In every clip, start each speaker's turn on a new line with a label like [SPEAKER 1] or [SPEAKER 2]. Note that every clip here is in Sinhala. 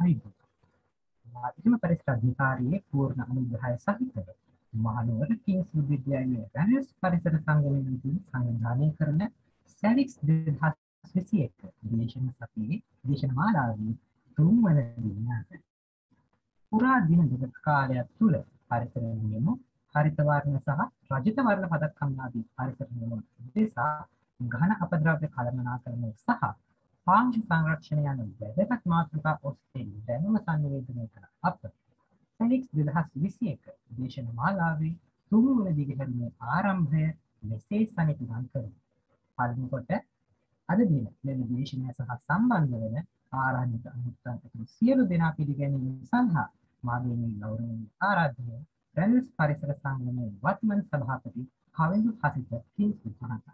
[SPEAKER 1] අයිබෝ. මාධ්‍යම පරිසර අධිකාරියේ පූර්ණ අනුග්‍රහය සහිතව මහනුවර කිංස් විද්‍යාලයේ රැස් පරිසර සංගමයේදී සංවිධානය කරන සැලික්ස් 2021 දේශන සතියේ දේශනමාලාවේ තුන්වන දිනයට පුරා දින දෙක කාලයක් තුළ පරිසර නියම හරිත වර්ණ සහ රජත වර්ණ පදක්කම්ලාභී පරිසර නියම උදෙසා ඝන අපද්‍රව්‍ය කළමනාකරණය සහ පාංශු සංරක්ෂණය යන වැදගත් මාතෘකා ඔස්සේ දැනුම සංවේදනය කර අප සැලික්ස් 2021 දේශනමාලාවේ තුන්වන දිගහැරීමේ ආරම්භය මෙසේ සනිටුහන් කරමු. පළමු කොට අද දින මෙම දේශනය සහ සම්බන්ධ වන ආරාධිත අමුත්තන් ඇතුළු සියලු දෙනා පිළිගැනීම සඳහා මාගේ මේ ගෞරවනීය ආරාධනය රැල්ස් පරිසර සංගමයේ වත්මන් සභාපති කවිඳු හසිත කිංස් මහතා.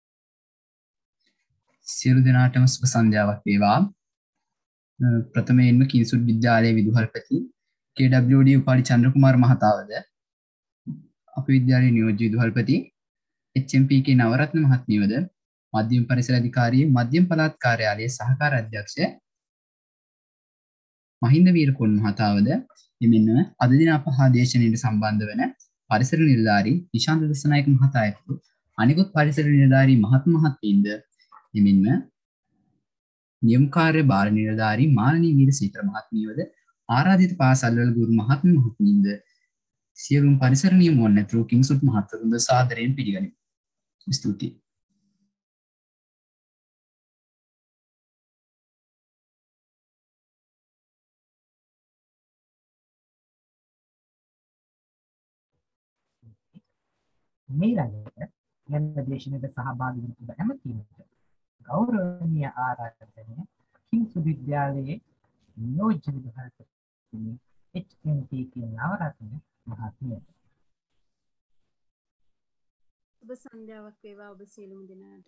[SPEAKER 2] සියලු දෙනාටම සුබ සන්ධ්‍යාවක් වේවා. ප්‍රථමයෙන්ම කිංසුඩ් විද්‍යාලයේ විදුහල්පති KWD උපාලි චන්ද්‍රකුමාර මහතාවද අපේ විද්‍යාලයේ නියෝජ්‍ය විදුහල්පති HMPK නවරත්න මහත්මියවද මධ්‍යම පරිසර අධිකාරියේ මධ්‍යම පළාත් කාර්යාලයේ සහකාර අධ්‍යක්ෂ මහින්ද වීරකෝන් මහතාවද එමෙන්ම අද දින අප හා දේශනයට සම්බන්ධ වන පරිසර නිලධාරී නිශාන්ත දසනායක මහතා ඇතුළු අනිකුත් පරිසර නිලධාරී මහත්මීන්ද එමෙන්ම නියම කාර්ය බාල නිලධාරී මානනී වීරසේකර මහත්මියවද ආරාධිත පාසල්වල ගුරු මහත්මීන්ද සියලුම පරිසර නියම වන ඇතුළු කිංසුඩ් මහත්වරුන්ද සාදරයෙන් පිළිගනිමු. ස්තුතියි.
[SPEAKER 1] මේ ළඟට මෙම දේශනයට සහභාගී වන ඔබ හැමතින්ට ගෞරවනීය ආරාධනය කිංසුඩ් විද්‍යාලයේ නියෝජ්‍ය විදුහල්පති HMPK නවරත්න මහත්මිය.
[SPEAKER 3] ඔබ සන්ධ්‍යාවක් වේවා ඔබ සියලුම දෙනාට.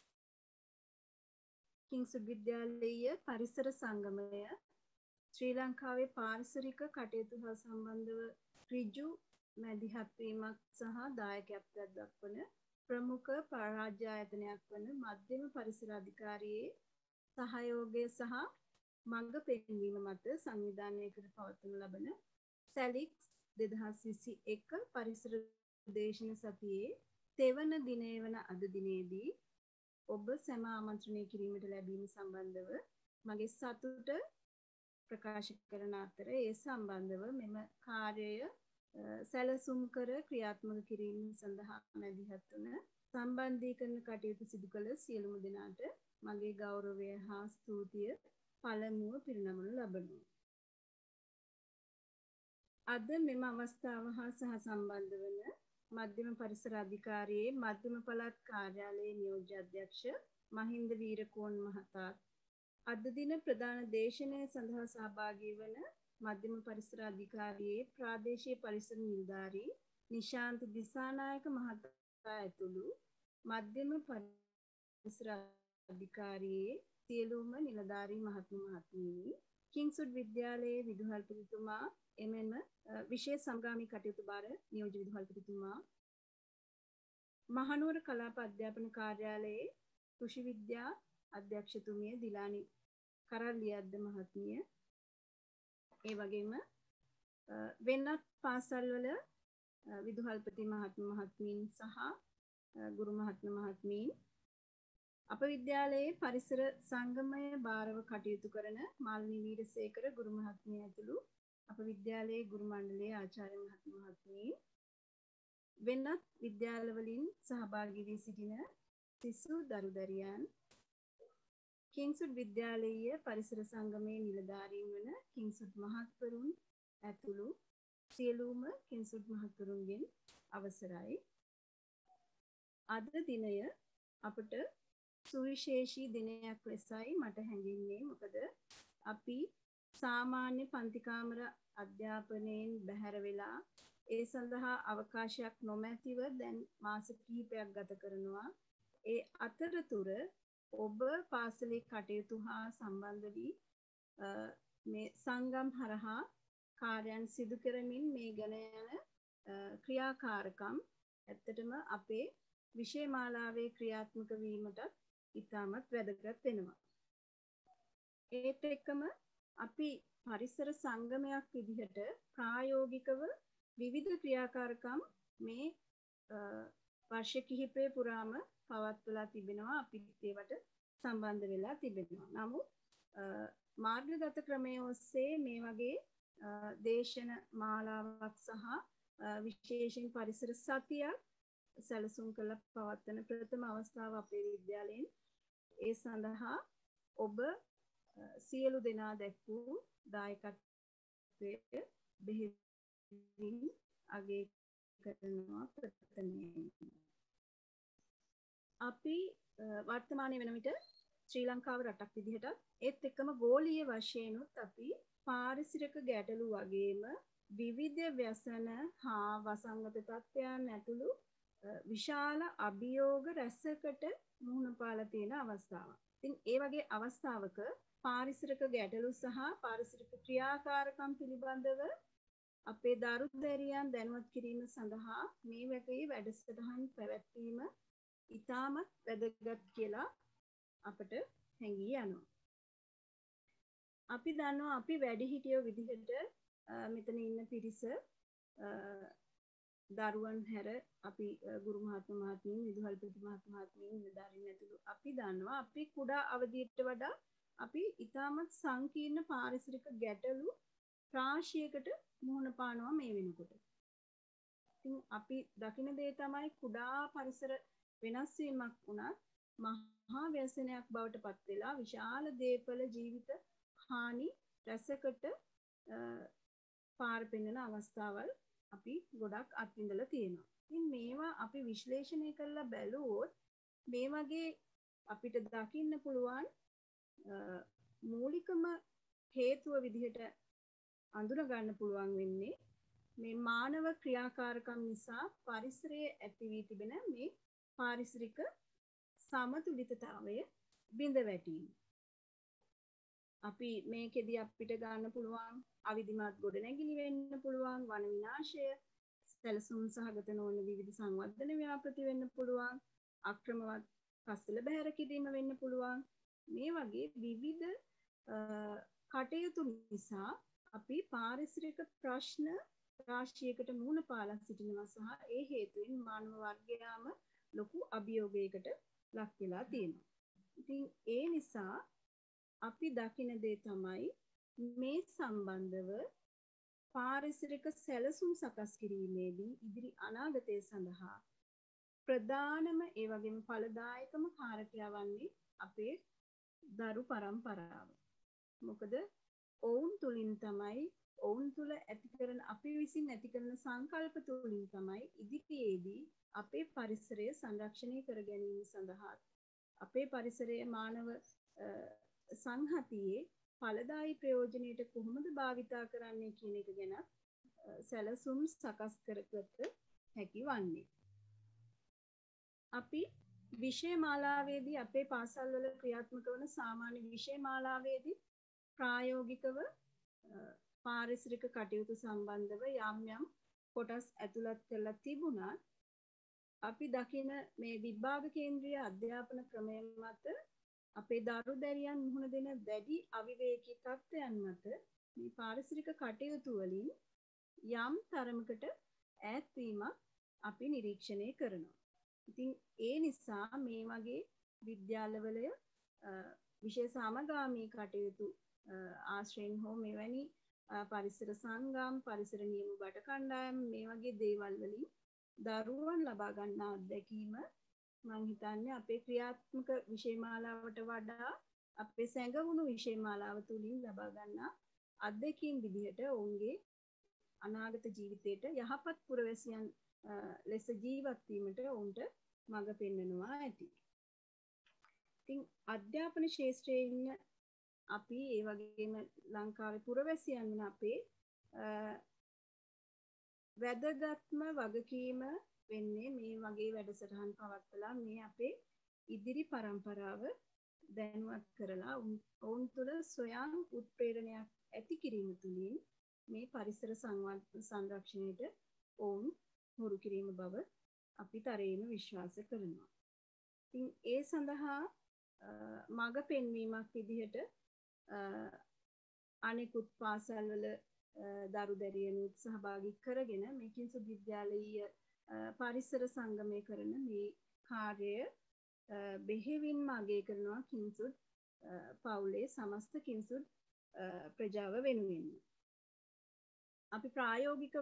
[SPEAKER 3] කිංසුඩ් විද්‍යාලයේ පරිසර සංගමය ශ්‍රී ලංකාවේ පාරිසරික කටයුතු හා සම්බන්ධව ඍජු මැදිහත් වීමක් සහ දායකත්වයක් දක්වන ප්‍රමුඛ පරාජ්‍ය ආයතනයක් වන මධ්‍යම පරිසර අධිකාරියේ සහයෝගය සහ මඟ පෙන්වීම මත සංවිධානය කර පවත්වනු ලබන සැලික්ස් 2021 පරිසර දේශන සතියේ තෙවන දිනය වන අද දිනේදී ඔබ සැම ආමන්ත්‍රණය කිරීමට ලැබීම සම්බන්ධව මගේ සතුට ප්‍රකාශ කරන අතර ඒ සම්බන්ධව මෙම කාර්යය සැලසුම් කර ක්‍රියාත්මක කිරීම සඳහා මැදිහත් වන සම්බන්ධීකරණ කටයුතු සිදු කළ සියලුම දෙනාට මගේ ගෞරවය හා ස්තුතිය පළමුව පිරිනමනු ලබනවා. අද මෙම අවස්ථාව හා සහ සම්බන්ධ වන මධ්‍යම පරිසර අධිකාරියේ මධ්‍යම පළාත් කාර්යාලයේ නියෝජ්‍ය අධ්‍යක්ෂ මහින්ද වීරකෝන් මහතා අද දින ප්‍රධාන දේශනය සඳහා සහභාගී වන මධ්‍යම පරිසර අධිකාරියේ ප්‍රාදේශීය පරිසර නිලධාරී නිශාන්ත දිසානායක මහතා ඇතුළු මධ්‍යම පරිසර අධිකාරියේ සියලුම නිලධාරී මහත්මීනි කිංසුඩ් විද්‍යාලයේ විදුහල්පතිතුමා එමෙන්ම විශේෂ සමගාමී කටයුතු බාර නියෝජ්‍ය විදුහල්පතිතුමා මහනුවර කලාප අධ්‍යාපන කාර්යාලයේ කෘෂි විද්‍යා අධ්‍යක්ෂතුමිය දිලානි කරල්ලියද්ද මහත්මිය ඒ වගේම වෙනත් පාසල්වල විදුහල්පති මහත්මීන් සහ ගුරු මහත්මීන් අප විද්‍යාලයේ පරිසර සංගමය භාරව කටයුතු කරන මාල්නී වීරසේකර ගුරු මහත්මිය ඇතුළු අප විද්‍යාලයේ ගුරු මණ්ඩලයේ ආචාර්ය මහත්මීන් වෙනත් විද්‍යාලවලින් සහභාගී වී සිටින සිසු දරුදරියන් කිංසුඩ් විද්‍යාලයේ පරිසර සංගමයේ නිලධාරීන් වන කිංසුඩ් මහත්වරුන් ඇතුළු සියලුම කිංසුඩ් මහත්වරුන්ගෙන් අවසරයි. අද දිනය අපට සුවිශේෂී දිනයක් ලෙසයි මට හැඟෙන්නේ. මොකද අපි සාමාන්‍ය පන්ති කාමර අධ්‍යාපනයෙන් බැහැර වෙලා ඒ සඳහා අවකාශයක් නොමැතිව දැන් මාස කිහිපයක් ගත කරනවා. ඒ අතරතුර ඔබ පාසලේ කටයුතු හා සම්බන්ධ වී මේ සංගම් හරහා කාර්යයන් සිදු කරමින් මේ ගෙන යන ක්‍රියාකාරකම් ඇත්තටම අපේ විෂය මාලාවේ ක්‍රියාත්මක වීමටත් ඉතාමත් වැදගත් වෙනවා. ඒත් එක්කම අපි පරිසර සංගමයක් විදිහට ප්‍රායෝගිකව විවිධ ක්‍රියාකාරකම් මේ වර්ෂ කිහිපය පුරාම පවත්වලා තිබෙනවා. අපිත් ඒවට සම්බන්ධ වෙලා තිබෙනවා. නමුත් මාර්ගගත ක්‍රමයේ ඔස්සේ මේ වගේ දේශන මාලාවක් සහ විශේෂයෙන් පරිසර සතියක් සැලසුම් කළ පවත්වන ප්‍රථම අවස්ථාව අපේ විද්‍යාලයෙන්. ඒ සඳහා ඔබ සියලු දෙනා දැක් වූ දායකත්වය බෙහෙවින් අගය කරනවා ප්‍රථමයෙන්. අපි වර්තමානයේ වෙන විට ශ්‍රී ලංකාව රටක් විදිහට ඒත් එක්කම ගෝලීය වශයෙන්ුත් අපි පාරිසරික ගැටලු වගේම විවිධ ව්‍යසන හා වසංගත තත්ත්වයන් ඇතුළු විශාල අභියෝග රැසකට මුහුණ පාලා තියෙන අවස්ථාවක්. ඉතින් ඒ වගේ අවස්ථාවක පාරිසරික ගැටලු සහ පාරිසරික ක්‍රියාකාරකම් පිළිබඳව අපේ දරු දැරියන් දැනුවත් කිරීම සඳහා මේ වගේ වැඩසටහන් පැවැත්වීම ඉතාමත් වැදගත් කියලා අපට හැඟී යනවා. අපි දන්නවා අපි වැඩිහිටියෝ විදිහට මෙතන ඉන්න පිරිස දරුවන් හැර අපි ගුරු මහත්ම මහත්මීන් විදුහල්පති මහත්ම මහත්මීන් නිලධාරීන් ඇතුළු අපි දන්නවා අපි කුඩා අවධියට වඩා අපි ඉතාමත් සංකීර්ණ පාරිසරික ගැටලු රාශියකට මුහුණ පානවා මේ වෙනකොට. ඉතින් අපි දකින දේ තමයි කුඩා පරිසර වෙනස් වීමක් වුණත් මහා ව්‍යසනයක් බවට පත් වෙලා විශාල දේපල ජීවිත හානි රැසකට පාර පෙන්වන අවස්ථාවල් අපි ගොඩක් අත්විඳලා තියෙනවා. ඉතින් මේවා අපි විශ්ලේෂණය කරලා බැලුවොත් මේ වගේ අපිට දකින්න පුළුවන් මූලිකම හේතුව විදිහට අඳුන ගන්න පුළුවන් වෙන්නේ මේ මානව ක්‍රියාකාරකම් නිසා පරිසරයේ ඇති වී තිබෙන මේ පාරිසරික සමතුලිතතාවය බිඳ වැටීම. අපි මේකෙදි අපිට ගන්න පුළුවන් අවිධිමත් ගොඩනැගිලි වෙන්න පුළුවන්, වන විනාශය, සැලසුම් සහගත නොවන විවිධ සංවර්ධන ව්‍යාපෘති වෙන්න පුළුවන්, අක්‍රමවත් පස්සල බැහැර කිරීම වෙන්න පුළුවන්. මේ වගේ විවිධ කටයුතු නිසා අපි පාරිසරික ප්‍රශ්න රාශියකට මුහුණ පාලා සිටිනවා සහ ඒ හේතුවෙන් මානව වර්ගයාම ලොකු අභියෝගයකට ලක් වෙලා තියෙනවා. ඉතින් ඒ නිසා අපි දකින දේ තමයි මේ සම්බන්ධව පාරිසරික සැලසුම් සකස් කිරීමේදී ඉදිරි අනාගතය සඳහා ප්‍රධානම ඒ වගේම ඵලදායකම කාරකයා වන්නේ අපේ දරු පරම්පරාව. මොකද ඔවුන් තුලින් තමයි ඔවුන් තුල ඇති කරන අපි විසින් ඇති කරන සංකල්ප තුලින් තමයි ඉදිරියේදී අපේ පරිසරය සංරක්ෂණය කර ගැනීම සඳහා අපේ පරිසරයේ මානව සංහතියේ ඵලදායී ප්‍රයෝජනයට කොහොමද භාවිතා කරන්නේ කියන එක ගැන සැලසුම් සකස් කරගත හැකි වන්නේ. අපි විෂය මාලාවේදී අපේ පාසල්වල ක්‍රියාත්මක වන සාමාන්‍ය විෂය මාලාවේදී ප්‍රායෝගිකව පාරිසරික කටයුතු සම්බන්ධව යම් යම් කොටස් ඇතුළත් කරලා තිබුණා. අපි දකින මේ විභාග කේන්ද්‍රීය අධ්‍යාපන ක්‍රමය මත අපේ දරු දැරියන් මුහුණ දෙන දැඩි අවිවේකී තත්ත්වයන් මත මේ පාරිසරික කටයුතු වලින් යම් තරමකට ඈත් වීමක් අපි නිරීක්ෂණය කරනවා. ඉතින් ඒ නිසා මේ වගේ විද්‍යාලවල විශේෂ සමගාමී කටයුතු ආශ්‍රයෙන් හෝ මෙවැනි පරිසර සංගම්, පරිසර නියම බට කණ්ඩායම් මේ වගේ දේවල් වලින් දරුවන් ලබා ගන්නා අත්දැකීම මම හිතන්නේ අපේ ක්‍රියාත්මක විෂය මාලාවට වඩා අපේ සැඟවුණු විෂය මාලාව තුලින් ලබා ගන්නා අත්දැකීම් විදිහට ඔවුන්ගේ අනාගත ජීවිතයට යහපත් පුරවැසියන් ලෙස ජීවත් වීමට ඔවුන්ට මඟ පෙන්වනවා ඇති. ඉතින් අධ්‍යාපන ශාස්ත්‍රයේ ඉන්න අපි ඒ වගේම ලංකාවේ පුරවැසියන් වෙන අපේ වැදගත්ම වගකීම වෙන්නේ මේ වගේ වැඩසටහන් පවත්වලා මේ අපේ ඉදිරි පරම්පරාව දැනුවත් කරලා ඔවුන් තුළ ස්වයං උත්ප්‍රේරණයක් ඇති කිරීම තුළින් මේ පරිසර සංරක්ෂණයට ඔවුන් හුරු කිරීම බව අපි තරයේම විශ්වාස කරනවා. ඉතින් ඒ සඳහා මඟ පෙන්වීමක් විදිහට අනෙකුත් පාසල්වල දරු දැරියනුත් සහභාගී කරගෙන මේ කිංසුත් විද්‍යාලීය පරිසර සංගමය කරන මේ කාර්යය බෙහෙවින්ම අගය කරනවා කිංසුත් පවුලේ සමස්ත කිංසුත් ප්‍රජාව වෙනුවෙන්. අපි ප්‍රායෝගිකව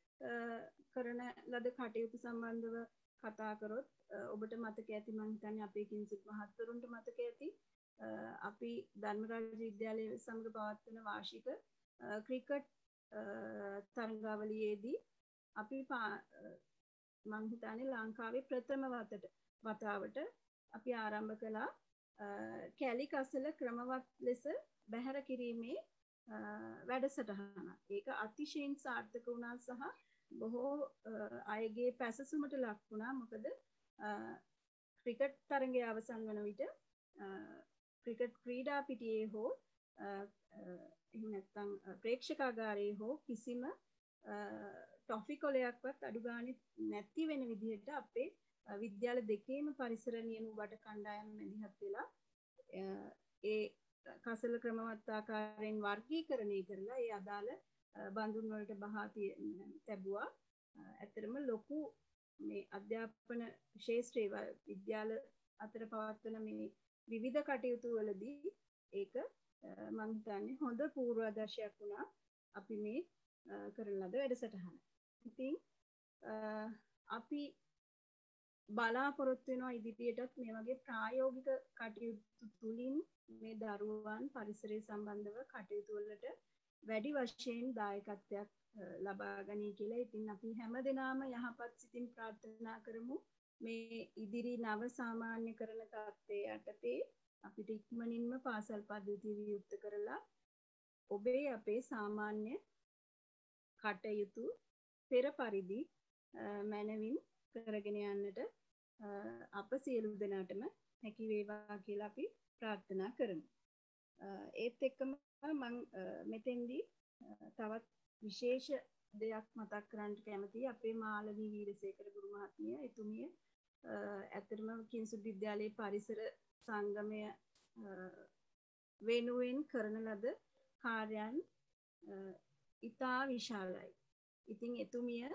[SPEAKER 3] කරන ලද කටයුතු සම්බන්ධව කතා කරොත් ඔබට මතක ඇති මම හිතන්නේ අපේ කිංසුත් මහත්වරුන්ට මතක ඇති අපි ධර්මරාජ විද්‍යාලයේ සමග පවත්වන වාර්ෂික ක්‍රිකට් තරඟාවලියේදී අපි මම හිතන්නේ ලංකාවේ ප්‍රථම වතාවට අපි ආරම්භ කළා කැලි කසල ක්‍රමවත් ලෙස බැහැර කිරීමේ වැඩසටහන. ඒක අතිශයින් සාර්ථක වුණා සහ බොහෝ අයගේ පැසසුමට ලක් වුණා. මොකද ක්‍රිකට් තරඟය අවසන් වන විට ක්‍රිකට් ක්‍රීඩා පිටියේ හෝ එහෙම නැත්නම් ප්‍රේක්ෂකාගාරයේ හෝ කිසිම ටොෆි කොලයක්වත් අඩු ගානේ නැති වෙන විදිහට අපේ විද්‍යාල දෙකේම පරිසර නියම වට කණ්ඩායම් මැදිහත් වෙලා ඒ කසල ක්‍රමවත් ආකාරයෙන් වර්ගීකරණය කරලා ඒ අදාළ බඳුන් වලට බහා තැබුවා. ඇත්තටම ලොකු මේ අධ්‍යාපන ශාස්ත්‍රයේ විද්‍යාල අතර පවත්වන මේ විවිධ කටයුතු වලදී ඒක මම හිතන්නේ හොඳ පූර්වාදර්ශයක් වුණා අපි මේ කරන ලද වැඩසටහන. ඉතින් අපි බලාපොරොත්තු වෙනවා ඉදිරියටත් මේ වගේ ප්‍රායෝගික කටයුතු තුලින් මේ දරුවන් පරිසරය සම්බන්ධව කටයුතු වලට වැඩි වශයෙන් දායකත්වයක් ලබා ගනී කියලා. ඉතින් අපි හැමදෙනාම යහපත් සිතින් ප්‍රාර්ථනා කරමු මේ ඉදිරි නව සාමාන්‍යකරණ තත්ත්වයේ යටතේ අපිට ඉක්මනින්ම පාසල් පද්ධතිය විවෘත කරලා ඔබේ අපේ සාමාන්‍ය කටයුතු පෙර පරිදි මනවින් කරගෙන යන්නට අප සියලු දෙනාටම හැකි වේවා කියලා අපි ප්‍රාර්ථනා කරමු. ඒත් එක්කම මම මෙතෙන්දී තවත් විශේෂ දෙයක් මතක් කරන්න කැමතියි. අපේ මාලනී වීරසේකර ගුරු මහත්මිය එතුමිය ඇත්තටම කිංසුත් විද්‍යාලයේ පරිසර සංගමය වෙනුවෙන් කරන ලද කාර්යයන් ඉතා විශාලයි. ඉතින් එතුමිය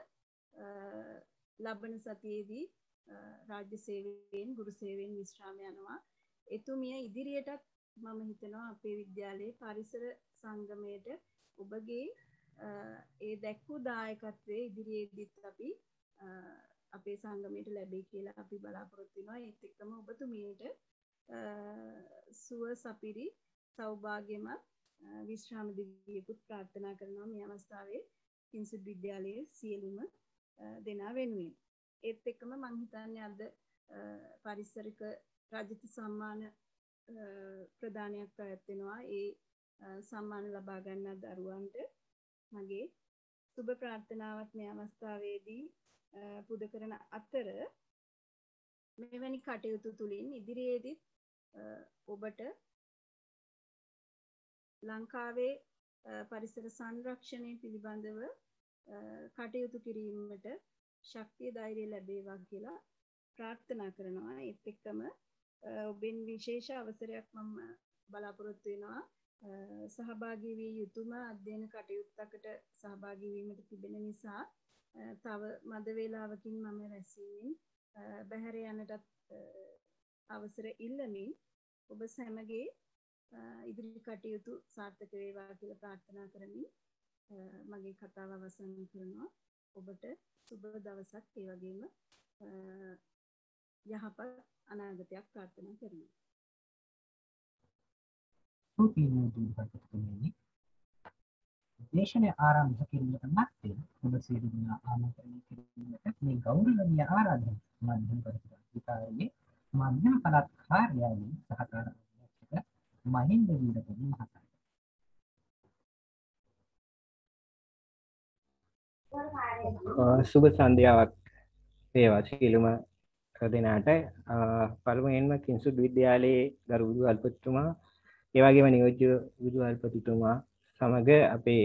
[SPEAKER 3] ලබන සතියේදී රාජ්‍ය සේවයෙන් ගුරු සේවයෙන් විශ්‍රාම යනවා. එතුමිය ඉදිරියටත් මම හිතනවා අපේ විද්‍යාලයේ පරිසර සංගමයට ඔබගේ ඒ දැක්වූ දායකත්වයේ ඉදිරියේදීත් අපි අපේ සංගමයට ලැබෙයි කියලා අපි බලාපොරොත්තු වෙනවා. ඒත් එක්කම ඔබතුමියට සුව සපිරි සෞභාග්‍යමත් විශ්‍රාම දිවියකුත් ප්‍රාර්ථනා කරනවා මේ අවස්ථාවේ කිංසුත් විද්‍යාලයේ සියලුම දෙනා වෙනුවෙන්. ඒත් එක්කම මම හිතන්නේ අද පරිසරික රාජ්‍ය සම්මාන ප්‍රදානයක් පැවැත්වෙනවා. ඒ සම්මාන ලබා ගන්නා දරුවන්ට මගේ සුබ ප්‍රාර්ථනාවක් මේ අවස්ථාවේදී පුද කරන අතර මෙවැනි කටයුතු තුලින් ඉදිරියේදීත් ඔබට ලංකාවේ පරිසර සංරක්ෂණය පිළිබඳව කටයුතු කිරීමට ශක්තිය ධෛර්යය ලැබේවා කියලා ප්‍රාර්ථනා කරනවා. ඒත් එක්කම ඔබෙන් විශේෂ අවසරයක් මම බලාපොරොත්තු වෙනවා. සහභාගී විය යුතුම අධ්‍යයන කටයුත්තකට සහභාගී වීමට තිබෙන නිසා තව මද වේලාවකින් මම රැස්වීමෙන් බැහැර යන්නටත් අවසර ඉල්ලමින් ඔබ සැමගේ ඉදිරි කටයුතු සාර්ථක වේවා කියලා ප්‍රාර්ථනා කරමින් මගේ කතාව අවසන් කරනවා. ඔබට සුබ දවසක් ඒ වගේම යහපත් අනාගතයක් ප්‍රාර්ථනා කරනවා.
[SPEAKER 1] දේශනය ආරම්භ කිරීමට මත්තේ ඔබ සියලු දෙනා ආමන්ත්‍රණය කිරීමට මේ ගෞරවනීය ආරාධනය මධ්‍යම පරිසර අධිකාරියේ මධ්‍යම පළාත් කාර්යාලයේ සහකාර අධ්‍යක්ෂක මහින්ද වීරපොඩි මහතා.
[SPEAKER 4] සුබ සන්ධ්‍යාවක් වේවා සියලුම දෙනාට. පළමුවෙන්ම කිංසුත් විද්‍යාලයේ ගරු විදුහල්පතිතුමා ඒ වගේම නියෝජ්‍ය විදුහල්පතිතුමා සමග අපේ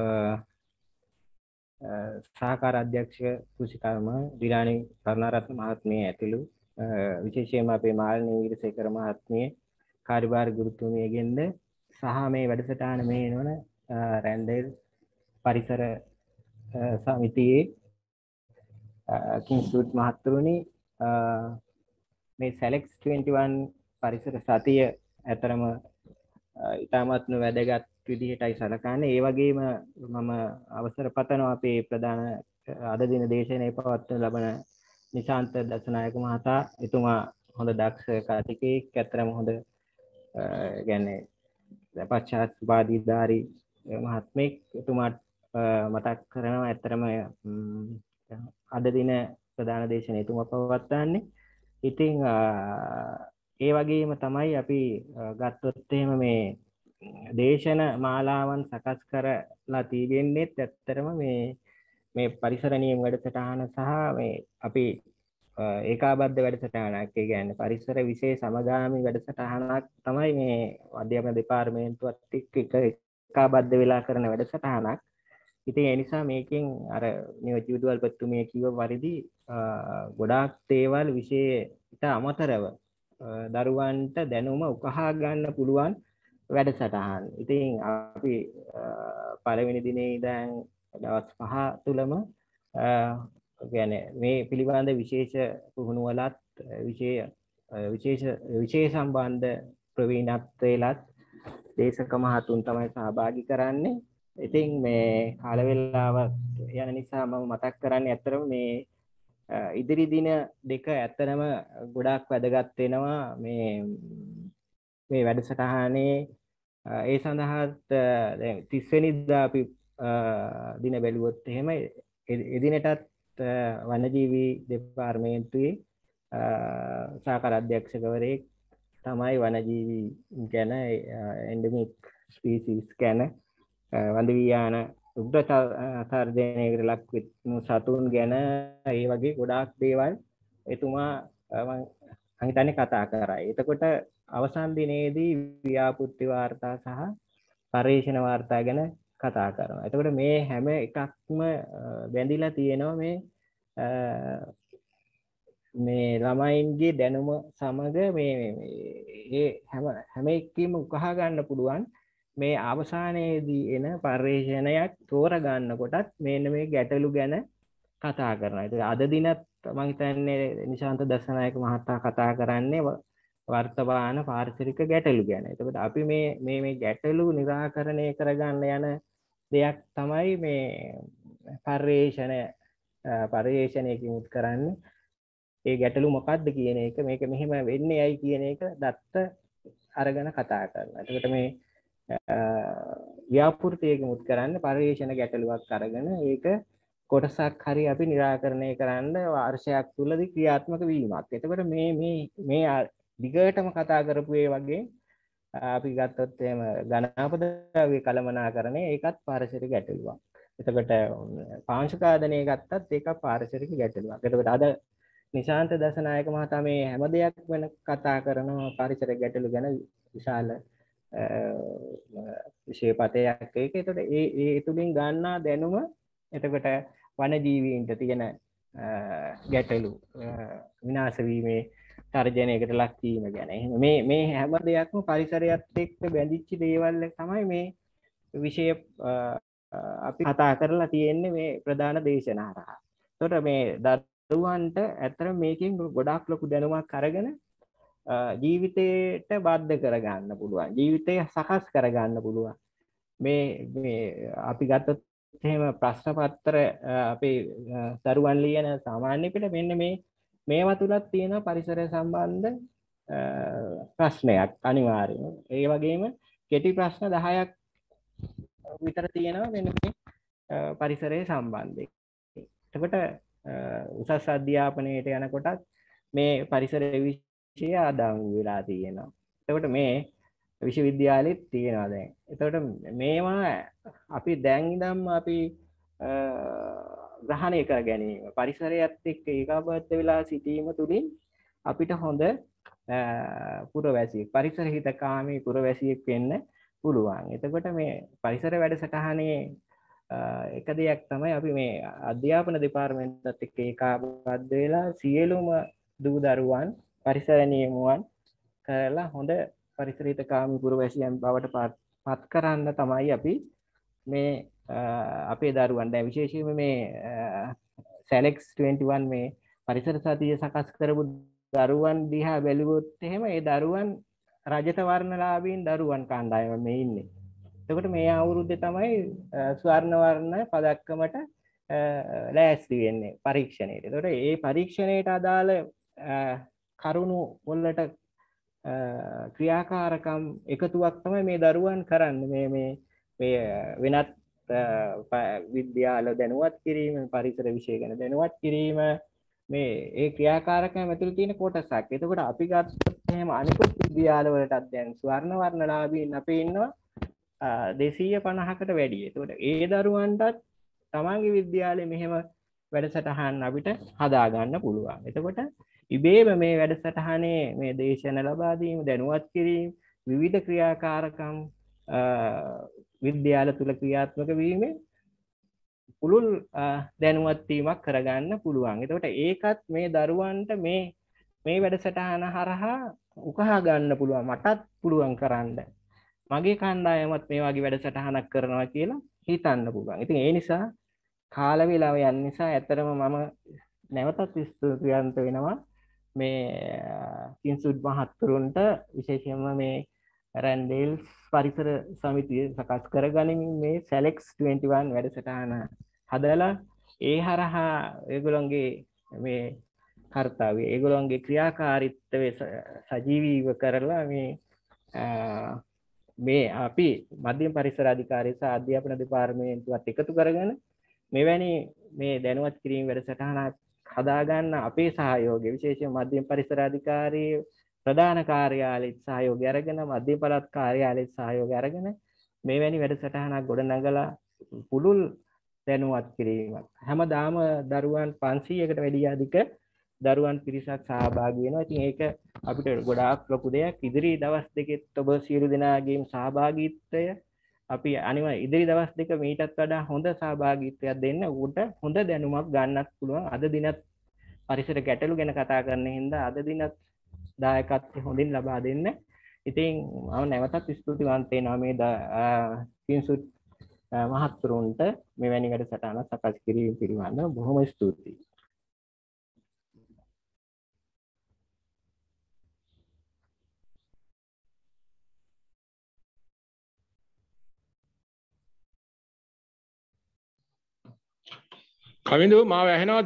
[SPEAKER 4] සහකාර අධ්‍යක්ෂක කෘෂිකර්ම දිරාණි කරුණාරත්න මහත්මිය ඇතුළු විශේෂයෙන්ම අපේ මාළනී වීරසේකර මහත්මිය කාර්යභාර ගුරුතුමියගෙන්ද සහ මේ වැඩසටහන මේනවන රැන්ඩෙල් පරිසර සමිතියේ කින්ස්ටුට් මහත්තුරුනි මේ සැලෙක්ස් 21 පරිසර සතිය ඇතරම ඉතාමත්ම වැදගත් විදිහටයි සලකන්නේ. ඒ වගේම මම අවසර පතනවා අපේ ප්‍රධාන අද දින දේශනාවේ පවත්වනු ලබන නිශාන්ත දසනායක මහතා. එතුමා හොඳ දක්ෂ කතිකයෙක්, ඇතරම හොඳ කියන්නේ පශ්චාත්වාදීධාරී මහත්මයෙක්. එතුමාට මතක් කරනවා ඇතරම අද දින ප්‍රධාන දේශනාව එතුමා පවත්වන්නේ. ඉතින් ඒ වගේම තමයි අපි ගත්තොත් එහෙම මේ දේශන මාලාවන් සකස් කරලා තියෙන්නේත් ඇත්තටම මේ පරිසර නියම වැඩසටහන සහ මේ අපි ඒකාබද්ධ වැඩසටහනක්. ඒ කියන්නේ පරිසර විශේෂ සමගාමී වැඩසටහනක් තමයි මේ අධ්‍යාපන දෙපාර්තමේන්තුවත් එක්ක ඒකාබද්ධ වෙලා කරන වැඩසටහනක්. ඉතින් ඒ නිසා මේකෙන් අර නියෝජ්‍ය විදුහල්පතිතුමිය කිව්ව පරිදි ගොඩාක් දේවල් විශේෂයට අමතරව දරුවන්ට දැනුම උකහා ගන්න පුළුවන් වැඩසටහන්. ඉතින් අපි පළවෙනි දිනේ ඉඳන් දවස් 5 තුලම කියන්නේ මේ පිළිබඳ විශේෂ පුහුණුවලත් විශේෂ සම්බන්ධ ප්‍රවීණත්වයලත් දේශක මහතුන් තමයි සහභාගී කරන්නේ. ඉතින් මේ කාල වේලාවක් යන නිසා මම මතක් කරන්නේ අතරම මේ ඉදිරි දින දෙක ඇත්තටම ගොඩාක් වැදගත් වෙනවා මේ වැඩසටහනේ. ඒ සඳහාත් දැන් 30 වෙනිදා අපි දින බැලුවොත් එහෙම එදිනටත් වනජීවි දෙපාර්තමේන්තුවේ සහකාර අධ්‍යක්ෂකවරයෙක් තමයි වනජීවි ගැන එන්ඩමික් ස්පීසිස් ගැන වඳ වී යාන උග්‍ර තර්ජනයකට ලක් වෙන සතුන් ගැන ඒ වගේ ගොඩාක් දේවල් එතුමා මම හිතන්නේ කතා කරා. එතකොට අවසන් දිනේදී ව්‍යාපෘති වාර්තා සහ පර්යේෂණ වාර්තා ගැන කතා කරනවා. එතකොට මේ හැම එකක්ම බැඳිලා තියෙනවා මේ ළමයින්ගේ දැනුම සමග මේ හැම එකකින්ම උකහා ගන්න පුළුවන් මේ අවසානයේදී එන පර්යේෂණයක් තෝරගන්න කොටත් මෙන්න මේ ගැටලු ගැන කතා කරනවා. ඒක අද දිනත් මම හිතන්නේ නිශාන්ත දසනායක මහතා කතා කරන්නේ වර්තමාන පාරිසරික ගැටලු ගැන. එතකොට අපි මේ ගැටලු निराකරණය කරගන්න යන දෙයක් තමයි මේ පර්යේෂණයකින් උත් කරන්නේ. ඒ ගැටලු මොකක්ද කියන එක, මේක මෙහෙම වෙන්නේ ඇයි කියන එක දත්ත අරගෙන කතා කරනවා. එතකොට මේ ව්‍යාපෘතියකින් උත් කරන්නේ පර්යේෂණ ගැටලුවක් අරගෙන ඒක කොටසක් හරි අපි निराකරණය කරන්න වර්ෂයක් තුලදී ක්‍රියාත්මක වීමක්. එතකොට මේ දිගටම කතා කරපු ඒ වගේ අපි ගත්තොත් එහෙම ඝනාපදයේ කළමනාකරණය ඒකත් පාරිසරික ගැටලුවක්. එතකොට පාංශුකාදනය ගත්තත් ඒක පාරිසරික ගැටලුවක්. එතකොට අද නිශාන්ත දසනායක මහතා මේ හැම දෙයක් වෙන කතා කරනවා පාරිසරික ගැටලු ගැන විශාල විශේෂපතයක් ඒක. එතකොට ඒ තුලින් ගන්නා දැනුම එතකොට වනජීවීන්ට තියෙන ගැටලු විනාශ වීමේ තර්ජනයකට ලක් වීම ගැන. එහෙනම් මේ හැම දෙයක්ම පරිසරයත් එක්ක බැඳිච්ච දේවල් තමයි මේ විෂය අපි කතා කරලා තියෙන්නේ මේ ප්‍රධාන දේශනා හරහා. එතකොට මේ දරුවන්ට ඇත්තට මේකෙන් ගොඩාක් ලොකු දැනුමක් අරගෙන ජීවිතයට බද්ධ කරගන්න පුළුවන්. ජීවිතය සකස් කරගන්න පුළුවන්. මේ අපි ගත්තොත් එහෙම ප්‍රශ්න පත්‍ර අපේ දරුවන් ලියන සාමාන්‍ය පිට මෙන්න මේවා තුලත් තියෙන පරිසරය සම්බන්ධ ප්‍රශ්නයක් අනිවාර්යයෙන්ම. ඒ වගේම කෙටි ප්‍රශ්න 10ක් විතර තියෙනවා මෙන්න මේ පරිසරය සම්බන්ධයෙන්. එතකොට උසස් අධ්‍යාපනයට යනකොටත් මේ පරිසර විෂය ආදාම් වෙලා තියෙනවා. එතකොට මේ විශ්වවිද්‍යාලෙත් තියෙනවා දැන්. එතකොට මේවා අපි දැන් ඉඳන්ම අපි ග්‍රහණය කර ගැනීම, පරිසරයත් එක්ක ඒකාබද්ධ වෙලා සිටීම තුළින් අපිට හොඳ පුරවැසියෙක්, පරිසර හිතකාමී පුරවැසියෙක් වෙන්න පුළුවන්. එතකොට මේ පරිසර වැඩසටහනේ එක දෙයක් තමයි අපි මේ අධ්‍යාපන දෙපාර්තමේන්තුවත් එක්ක ඒකාබද්ධ වෙලා සියලුම දූ දරුවන් පරිසර නියමුවන් කරලා හොඳ පරිසර හිතකාමී පුරවැසියන් බවට පත් කරන්න තමයි අපි මේ අපේ දරුවන් දැන් විශේෂයෙන්ම මේ සැලෙක්ස් 21 මේ පරිසර සතිය සකස් කරපු දරුවන් දිහා බැලුවොත් එහෙම ඒ දරුවන් රජත වර්ණලාභීන් දරුවන් කණ්ඩායම මේ ඉන්නේ. එතකොට මේ අවුරුද්දේ තමයි ස්වර්ණ වර්ණ පදක්කමට ලෑස්ති වෙන්නේ පරීක්ෂණයට. එතකොට මේ පරීක්ෂණයට අදාළ කරුණු වලට ක්‍රියාකාරකම් එකතුවක් තමයි මේ දරුවන් කරන්නේ. මේ වෙනත් විද්‍යාල දැනුවත් කිරීම, පරිසර විෂය ගැන දැනුවත් කිරීම මේ ඒ ක්‍රියාකාරකම් ඇතුළේ තියෙන කොටසක්. එතකොට අපි ගත්තොත් එහෙම අනිකුත් විද්‍යාල වලටත් දැන් ස්වර්ණ වර්ණලාභීන් අපේ ඉන්නවා 250කට වැඩි. එතකොට ඒ දරුවන්ටත් තමන්ගේ විද්‍යාලේ මෙහෙම වැඩසටහන් අපිට හදා ගන්න පුළුවන්. එතකොට ඉබේම මේ වැඩසටහනේ මේ දේශන ලබා දීම, දැනුවත් කිරීම, විවිධ ක්‍රියාකාරකම් විද්‍යාල තුල ක්‍රියාත්මක වීමෙන් පුළුල් දැනුවත් වීමක් කරගන්න පුළුවන්. එතකොට ඒකත් මේ දරුවන්ට මේ වැඩසටහන හරහා උකහා ගන්න පුළුවන්. මටත් පුළුවන් කරන්න. මගේ කණ්ඩායමත් මේ වගේ වැඩසටහනක් කරනවා කියලා හිතන්න පුළුවන්. ඉතින් ඒ නිසා කාල වේලාව යන නිසා ඇත්තටම මම නැවතත් ස්තුතිවන්ත වෙනවා මේ කින්සුඩ් මහත්තුරුන්ට, විශේෂයෙන්ම මේ රැන්ඩේල්ස් පරිසර සමිතිය සකස් කරගනිමින් මේ සැලෙක්ස් 21 වැඩසටහන හදලා ඒ හරහා ඒගොල්ලන්ගේ මේ කර්තව්‍ය, ඒගොල්ලන්ගේ ක්‍රියාකාරීත්වය සජීවීව කරලා මේ අපි මධ්‍යම පරිසර අධිකාරිය සහ අධ්‍යාපන දෙපාර්තමේන්තුවත් එකතු කරගෙන මෙවැනි මේ දැනුවත් කිරීම වැඩසටහනක් හදාගන්න අපේ සහයෝගය, විශේෂයෙන් මධ්‍යම පරිසර අධිකාරිය ප්‍රධාන කාර්යාලයේ සහයෝගය අරගෙන, මධ්‍යම පළාත් කාර්යාලයේ සහයෝගය අරගෙන මෙවැනි වැඩසටහනක් ගොඩනගලා පුළුල් දැනුවත් කිරීමක්. හැමදාම දරුවන් 500කට වැඩි අධික දරුවන් පිරිසක් සහභාගී වෙනවා. ඉතින් ඒක අපිට ගොඩාක් ලොකු දෙයක්. ඉදිරි දවස් දෙකෙත් ඔබ සියලු දෙනාගේම සහභාගීත්වය අපි අනිවාර්ය ඉදිරි දවස් දෙක මීටත් වඩා හොඳ සහභාගීත්වයක් දෙන්න උට හොඳ දැනුමක් ගන්නත් පුළුවන්. අද දිනත් පරිසර ගැටලු ගැන කතා කරන හින්දා අද දිනත් දායකත්වය හොඳින් ලබා දෙන්න. ඉතින් මම නැවතත් ස්තුතිවන්ත වෙනවා මේ කින්සුඩ් මහත්තුරුන්ට මෙවැනි වැඩසටහනක් සකස් කිරීම පිළිබඳව බොහොම ස්තුතියි.
[SPEAKER 5] කවිඳු මාව ඇහෙනවද?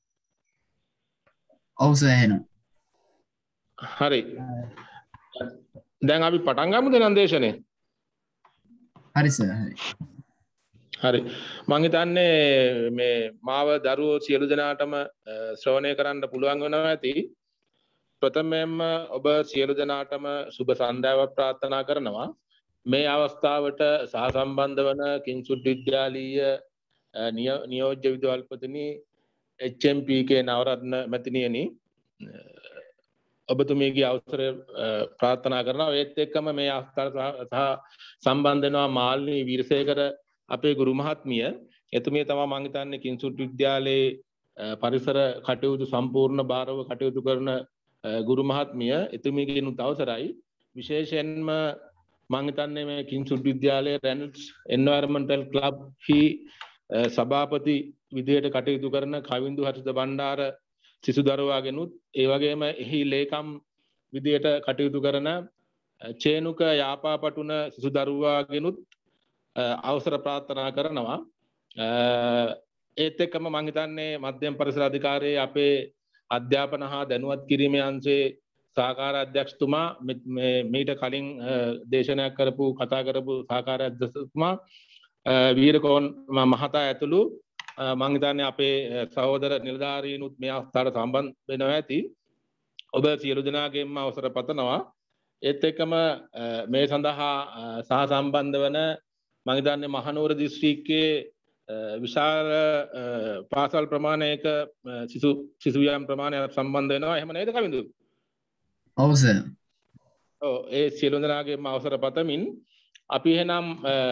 [SPEAKER 2] ඔව් සර් ඇහෙනවා.
[SPEAKER 5] හරි. දැන් අපි පටන් ගමුද නන්දේශනේ?
[SPEAKER 2] හරි සර් හරි.
[SPEAKER 5] හරි. මම හිතන්නේ මේ මාව දරුවෝ සියලු දෙනාටම ශ්‍රවණය කරන්න පුළුවන් වෙනවා ඇති. ප්‍රථමයෙන්ම ඔබ සියලු දෙනාටම සුබ සන්ධ්‍යාවක් ප්‍රාර්ථනා කරනවා. මේ අවස්ථාවට සහසම්බන්ධ වන කින්සුඩ් විද්‍යාලීය නියෝජ්‍ය විදුහල්පතිනි HMPK නවරත්න මැතිණියනි, ඔබතුමීගේ අවසරය ප්‍රාර්ථනා කරනවා. ඒත් එක්කම මේ අවස්ථාවට සම්බන්ධ වෙනවා මාල්නී වීරසේකර අපේ ගුරු මහත්මිය. එතුමිය තමයි මම හිතන්නේ කින්සුඩ් විද්‍යාලයේ පරිසර කටයුතු සම්පූර්ණ භාරව කටයුතු කරන ගුරු මහත්මිය. එතුමියගේ නුත් අවසරයි. විශේෂයෙන්ම මම හිතන්නේ මේ කින්සුඩ් විද්‍යාලයේ රෙනල්ඩ්ස් එන්වයරන්මන්ටල් ක්ලබ් හි සභාපති විදියට කටයුතු කරන කවින්දු හර්ෂද බණ්ඩාර සිසු දරුවාගෙනුත්, ඒ වගේම එහි ලේකම් විදියට කටයුතු කරන චේනුක යාපාපටුන සිසු දරුවාගෙනුත් අවසර ප්‍රාර්ථනා කරනවා. ඒත් එක්කම මම හිතන්නේ මධ්‍යම පරිසර අධිකාරියේ අපේ අධ්‍යාපන හා දැනුවත් කිරීමේ අංශයේ සහකාර අධ්‍යක්ෂතුමා මීට කලින් දේශනයක් කරපු කතා කරපු සහකාර අධ්‍යක්ෂතුමා වීරකෝන් මහතා ඇතුළු මම හිතන්නේ අපේ සහෝදර නිලධාරීනුත් මේ අවස්ථාවට සම්බන්ධ වෙනවා ඇති. ඔබ සියලු දෙනාගේම අවසර පතනවා. ඒත් එක්කම මේ සඳහා සහ සම්බන්ධ වන මම හිතන්නේ මහනුවර දිස්ත්‍රික්කයේ විශාල පාසල් ප්‍රමාණයක සිසුයන් ප්‍රමාණයක් සම්බන්ධ වෙනවා. එහෙම නේද කවිඳු?
[SPEAKER 2] ඔව් සර්.
[SPEAKER 5] ඔව්, ඒ සියලු දෙනාගේම අවසර පතමින් අපි එහෙනම්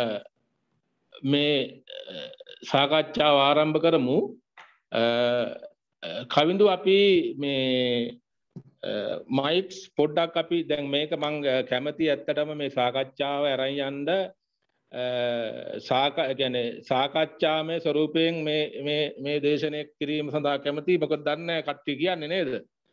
[SPEAKER 5] මේ සාකච්ඡාව ආරම්භ කරමු. කවිඳු, අපි මේ මයික්ස් පොඩ්ඩක් අපි දැන් මේක මං කැමති ඇත්තටම මේ සාකච්ඡාව අරන් යන්න සාකච්ඡාමය ස්වරූපයෙන් මේ දේශනය කිරීම සඳහා කැමති. මොකද දන්නේ කට්ටිය කියන්නේ නේද?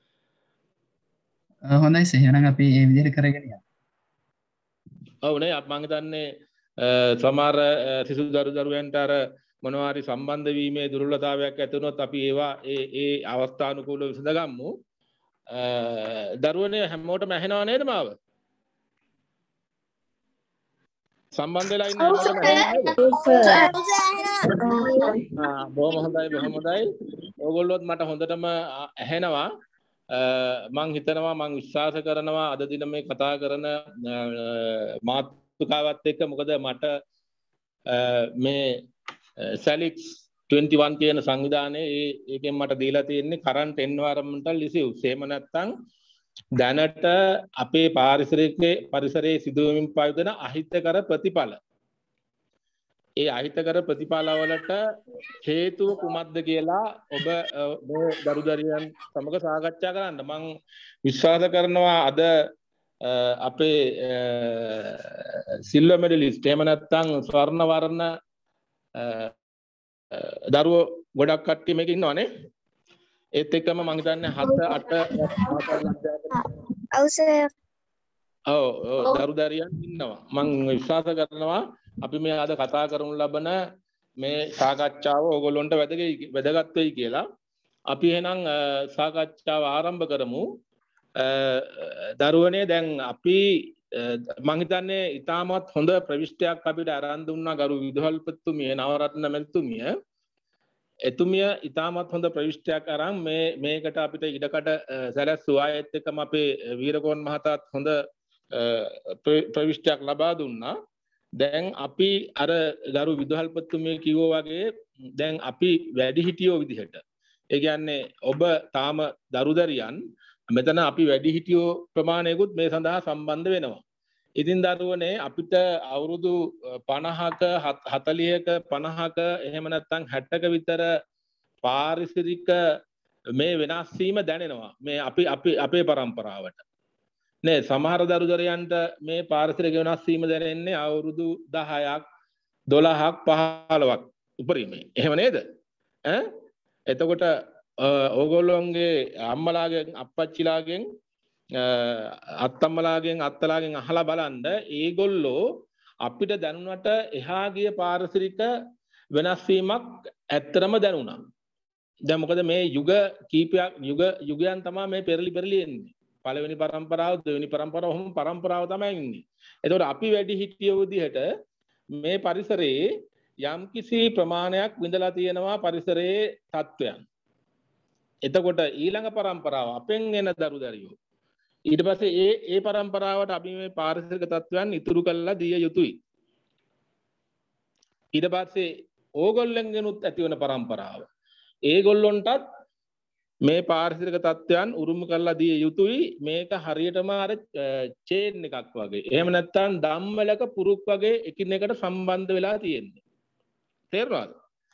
[SPEAKER 2] හොඳයි එහෙනම් අපි මේ විදිහට කරගෙන යමු.
[SPEAKER 5] ඔව් නේ මං හිතන්නේ සමහර සිසු දරුවන්ට අර මොනවා හරි සම්බන්ධ වීමේ දුර්වලතාවයක් ඇති වුණොත් අපි ඒවා ඒ අවස්ථානුකූලව විසඳගමු. දරුවනේ හැමෝටම ඇහෙනව නේද මාව? සම්බන්ධ වෙලා ඉන්න හැමෝටම බොහොම හොඳයි. ඕගොල්ලොත් මට හොඳටම ඇහෙනවා. මං හිතනවා මං විශ්වාස කරනවා අද දින මේ කතා කරන මාතෘකාවත් එක්ක. මොකද මට මේ සැලික්ස් 21 කියන සංවිධානයේ ඒකෙන් මට දීලා තියෙන්නේ කරන්ට් එන්වයරන්මන්ටල් ඉෂුස්. එහෙම නැත්නම් දැනට අපේ පරිසරයේ සිදුවමින් පවතින අහිතකර ප්‍රතිඵල. ඒ අහිතකර ප්‍රතිඵලවලට හේතුව කුමක්ද කියලා ඔබ දරුදරියන් සමග සාකච්ඡා කරන්න. මම විශ්වාස කරනවා අද අපේ සිල්වර් මෙඩලිස්ට් එහෙම නැත්නම් ස්වර්ණ වර්ණ දරුවෝ ගොඩක් කට්ටිය මේක ඉන්නවනේ. ඒත් එක්කම මම හිතන්නේ 7-8 දරුදරියන් ඉන්නවා. මම විශ්වාස කරනවා අපි මේ අද කතා කරමු ලබන මේ සාකච්ඡාව ඕගොල්ලොන්ට වැදගත් වෙයි කියලා. අපි එහෙනම් සාකච්ඡාව ආරම්භ කරමු. දරුවනේ දැන් අපි මම හිතන්නේ ඉතාමත් හොඳ ප්‍රවිෂ්ටයක් අපිට අරන් දුන්නා ගරු විදුහල්පතිතුමිය නවරත්න මැතිතුමිය. එතුමිය ඉතාමත් හොඳ ප්‍රවිෂ්ටයක් අරන් මේකට අපිට ඉඩකඩ සැලැස්සුවා. ඒත් එක්කම අපේ වීරකෝන් මහතාත් හොඳ ප්‍රවිෂ්ටයක් ලබා දුන්නා. දැන් අපි අර ගරු විදුහල්පතිතුමිය කිව්වා වගේ දැන් අපි වැඩිහිටියෝ විදිහට, ඒ කියන්නේ ඔබ තාම දරුදරියන්, මෙතන අපි වැඩිහිටියෝ ප්‍රමාණයකුත් මේ සඳහා සම්බන්ධ වෙනවා. ඉතින් දරුවනේ අපිට අවුරුදු 50ක 40ක 50ක එහෙම නැත්නම් 60ක විතර පාරිසරික මේ වෙනස් වීම දැනෙනවා මේ අපේ પરම්පරාවට. නේ සමහර දරුදරයන්ට මේ පාරිසරික වෙනස් වීම දැනෙන්නේ අවුරුදු 10ක් 12ක් 15ක් උපරිමයි. එහෙම නේද? එතකොට ඕගොල්ලෝගේ අම්මලාගෙන් අප්පච්චිලාගෙන් අත්තම්මලාගෙන් අත්තලාගෙන් අහලා බලන්න ඒගොල්ලෝ අපිට දැනුණට එහා ගිය පාරිසරික වෙනස් වීමක් ඇත්තරම දැනුණා. දැන් මොකද මේ යුගයන් තමයි මේ පෙරලි එන්නේ. පළවෙනි પરම්පරාව, දෙවෙනි પરම්පරාව, ඔහොම પરම්පරාව තමයි ඉන්නේ. එතකොට අපි වැඩි හිටියෝ විදිහට මේ පරිසරයේ යම්කිසි ප්‍රමාණයක් විඳලා තියෙනවා පරිසරයේ තත්වයන්. එතකොට ඊළඟ પરම්පරාව අපෙන් එන දරුදරියෝ ඊට පස්සේ ඒ પરම්පරාවට අපි මේ පාරිසරික තත්වයන් ඉතුරු කළා දිය යුතුයි. ඊට පස්සේ ඕගොල්ලන්ගෙනුත් ඇති වෙන પરම්පරාව ඒගොල්ලොන්ටත් මේ පාරිසරික තත්වයන් උරුම කරලා දිය යුතුයි. මේක හරියටම අර චේන් එකක් වගේ. එහෙම නැත්නම් ධම්මලක පුරුක් වගේ එකිනෙකට සම්බන්ධ වෙලා තියෙන්නේ. තේරුණාද?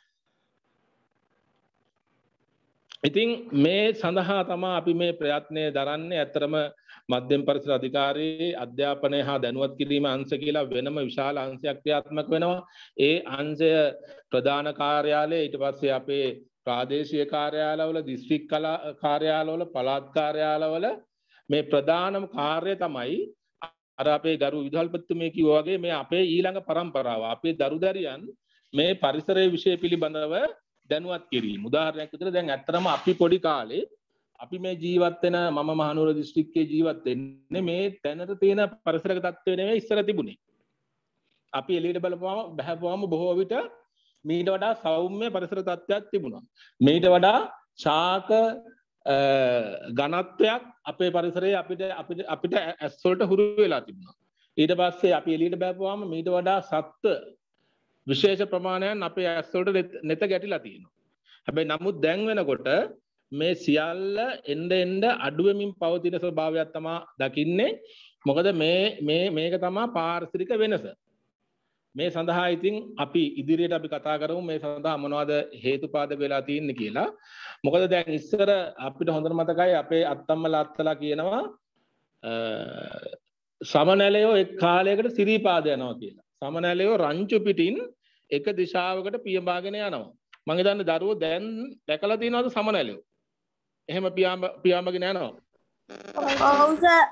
[SPEAKER 5] ඉතින් මේ සඳහා තමයි අපි මේ ප්‍රයත්නය දරන්නේ. ඇත්තරම මධ්‍යම පරිසර අධිකාරියේ අධ්‍යාපනය හා දැනුවත් කිරීම අංශ කියලා වෙනම විශාල අංශයක් ක්‍රියාත්මක වෙනවා. ඒ අංශය ප්‍රධාන කාර්යාලය, ඊට පස්සේ අපේ ප්‍රාදේශීය කාර්යාලවල, දිස්ත්‍රික් කාර්යාලවල, පළාත් කාර්යාලවල මේ ප්‍රධානම කාර්යය තමයි අර අපේ ගරු විදුහල්පතිතුමිය කිව්වා වගේ මේ අපේ ඊළඟ પરම්පරාව, අපේ දරුදරියන් මේ පරිසරයේ විෂය පිළිබඳව දැනුවත් කිරීම. උදාහරණයක් විදිහට දැන් ඇත්තටම අපි පොඩි කාලේ අපි මේ ජීවත් වෙන මම මහනුවර දිස්ත්‍රික්කයේ ජීවත් වෙන්නේ මේ තැනට තියෙන පරිසරක තත්ත්වය නෙවෙයි ඉස්සර තිබුණේ. අපි එළියට බහපුවාම බොහෝ විට මීට වඩා සෞම්‍ය පරිසර තත්ත්වයක් තිබුණා. මීට වඩා ශාක ඝනත්වයක් අපේ පරිසරයේ අපිට ඇස් වලට හුරු වෙලා තිබුණා. ඊට පස්සේ අපි එළියට බහපුවාම මීට වඩා සත්ත්ව විශේෂ ප්‍රමාණයන් අපේ ඇස් වලට නෙත ගැටිලා තියෙනවා. හැබැයි නමුත් දැන් වෙනකොට මේ සියල්ල එන්න අඩු වෙමින් පවතින ස්වභාවයක් තමයි දකින්නේ. මොකද මේක තමයි පාරිසරික වෙනස. මේ සඳහා ඉතින් අපි ඉදිරියට අපි කතා කරමු මේ සඳහා මොනවද හේතුපාදක වෙලා තියෙන්නේ කියලා. මොකද දැන් ඉස්සර අපිට හොඳට මතකයි අපේ අත්තම්මලා අත්තලා කියනවා සමනැලයෝ එක් කාලයකට සිරීපාද යනවා කියලා. සමනැලයෝ රංචු පිටින් එක දිශාවකට පියඹාගෙන යනවා. මම හිතන්නේ දරුවෝ දැන් දැකලා තියෙනවද සමනැලයෝ? එහෙම පියාඹගෙන යනවා.
[SPEAKER 6] ඔව් සර්.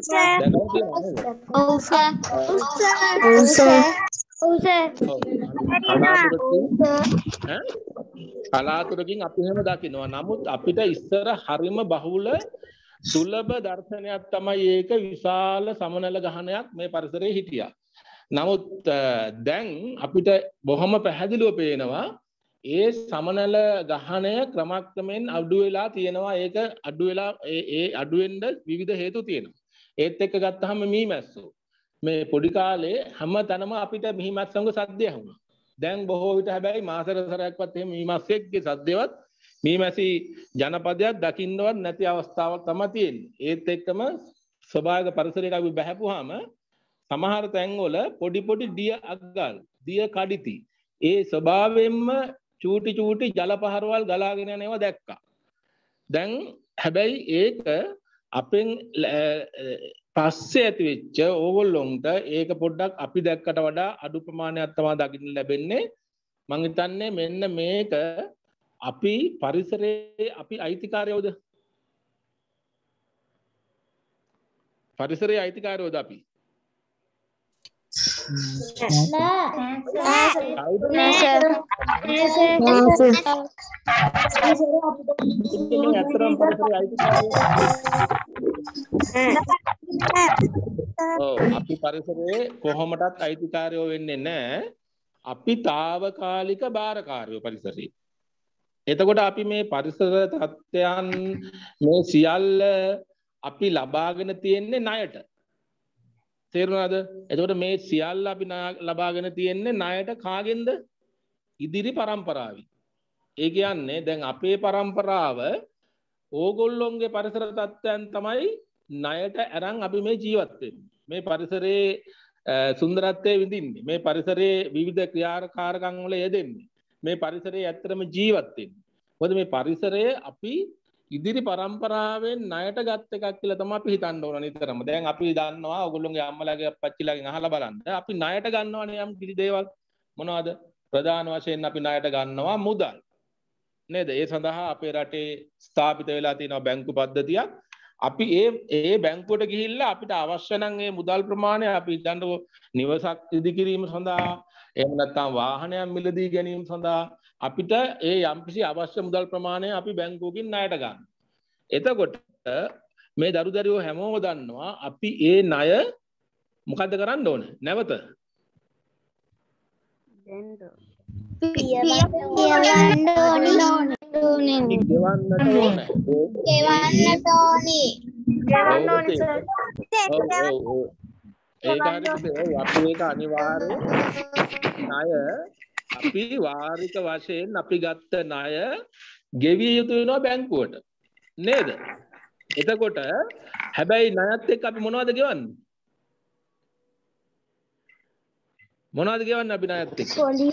[SPEAKER 5] කලාතුරකින් අපි එහෙම දකිනවා. නමුත් අපිට ඉස්සර හරිම බහුල සුලභ දර්ශනයක් තමයි ඒක විශාල සමනල ගහනයක් මේ පරිසරයේ හිටියා. නමුත් දැන් අපිට බොහොම පැහැදිලිව පේනවා ඒ සමනල ගහනය ක්‍රමක්‍රමයෙන් අඩු වෙලා තියෙනවා. ඒක අඩු වෙලා ඒ අඩු වෙන්න විවිධ හේතු තියෙනවා. ඒත් එක්ක ගත්තාම මීමැස්සෝ මේ පොඩි කාලේ හැම තැනම අපිට මීමැස්සන්ගේ සද්දය ඇහුණා. දැන් බොහෝ විට හැබැයි මාසෙක සැරයක්වත් එහෙම මීමැස්සෙක්ගේ සද්දේවත් මීමැසි ජනපදයක් දකින්නවත් නැති අවස්ථාවක් තමයි තියෙන්නේ. ඒත් එක්කම ස්වභාවික පරිසරයක අපි බහැපුවාම සමහර තැන්වල පොඩි පොඩි දිය අග්ගල්, දිය කඩਿති ඒ ස්වභාවයෙන්ම චූටි චූටි ජල පහරවල් ගලාගෙන යන ඒවා දැක්කා. දැන් හැබැයි ඒක අපෙන් පස්සේ ඇති වෙච්ච ඕගොල්ලොන්ට ඒක පොඩ්ඩක් අපි දැක්කට වඩා අඩු ප්‍රමාණයක් තමයි දකින්න ලැබෙන්නේ. මම හිතන්නේ මෙන්න මේක අපි පරිසරයේ අපි අයිතිකාරයෝද? පරිසරයේ අයිතිකාරයෝද අපි? අපි පරිසරයේ කොහොමටත් අයිතිකාරයෝ වෙන්නේ නැහැ. අපි తాවකාලික බාරකාරයෝ පරිසරයේ. එතකොට අපි මේ පරිසර තත්ත්වයන් මේ සියල්ල අපි ලබාගෙන තියෙන්නේ ණයට. තේරුණාද? එතකොට මේ සියල්ල අපි ලබාගෙන තියෙන්නේ ණයට කාගෙන්ද? ඉදිරි පරම්පරාවයි. ඒ කියන්නේ දැන් අපේ පරම්පරාව ඕගොල්ලොන්ගේ පරිසර තත්ත්වයන් තමයි ණයට අරන් අපි මේ ජීවත් වෙන්නේ. මේ පරිසරයේ සුන්දරත්වය විඳින්නේ. මේ පරිසරයේ විවිධ ක්‍රියාකාරකම් වල යෙදෙන්නේ. මේ පරිසරයේ ඇත්තටම ජීවත් වෙන්නේ. මොකද මේ පරිසරය අපි ඉදිරි පරම්පරාවෙන් ණයට ගත් එකක් කියලා තමයි අපි හිතන්න ඕන නිතරම. දැන් අපි දන්නවා ඔයගොල්ලෝගේ අම්මලාගේ අප්පච්චිලාගෙන් අහලා බලන්න. අපි ණයට ගන්නවනේ යම් කිසි දේවල්. මොනවද? ප්‍රධාන වශයෙන් අපි ණයට ගන්නවා මුදල්. නේද? ඒ සඳහා අපේ රටේ ස්ථාපිත වෙලා තියෙනවා බැංකු පද්ධතියක්. අපි ඒ බැංකුවට ගිහිල්ලා අපිට අවශ්‍ය නම් ඒ මුදල් ප්‍රමාණය අපි හිතන්නකො නිවසක් ඉදිකිරීම සඳහා එහෙම නැත්නම් වාහනයක් මිලදී ගැනීම සඳහා අපිට ඒ යම්කිසි අවශ්‍ය මුදල් ප්‍රමාණය අපි බැංකුවකින් ණයට ගන්න. එතකොට මේ දරුදරියෝ හැමෝම දන්නවා අපි ඒ ණය මොකද්ද කරන්න ඕන? නැවත ඒක අනිවාර්ය ණය අපි වාරික වශයෙන් අපි ගත්ත ණය ගෙවිය යුතු වෙනවා බැංකුවට නේද? එතකොට හැබැයි ණයත් එක්ක අපි මොනවද ගෙවන්නේ? මොනවද ගෙවන්නේ අපි ණයත් එක්ක?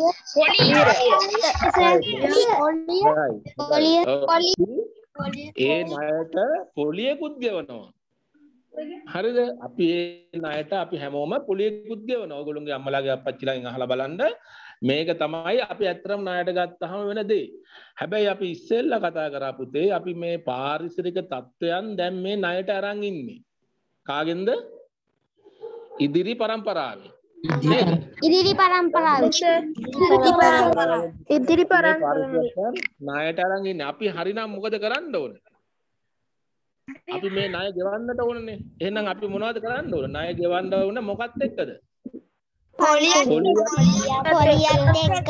[SPEAKER 5] ඒ ණයට පොලියකුත් ගෙවනවා. හරිද? අපි ඒ ණයට අපි හැමෝම පොලියකුත් ගෙවනවා. ඔයගොල්ලෝගේ අම්මලාගේ අප්පච්චිලාගෙන් අහලා බලන්න. මේක තමයි අපි ඇත්තටම ණයට ගත්තාම වෙන දේ. හැබැයි අපි ඉස්සෙල්ලා කතා කරා පුතේ අපි මේ පාරිසරික තත්ත්වයන් දැන් මේ ණයට අරන් ඉන්නේ. කාගෙන්ද? ඉදිරි පරම්පරාවේ.
[SPEAKER 6] ඉදිරි පරම්පරාවේ.
[SPEAKER 5] ණයට අරන් ඉන්නේ. අපි හරිනම් මොකද කරන්න ඕන? අපි මේ ණය ගෙවන්නට ඕනනේ. එහෙනම් අපි මොනවද කරන්න ඕන? ණය ගෙවන්න ඕන මොකක්ද එක්කද?
[SPEAKER 6] පොලියත් එක්ක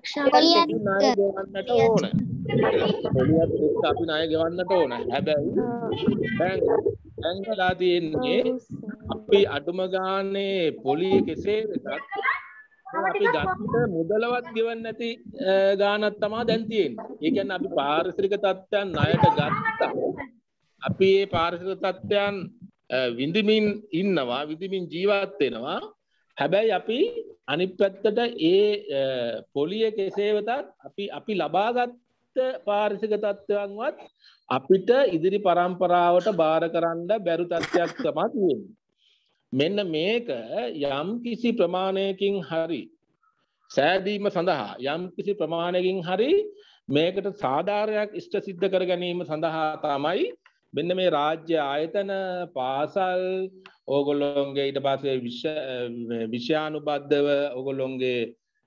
[SPEAKER 5] අපි ණය ගෙවන්නට ඕන. හැබැයි දැන් වෙලා තියෙන්නේ අපි අඩුම ගානේ පොලිය කෙසේ වෙතත් අපි ගත්ත මුදලවත් ගෙවන්න නැති ගානක් තමයි දැන් තියෙන්නේ. ඒ කියන්නේ අපි පාරිසරික තත්ත්වයන් ණයට ගත්තා. අපි මේ පාරිසරික තත්ත්වයන් විඳිමින් ඉන්නවා, විඳිමින් ජීවත් වෙනවා. හැබැයි අපි අනිත් පැත්තට ඒ පොලිය කෙසේ වෙතත් අපි ලබාගත් පාරිසරික තත්ත්වයන්වත් අපිට ඉදිරි පරම්පරාවට බාර කරන්න බැරි තත්ත්වයක් තමයි තියෙන්නේ. මෙන්න මේක යම් කිසි ප්‍රමාණයකින් හරි සෑදීම සඳහා යම් කිසි ප්‍රමාණයකින් හරි මේකට සාධාරණයක් ඉෂ්ට සිද්ධ කර ගැනීම සඳහා තමයි මෙන්න මේ රාජ්‍ය ආයතන පාසල් ඕගොල්ලොන්ගේ ඊට පස්සේ විෂයානුබද්ධව ඕගොල්ලොන්ගේ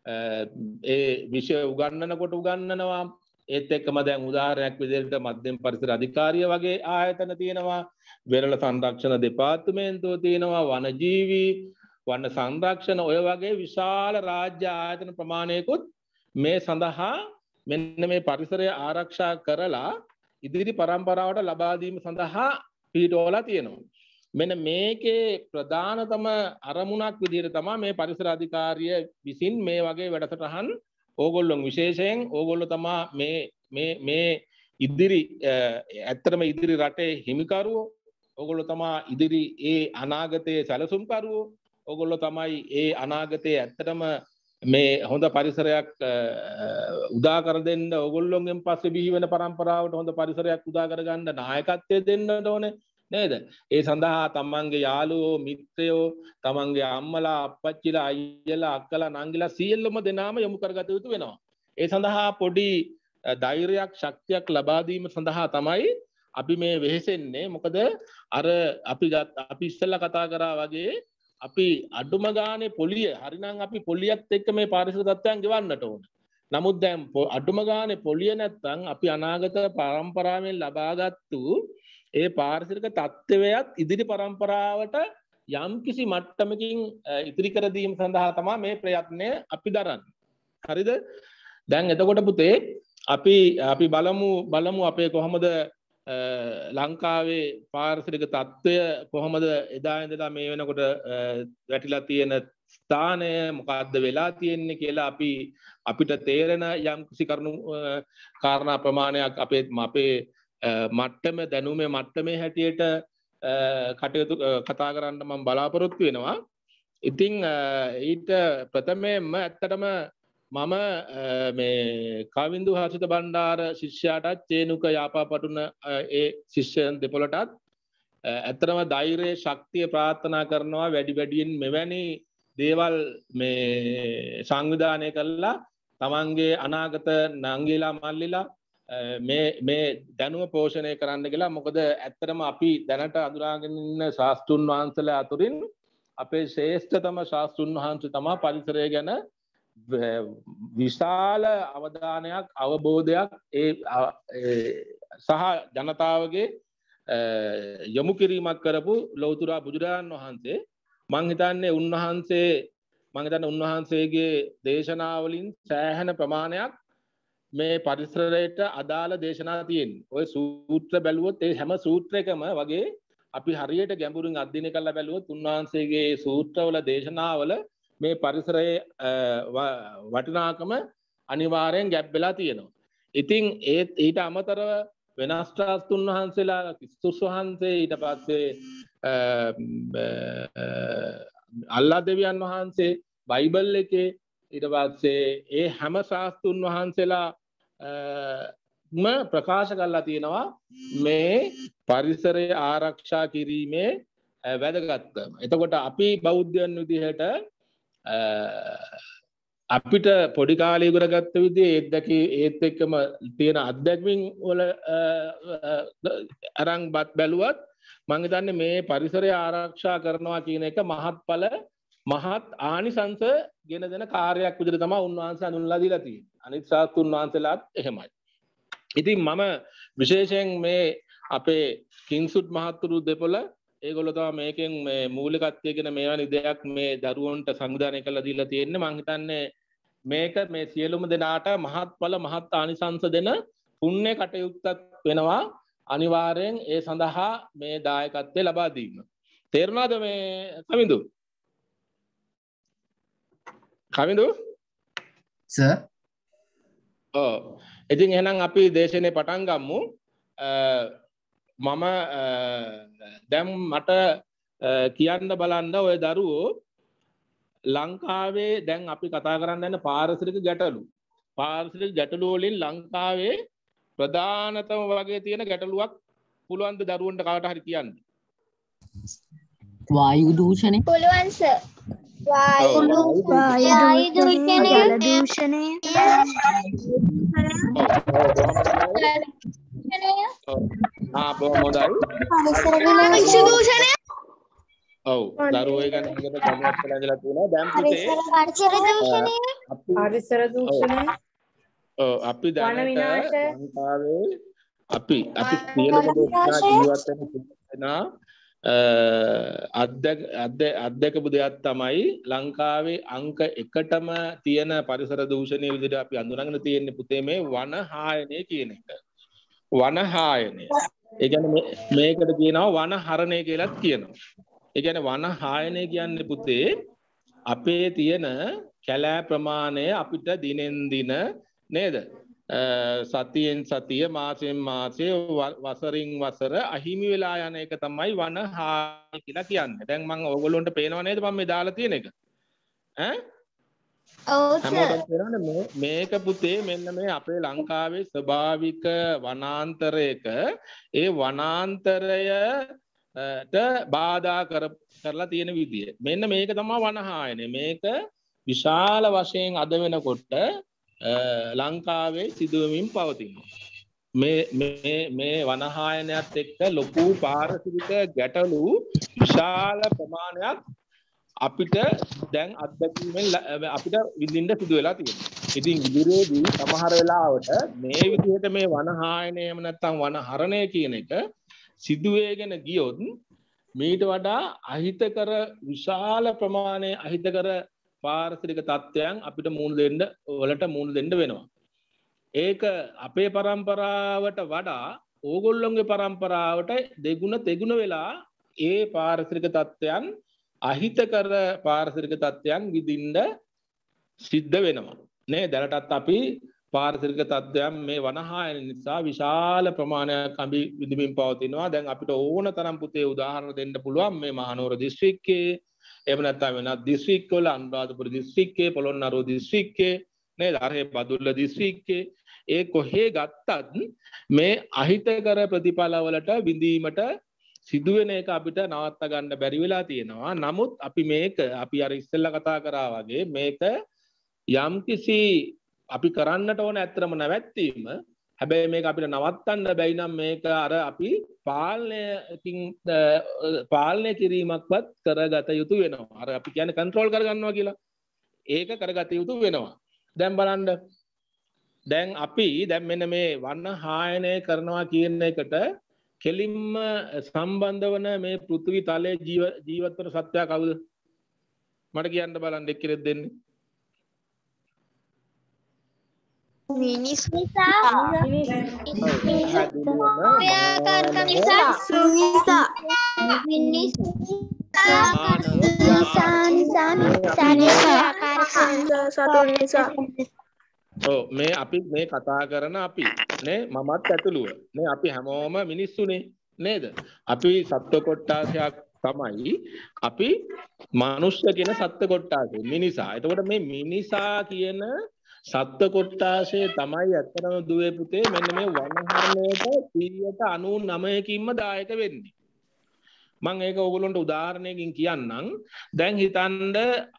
[SPEAKER 5] ඒ විෂය උගන්වනවා ඒත් එක්කම දැන් උදාහරණයක් විදිහට මධ්‍යම පරිසර අධිකාරිය වගේ ආයතන තියෙනවා වෙරළ සංරක්ෂණ දෙපාර්තමේන්තුව තියෙනවා වනජීවි වන සංරක්ෂණ ඔය වගේ විශාල රාජ්‍ය ආයතන ප්‍රමාණයකුත් මේ සඳහා මෙන්න මේ පරිසරය ආරක්ෂා කරලා ඉදිරි පරම්පරාවට ලබා දීම සඳහා පිටෝලා තියෙනවා. මෙන්න මේකේ ප්‍රධානතම අරමුණක් විදිහට තමයි මේ පරිසර අධිකාරිය විසින් මේ වගේ වැඩසටහන් ඕගොල්ලොන් විශේෂයෙන් ඕගොල්ලෝ තමයි මේ ඉදිරි ඇත්තටම ඉදිරි රටේ හිමිකරුවෝ ඕගොල්ලෝ තමයි ඉදිරි ඒ අනාගතයේ සැලසුම්කරුවෝ ඕගොල්ලෝ තමයි ඒ අනාගතයේ ඇත්තටම මේ හොඳ පරිසරයක් උදා කර දෙන්න ඕගොල්ලොන්ගෙන් පස්සේ බිහි වෙන පරම්පරාවට හොඳ පරිසරයක් උදා කර ගන්න නායකත්වය දෙන්න ඕනේ නේද? ඒ සඳහා තමන්ගේ යාළුවෝ මිත්‍රයෝ තමන්ගේ අම්මලා අප්පච්චිලා අයියලා අක්කලා නංගිලා සියල්ලම දෙනාම යොමු කරගත යුතු වෙනවා. ඒ සඳහා පොඩි ධෛර්යයක් ශක්තියක් ලබා දීම සඳහා තමයි අපි මේ වෙහෙසෙන්නේ. මොකද අර අපි ඉස්සෙල්ලා කතා කරා වගේ අපි අඩුම ගානේ පොලිය හරිනම් අපි පොලියත් එක්ක මේ පාරිසරික තත්ත්වයන් ගෙවන්නට ඕන. නමුත් දැන් අඩුම ගානේ පොලිය නැත්තම් අපි අනාගත පරම්පරාවෙන් ලබාගත්තු ඒ පාරිසරික තත්ත්වයත් ඉදිරි පරම්පරාවට යම් කිසි මට්ටමකින් ඉදිරි කර දීම සඳහා තමයි මේ ප්‍රයත්නය අපි දරන්නේ. හරිද? දැන් එතකොට පුතේ අපි බලමු අපේ කොහොමද ලංකාවේ පාරිසරික තත්ත්වය කොහොමද එදා ඉඳලා මේ වෙනකොට වැටිලා තියෙන ස්ථානය මොකද්ද වෙලා තියෙන්නේ කියලා අපිට තේරෙන යම් කිසි කාරණා ප්‍රමාණයක් අපේ මට්ටම දැනුමේ මට්ටමේ හැටියට කටයුතු කතා කරන්න මම බලාපොරොත්තු වෙනවා. ඉතින් ඊට ප්‍රථමයෙන්ම ඇත්තටම මම මේ කවින්දු හසිත බණ්ඩාර ශිෂ්‍යයාටත් චේනුක යාපාපටුන ඒ ශිෂ්‍යයන් දෙපොළටත් ඇත්තටම ධෛර්යය ශක්තිය ප්‍රාර්ථනා කරනවා වැඩියෙන් මෙවැනි දේවල් මේ සංවිධානය කළා තමන්ගේ අනාගත නංගිලා මල්ලිලා මේ දැනුම පෝෂණය කරන්න කියලා. මොකද ඇත්තටම අපි දැනට අඳුරාගෙන ඉන්න ශාස්ත්‍රුන් වහන්සේලා අතුරින් අපේ ශ්‍රේෂ්ඨතම ශාස්ත්‍රුන් වහන්සේ තමයි පරිසරය ගැන විශාල අවධානයක් අවබෝධයක් සහ ජනතාවගේ යොමු කිරීමක් කරපු ලෞතර බුදුරජාණන් වහන්සේ. මං හිතන්නේ උන්වහන්සේගේ දේශනාවලින් සෑහෙන ප්‍රමාණයක් මේ පරිසරයට අදාළ දේශනා තියෙන්නේ. ඔය සූත්‍ර බැලුවොත් ඒ හැම සූත්‍රයකම වගේ අපි හරියට ගැඹුරින් අධ්‍යයනය කරලා බැලුවොත් උන්වහන්සේගේ සූත්‍රවල දේශනාවල මේ පරිසරයේ වටිනාකම අනිවාර්යෙන් ගැබ් වෙලා තියෙනවා. ඉතින් ඊට අමතරව වෙනස් ශාස්ත්‍රුන් වහන්සේලා ක්‍රිස්තුස් වහන්සේ ඊට පස්සේ අල්ලා දෙවියන් වහන්සේ බයිබල් එකේ ඊට පස්සේ ඒ හැම ශාස්ත්‍රුන් වහන්සේලා ප්‍රකාශ කරලා තියෙනවා මේ පරිසරය ආරක්ෂා කිරීමේ වැදගත්කම. එතකොට අපි බෞද්ධයන් විදිහට අපිට පොඩි කාලේ ඉගෙන ගත්ත විදිහේ ඒත් එක්කම තියෙන අත්දැකීම් වල අරන් බැලුවත් මම හිතන්නේ මේ පරිසරය ආරක්ෂා කරනවා කියන එක මහත් ආනිසංස ගෙන දෙන කාර්යයක් විදිහට තමයි උන්වහන්සේ අඳුන්ලා දීලා තියෙන්නේ. අනිත් ශාස්ත්‍රුන් වහන්සේලාත් එහෙමයි. ඉතින් මම විශේෂයෙන් මේ අපේ කිංසුත් මහත්තුරු දෙපොළ ඒගොල්ලෝ තමයි මේකෙන් මේ මූලිකත්වයේගෙන මේවැනි දෙයක් මේ දරුවන්ට සංවිධානය කරලා දීලා තියෙන්නේ. මම හිතන්නේ මේක මේ සියලුම දෙනාට මහත්ඵල මහත් ආනිසංස දෙන පුණ්‍ය කටයුත්තක් වෙනවා. අනිවාර්යෙන් ඒ සඳහා මේ දායකත්වය ලබා දීම. තේරුණාද මේ කවිඳු?
[SPEAKER 2] සර්.
[SPEAKER 5] ඉතින් එහෙනම් අපි දේශනේ පටන් ගමු. මම දැන් මට කියන්න බලන්න ඔය දරුවෝ ලංකාවේ දැන් අපි කතා කරන්න යන පාරිසරික ගැටලු. පාරිසරික ගැටලු වලින් ලංකාවේ ප්‍රධානතම වගේ තියෙන ගැටලුවක් පුළුවන් ද දරුවන්ට කාට හරි කියන්න?
[SPEAKER 7] වායු දූෂණය.
[SPEAKER 6] පුළුවන් සර්. වායු දූෂණය, ජල දූෂණය,
[SPEAKER 5] බොහොම හොඳයි.
[SPEAKER 6] පරිසර දූෂණය.
[SPEAKER 5] ඔව් දරුවෝ ගැන හොඳට දැනුවත් කරලා ඉඳලා තියෙනවා. දැන් පුතේ
[SPEAKER 8] පරිසර දූෂණය
[SPEAKER 5] අපි දැනට ලංකාවේ අපි සියලුම දෙනා ජීවත් වෙන අත්දැකපු දෙයක් තමයි ලංකාවේ අංක 1ටම තියෙන පරිසර දූෂණය විදිහට අපි අඳුනගෙන තියෙන්නේ පුතේ මේ වන හායනය කියන එක. වන හායනය. ඒ කියන්නේ මේකට කියනවා වන හරණය කියලාත් කියනවා. ඒ කියන්නේ වන හායනය කියන්නේ පුතේ අපේ තියෙන කැලෑ ප්‍රමාණය අපිට දිනෙන් දින නේද? සතියෙන් සතිය මාසෙන් මාසෙ වසරින් වසර අහිමි වෙලා යන එක තමයි වන හානි කියලා කියන්නේ. දැන් මම ඕගොල්ලොන්ට පේනව නේද මම මේ දාලා තියෙන එක? ඈ? ඔව් සර්. මේක පුතේ මෙන්න මේ අපේ ලංකාවේ ස්වභාවික වනාන්තරයක ඒ වනාන්තරයට බාධා කරලා තියෙන විදිය. මෙන්න මේක තමයි වන හායනය. මේක විශාල වශයෙන් අද වෙනකොට ලංකාවේ සිදුවමින් පවතිනවා. මේ වනහායනයත් එක්ක ලොකු පාරිසරික ගැටලු විශාල ප්‍රමාණයක් අපිට දැන් අත්දැකීමෙන් අපිට විඳින්න සිදු වෙලා තියෙනවා. ඉතින් ඉදිරියේදී සමහර වෙලාවට මේ විදිහට මේ වනහායනය එහෙම නැත්නම් වනහරණය කියන එක සිදු වෙගෙන ගියොත් මීට වඩා අහිතකර විශාල ප්‍රමාණයේ අහිතකර පාරිසරික තත්ත්වයන් අපිට මුහුණ දෙන්න වෙනවා. ඒක අපේ પરම්පරාවට වඩා ඕගොල්ලොන්ගේ પરම්පරාවට දෙගුණ තෙගුණ වෙලා ඒ පාරිසරික තත්ත්වයන් අහිතකර පාරිසරික තත්ත්වයන් විඳින්න සිද්ධ වෙනවා. නේ දැනටත් අපි පාරිසරික තත්ත්වයන් මේ වනහායන නිසා විශාල ප්‍රමාණයක් අපි විඳින්මින් පවතිනවා. දැන් අපිට ඕන තරම් පුතේ උදාහරණ දෙන්න පුළුවන් මේ මහනුවර දිස්ත්‍රික්කයේ එහෙම නැත්නම් වෙනත් දිස්ත්‍රික්කවල අනුරාධපුර දිස්ත්‍රික්කයේ පොළොන්නරුව දිස්ත්‍රික්කයේ නේද අරහේ බදුල්ල දිස්ත්‍රික්කයේ ඒ කොහේ ගත්තත් මේ අහිතකර ප්‍රතිඵලවලට විඳීමට සිදුවෙන එක අපිට නවත්ත ගන්න බැරි වෙලා තියෙනවා. නමුත් අපි අර ඉස්සෙල්ලා කතා කරා වගේ මේක යම්කිසි අපි කරන්නට ඕන ඇත්තම නැවැත්වීම. හැබැයි මේක අපිට නවත්තන්න බැයි නම් මේක අර අපි පාලනය කිරීමක්වත් කරගත යුතු වෙනවා. අර අපි කියන්නේ කන්ට්‍රෝල් කරගන්නවා කියලා. ඒක කරගත යුතු වෙනවා. දැන් බලන්න. දැන් මෙන්න මේ වන හායනය කරනවා කියන එකට කෙලින්ම සම්බන්ධ වන මේ පෘථිවි තලයේ ජීවත් වන සත්වයා කවුද? මට කියන්න බලන්න එක්කෙනෙක් දෙන්න.
[SPEAKER 6] මිනිස් නිසා
[SPEAKER 5] මේ අපි මේ කතා කරන අපි නේ මමත් ඇතුළුව නේ අපි හැමෝම මිනිස්සුනේ නේද? අපි සත්ව කොට්ටාසයක් තමයි අපි මනුෂ්‍ය කියන සත්ව කොට්ටාසය මිනිසා. එතකොට මේ මිනිසා කියන සත්ව කොට්ටාසය තමයි ඇත්තටම දුවේ පුතේ මෙන්න මේ වනහරණයට 99%කින්ම දායක වෙන්නේ. මම ඒක ඕගොල්ලන්ට උදාහරණයකින් කියන්නම්. දැන් හිතන්න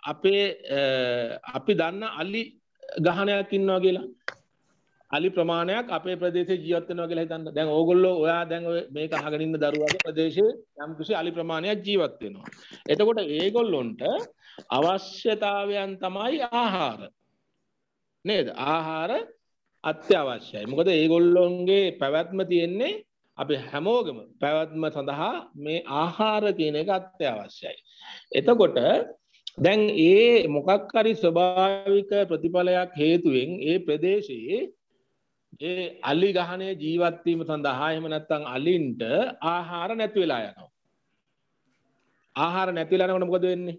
[SPEAKER 5] අපි දන්න අලි ගහනයක් ඉන්නවා කියලා. අලි ප්‍රමාණයක් අපේ ප්‍රදේශයේ ජීවත් වෙනවා කියලා හිතන්න. දැන් ඕගොල්ලෝ ඔයා දැන් මේක අහගෙන ඉන්න දරුවාගේ ප්‍රදේශයේ යම් කිසි අලි ප්‍රමාණයක් ජීවත් වෙනවා. එතකොට ඒගොල්ලොන්ට අවශ්‍යතාවයන් තමයි ආහාර. නේද? ආහාර අත්‍යවශ්‍යයි. මොකද ඒගොල්ලොන්ගේ පැවැත්ම තියෙන්නේ අපි හැමෝගෙම පැවැත්ම සඳහා මේ ආහාර කියන එක අත්‍යවශ්‍යයි. එතකොට දැන් මොකක් හරි ස්වභාවික ප්‍රතිඵලයක් හේතුවෙන් ඒ ප්‍රදේශයේ ඒ අලි ගහනේ ජීවත් වීම සඳහා එහෙම නැත්නම් අලින්ට ආහාර නැති වෙලා යනවා. ආහාර නැති වෙලා යනකොට මොකද වෙන්නේ?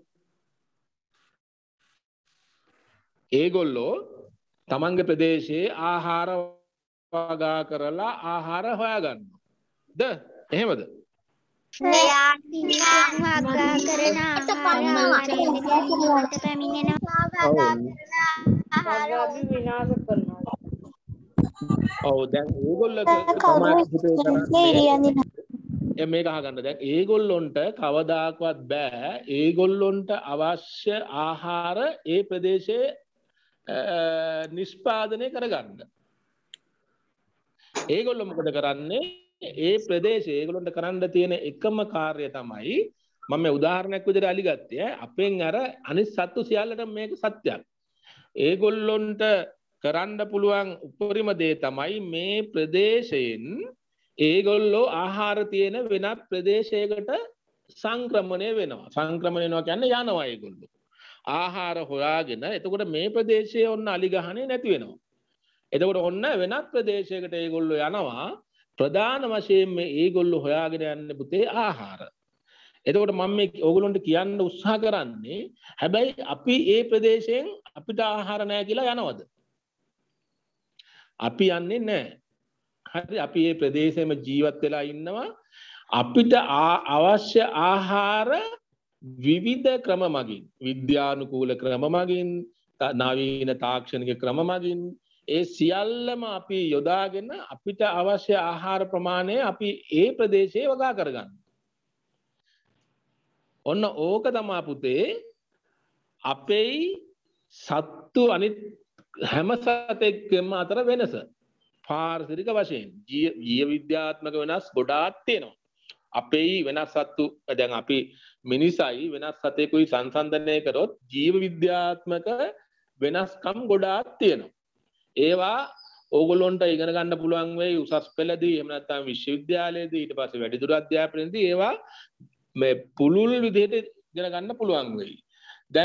[SPEAKER 5] ඒගොල්ලෝ තමන්ගේ ප්‍රදේශයේ ආහාර වගා කරලා ආහාර හොයාගන්නවා. එහෙමද?
[SPEAKER 6] වගා කරන ආහාර ආහාරයට පැමිණෙනවා.
[SPEAKER 4] වර්ගාදී විනාශ කරනවා.
[SPEAKER 5] ඔව් දැන් ඕගොල්ලෝ තමයි හිතේ කරන්නේ මේක අහගන්න. දැන් ඒගොල්ලොන්ට කවදාකවත් බෑ ඒගොල්ලොන්ට අවශ්‍ය ආහාර ඒ ප්‍රදේශයේ නිෂ්පාදනය කරගන්න. ඒගොල්ලෝ මොකද කරන්නේ? ඒ ප්‍රදේශයේ ඒගොල්ලන්ට කරන්න තියෙන එකම කාර්යය තමයි මම උදාහරණයක් විදිහට අලි ගත්තේ අපෙන් අර අනිත් සත්තු සියල්ලට මේක සත්‍යයක්. ඒගොල්ලොන්ට කරන්න පුළුවන් උපරිම දේ තමයි මේ ප්‍රදේශයෙන් ඒගොල්ලෝ ආහාර තියෙන වෙනත් ප්‍රදේශයකට සංක්‍රමණය වෙනවා. සංක්‍රමණය වෙනවා කියන්නේ යනවා ඒගොල්ලෝ. ආහාර හොයාගෙන එතකොට මේ ප්‍රදේශයේ ඔන්න අලි ගහන්නේ නැති වෙනවා. එතකොට ඔන්න වෙනත් ප්‍රදේශයකට ඒගොල්ලෝ යනවා. ප්‍රධාන වශයෙන් මේ ඒගොල්ලෝ හොයාගෙන යන්නේ පුතේ ආහාර. එතකොට මම මේ ඕගොල්ලන්ට කියන්න උත්සාහ කරන්නේ හැබැයි අපි ඒ ප්‍රදේශයෙන් අපිට ආහාර නැහැ කියලා යනවද? අපි යන්නේ නැහැ. හරි අපි මේ ප්‍රදේශෙම ජීවත් වෙලා ඉන්නවා. අපිට අවශ්‍ය ආහාර විවිධ ක්‍රම මගින් විද්‍යානුකූල ක්‍රම මගින් නවීන තාක්ෂණික ක්‍රම මගින් ඒ සියල්ලම අපි යොදාගෙන අපිට අවශ්‍ය ආහාර ප්‍රමාණය අපි ඒ ප්‍රදේශයේ වගා කරගන්න. ඔන්න ඕක තමයි පුතේ අපේ සත්තු අනිත් හැම සතෙක්ම අතර වෙනස. පාරිසරික වශයෙන් ජීව විද්‍යාත්මක වෙනස් ගොඩාක් තියෙනවා. අපේ වෙනස් සත්තු දැන් අපි මිනිසයි වෙනස් සතෙකුයි සංසන්දනය කරොත් ජීව විද්‍යාත්මක වෙනස්කම් ගොඩාක් තියෙනවා. ඒවා ඕගොල්ලොන්ට ඉගෙන ගන්න පුළුවන් වෙයි උසස් පෙළදී එහෙම නැත්නම් විශ්වවිද්‍යාලයේදී ඊට පස්සේ වැඩිදුර අධ්‍යාපනයේදී ඒවා මේ පුළුල් විදිහට ඉගෙන ගන්න පුළුවන් වෙයි. දැන්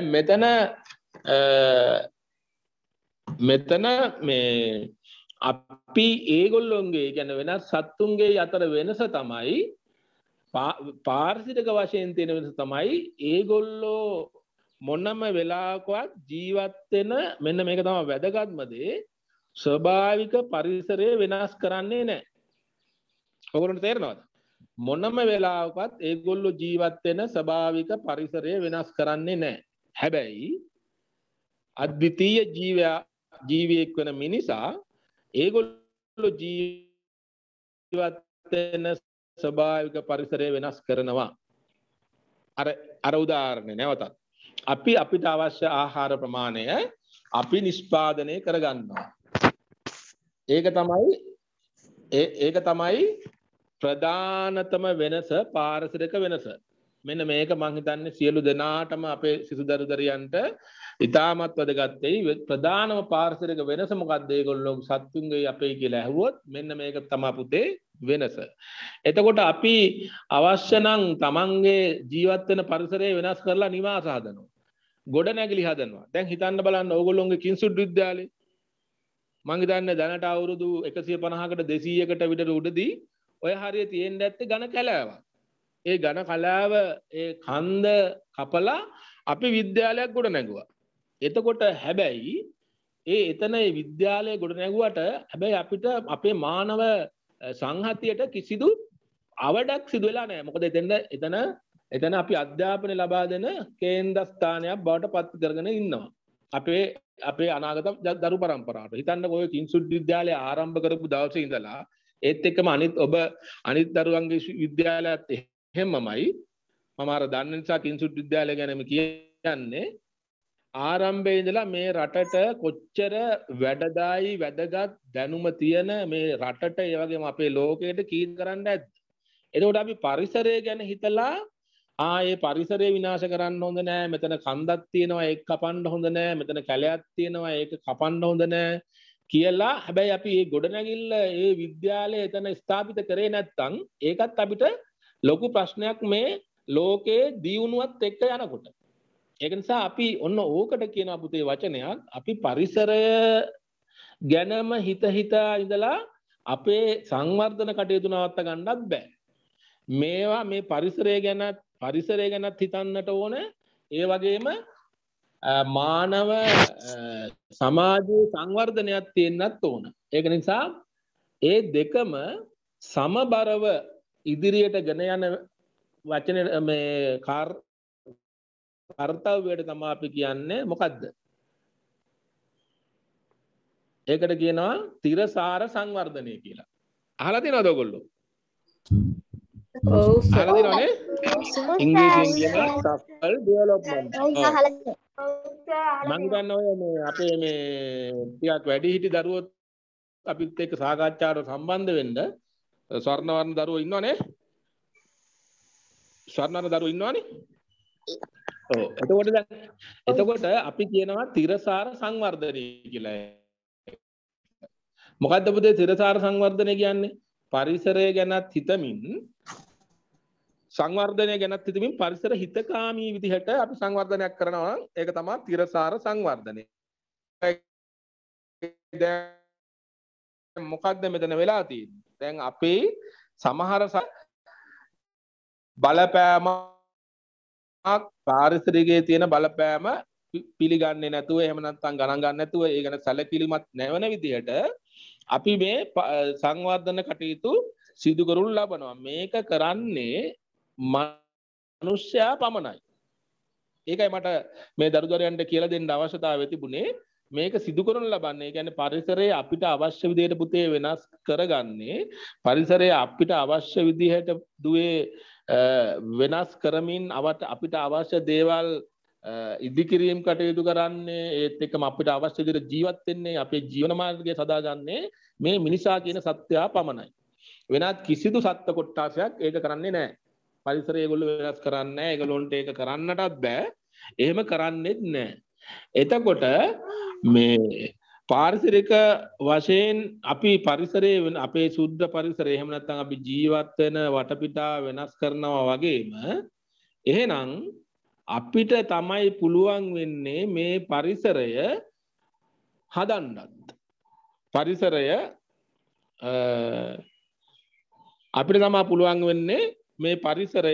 [SPEAKER 5] මෙතන මේ අපි ඒගොල්ලොන්ගේ කියන්නේ වෙනස් සත්තුන්ගේ අතර වෙනස තමයි පාරිසරික වශයෙන් තියෙන වෙනස තමයි ඒගොල්ලෝ මොනම වෙලාවකවත් ජීවත් වෙන මෙන්න මේක තමයි වැදගත්ම දේ ස්වභාවික පරිසරය වෙනස් කරන්නේ නැහැ. ඔයගොල්ලන්ට තේරෙනවද? මොනම වෙලාවකවත් ඒගොල්ලෝ ජීවත් වෙන ස්වභාවික පරිසරය වෙනස් කරන්නේ නැහැ. හැබැයි අද්විතීය ජීවියෙක් වෙන මිනිසා ඒගොල්ලෝ ජීවත් වෙන ස්වභාවික පරිසරය වෙනස් කරනවා. අර උදාහරණය නැවතත් අපි අපිට අවශ්‍ය ආහාර ප්‍රමාණය අපි නිෂ්පාදනය කරගන්නවා. ඒක තමයි ප්‍රධානතම වෙනස පාරිසරික වෙනස. මෙන්න මේක මම හිතන්නේ සියලු දෙනාටම අපේ සිසු දරුදරියන්ට ඉතාමත් වැදගත් වෙයි. ප්‍රධානම පාරිසරික වෙනස මොකක්ද? ඒගොල්ලෝ සත්තුන්ගේ අපේ කියලා ඇහුවොත් මෙන්න මේක තමයි පුතේ වෙනස. එතකොට අපි අවශ්‍ය නම් තමන්ගේ ජීවත් වෙන පරිසරය වෙනස් කරලා නිවාස හදනවා. ගොඩනැගිලි හදනවා. දැන් හිතන්න බලන්න ඕගොල්ලෝගේ කිංසුඩ් විද්‍යාලේ මම හිතන්නේ දැනට අවුරුදු 150කට 200කට විතර උඩදී ඔය හරිය තියෙන්න ඇත්තේ ඝන කැලෑවක්. ඒ ඝන කැලෑව ඒ කන්ද කපලා අපි විද්‍යාලයක් ගොඩ නැගුවා. එතකොට හැබැයි එතන විද්‍යාලය ගොඩ නැගුවට හැබැයි අපිට අපේ මානව සංහතියට කිසිදු අවඩක් සිදු වෙලා නැහැ. මොකද එතන අපි අධ්‍යාපනය ලබා දෙන කේන්ද්‍රස්ථානයක් බවට පත් කරගෙන ඉන්නවා. අපේ අනාගත දරු පරම්පරාවට. හිතන්නකො ඔය කිංසුඩ් විද්‍යාලය ආරම්භ කරපු දවසේ ඉඳලා ඒත් එක්කම අනිත් දරුවන්ගේ විද්‍යාලයත් එහෙමමයි. මම අර දන්න නිසා කිංසුඩ් විද්‍යාලය ගැනම කියන්නේ ආරම්භයේ ඉඳලා මේ රටට කොච්චර වැඩදායි වැදගත් දැනුම තියෙන මේ රටට ඒ වගේම අපේ ලෝකයට කීර්ති කරන්න ඇද්ද? එතකොට අපි පරිසරය ගැන හිතලා ඒ පරිසරය විනාශ කරන්න හොඳ නෑ. මෙතන කන්දක් තියෙනවා ඒක කපන්න හොඳ නෑ. මෙතන කැලයක් තියෙනවා ඒක කපන්න හොඳ නෑ කියලා. හැබැයි අපි මේ ගොඩනැගිල්ල මේ විද්‍යාලය එතන ස්ථාපිත කරේ නැත්නම් ඒකත් අපිට ලොකු ප්‍රශ්නයක් මේ ලෝකයේ දියුණුවත් එක්ක යනකොට. ඒක නිසා අපි ඔන්න ඕකට කියන පුතේ වචනයක් අපි පරිසරය ගැනම හිතා ඉඳලා අපේ සංවර්ධන කටයුතු නවත්ත ගන්නත් බෑ. මේවා මේ පරිසරය ගැනත් හිතන්නට ඕන. ඒ වගේම මානව සමාජයේ සංවර්ධනයක් තියෙන්නත් ඕන. ඒක නිසා ඒ දෙකම සමබරව ඉදිරියට ගෙන යන වචන මේ කර්තව්‍යයට තමයි අපි කියන්නේ මොකද්ද? ඒකට කියනවා තිරසාර සංවර්ධනය කියලා. අහලා තියෙනවද ඔයගොල්ලෝ?
[SPEAKER 7] ඔව් සර්.
[SPEAKER 5] අහලා තියෙනවනේ? ඉංග්‍රීසියෙන් කියනවා සෆල් ඩෙවලොප්මන්ට්. මම හිතන්නේ ඔය මේ අපේ මේ ටිකක් වැඩි හිටි දරුවෝ අපිත් එක්ක සාකච්ඡාවට සම්බන්ධ වෙන්න ස්වර්ණවර්ණ දරුවෝ ඉන්නවනේ. ස්වර්ණවර්ණ දරුවෝ ඉන්නවනේ. ඔව්. එතකොට අපි කියනවා තිරසාර සංවර්ධනය කියලා. මොකද්ද පුතේ තිරසාර සංවර්ධනය කියන්නේ? පරිසරය ගැනත් හිතමින් සංවර්ධනය ගැනත් හිතමින් පරිසර හිතකාමී විදිහට අපි සංවර්ධනයක් කරනවා නම් ඒක තමයි තිරසාර සංවර්ධනය. දැන් මොකද්ද මෙතන වෙලා තියෙන්නේ? දැන් අපේ සමහර බලපෑමක් පාරිසරිකයේ තියෙන බලපෑම පිළිගන්නේ නැතුව එහෙම නැත්නම් ගණන් ගන්න නැතුව ඒ ගැන සැලකිලිමත් නැවන විදිහට අපි මේ සංවර්ධන කටයුතු සිදු කරනු ලබනවා. මේක කරන්නේ මනුෂ්‍යයා පමණයි. ඒකයි මට මේ දරුදරයන්ට කියලා දෙන්න අවශ්‍යතාවය තිබුණේ. මේක සිදු කරනු ලබන්නේ. ඒ කියන්නේ පරිසරය අපිට අවශ්‍ය විදිහට පුතේ වෙනස් කරගන්නේ. පරිසරය අපිට අවශ්‍ය විදිහට දුවේ වෙනස් කරමින් අපිට අවශ්‍ය දේවල් ඉදිකිරීම් කටයුතු කරන්නේ ඒත් එක්කම අපිට අවශ්‍ය විදිහට ජීවත් වෙන්නේ අපේ ජීවන මාර්ගය සදාගන්නේ මේ මිනිසා කියන සත්‍යය පමණයි. වෙනත් කිසිදු සත්ත්ව කොටසක් ඒක කරන්නේ නැහැ. පරිසරය ඒගොල්ලෝ වෙනස් කරන්නේ නැහැ. ඒගොල්ලොන්ට ඒක කරන්නටත් බෑ. එහෙම කරන්නේත් නැහැ. එතකොට මේ පාරිසරික වශයෙන් අපි පරිසරයේ අපේ සුද්ධ පරිසරය එහෙම නැත්නම් අපි ජීවත් වෙන වටපිටාව වෙනස් කරනවා වගේම එහෙනම් අපිට තමයි පුළුවන් වෙන්නේ මේ පරිසරය හදන්නත්. පරිසරය අපිට තමයි පුළුවන් වෙන්නේ මේ පරිසරය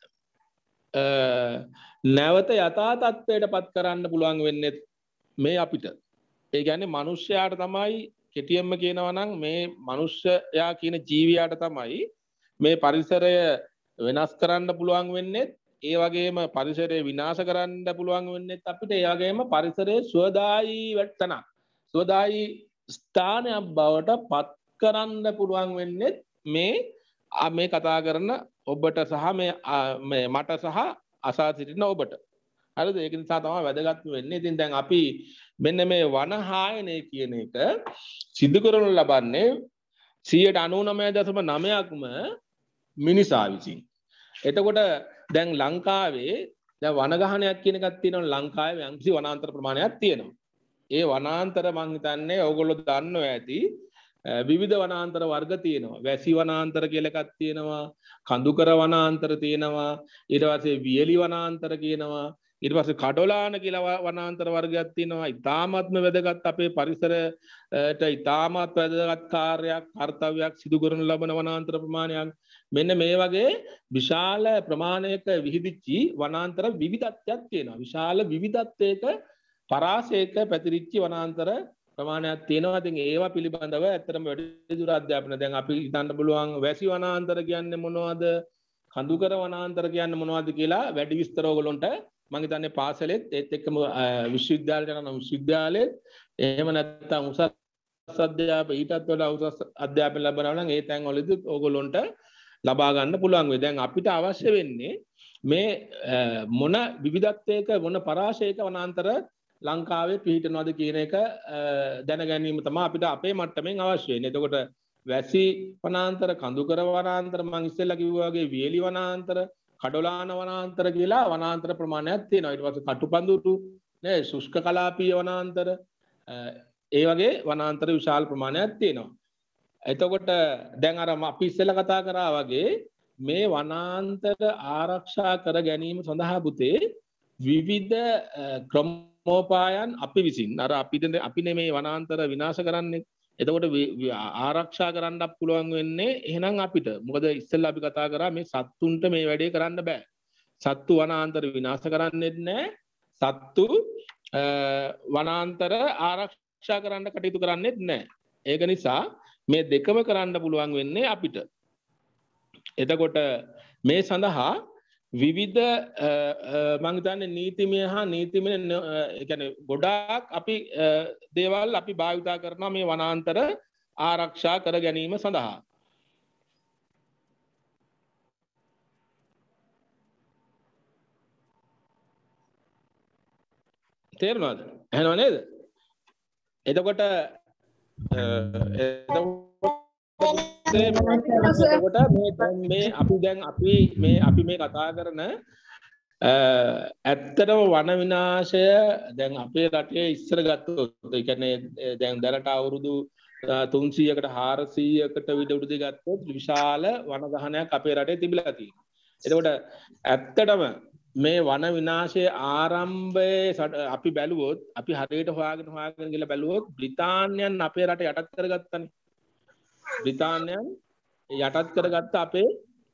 [SPEAKER 5] නැවත යථා තත්ත්වයට පත් කරන්න පුළුවන් වෙන්නේ මේ අපිට. ඒ කියන්නේ මිනිස්යාට තමයි කෙටියෙන්ම කියනවා නම් මේ මිනිස්යා කියන ජීවියාට තමයි මේ පරිසරය වෙනස් කරන්න පුළුවන් වෙන්නේ. ඒ වගේම පරිසරය විනාශ කරන්න පුළුවන් වෙන්නේ අපිට. ඒ වගේම පරිසරයේ සුවදායී වටනක් සුවදායී ස්ථානයක් බවට පත් කරන්න පුළුවන් වෙන්නේ මේ කතා කරන ඔබට සහ මේ මට සහ අසා සිටින ඔබට. හරිද? ඒක නිසා තමයි වැදගත් වෙන්නේ. ඉතින් දැන් අපි මෙන්න මේ වනහායනය කියන එක සිදු කරනු ලබන්නේ 99.9%ක්ම මිනිසා විසින්. එතකොට දැන් ලංකාවේ දැන් වනගහනයක් කියන එකක් තියෙනවා. ලංකාවේ යම්කිසි වනාන්තර ප්‍රමාණයක් තියෙනවා. ඒ වනාන්තර මං හිතන්නේ ඔයගොල්ලෝ දන්නවා ඇති විවිධ වනාන්තර වර්ග තියෙනවා. වැසි වනාන්තර කියලා එකක් තියෙනවා. කඳුකර වනාන්තර තියෙනවා. ඊට පස්සේ වියලි වනාන්තර කියනවා. ඊට පස්සේ කඩොලාන කියලා වනාන්තර වර්ගයක් තියෙනවා. ඉතාමත්ම වැදගත් අපේ පරිසරයට ඉතාමත් වැදගත් කාර්යයක් කාර්යයක් සිදු කරන ලබන වනාන්තර ප්‍රමාණයක්. මෙන්න මේ වගේ විශාල ප්‍රමාණයක විහිදිච්චි වනාන්තර විවිධත්වයක් තියෙනවා. විශාල විවිධත්වයක පරාසයක පැතිරිච්ච වනාන්තර ප්‍රමාණයක් තියෙනවා. ඉතින් ඒවා පිළිබඳව ඇත්තටම වැඩිදුර අධ්‍යාපන දැන් අපි හිතන්න පුළුවන් වැසි වනාන්තර කියන්නේ මොනවද? කඳුකර වනාන්තර කියන්නේ මොනවද කියලා වැඩි විස්තර ඕගොල්ලන්ට මම හිතන්නේ පාසලෙත් ඒත් එක්කම විශ්වවිද්‍යාලයට යන විශ්වවිද්‍යාලෙත් එහෙම නැත්නම් උසස් අධ්‍යාපන ඊටත් වඩා උසස් අධ්‍යාපන ලැබනවා නම් ඒ තැන් වලදී ඕගොල්ලන්ට ලබා ගන්න පුළුවන් වෙයි. දැන් අපිට අවශ්‍ය වෙන්නේ මේ මොන විවිධත්වයක මොන පරාශයක වනාන්තර ලංකාවේ පිහිටනවාද කියන එක දැන ගැනීම තමයි අපිට අපේ මට්ටමින් අවශ්‍ය වෙන්නේ. එතකොට වැසි වනාන්තර, කඳුකර වනාන්තර, මම ඉස්සෙල්ලා කිව්වා වගේ වියලි වනාන්තර, කඩොලාන වනාන්තර කියලා වනාන්තර ප්‍රමාණයක් තියෙනවා. ඊට පස්සේ කටුපඳුරු නේ ශුෂ්ක කලාපීය වනාන්තර ඒ වගේ වනාන්තර විශාල ප්‍රමාණයක් තියෙනවා. එතකොට දැන් අර අපි ඉස්සෙල්ලා කතා කරා වගේ මේ වනාන්තර ආරක්ෂා කර ගැනීම සඳහා පුතේ විවිධ ක්‍රමෝපායන් අපි විසින් අර අපිනේ මේ වනාන්තර විනාශ කරන්නේ. එතකොට ආරක්ෂා කරන්නත් පුළුවන් වෙන්නේ එහෙනම් අපිට. මොකද ඉස්සෙල්ලා අපි කතා කරා මේ සත්තුන්ට මේ වැඩේ කරන්න බෑ. සත්තු වනාන්තර විනාශ කරන්නේත් නෑ. සත්තු වනාන්තර ආරක්ෂා කරන්න කටයුතු කරන්නේත් නෑ. ඒක නිසා මේ දෙකම කරන්න පුළුවන් වෙන්නේ අපිට. එතකොට මේ සඳහා විවිධ මම හිතන්නේ නීතිමය හා නීතිමය ඒ කියන්නේ ගොඩාක් අපි දේවල් අපි භාවිතා කරනවා මේ වනාන්තර ආරක්ෂා කර ගැනීම සඳහා. තේරුණාද? එහෙනව නේද? එතකොට මේ අපි දැන් අපි මේ කතා කරන ඇත්තටම වන විනාශය දැන් අපේ රටේ ඉස්සර ගත්තොත් ඒ කියන්නේ දැන් දැනට අවුරුදු 300කට 400කට විතර ගත්තොත් විශාල වන ගහනයක් අපේ රටේ තිබිලා තියෙනවා. එතකොට ඇත්තටම මේ වන විනාශයේ ආරම්භයේ අපි බැලුවොත් අපි හරියට හොයාගෙන ගිහලා බැලුවොත් බ්‍රිතාන්‍යයන් අපේ රට යටත් කරගත්තනේ. බ්‍රිතාන්‍යයන් යටත් කරගත්ත අපේ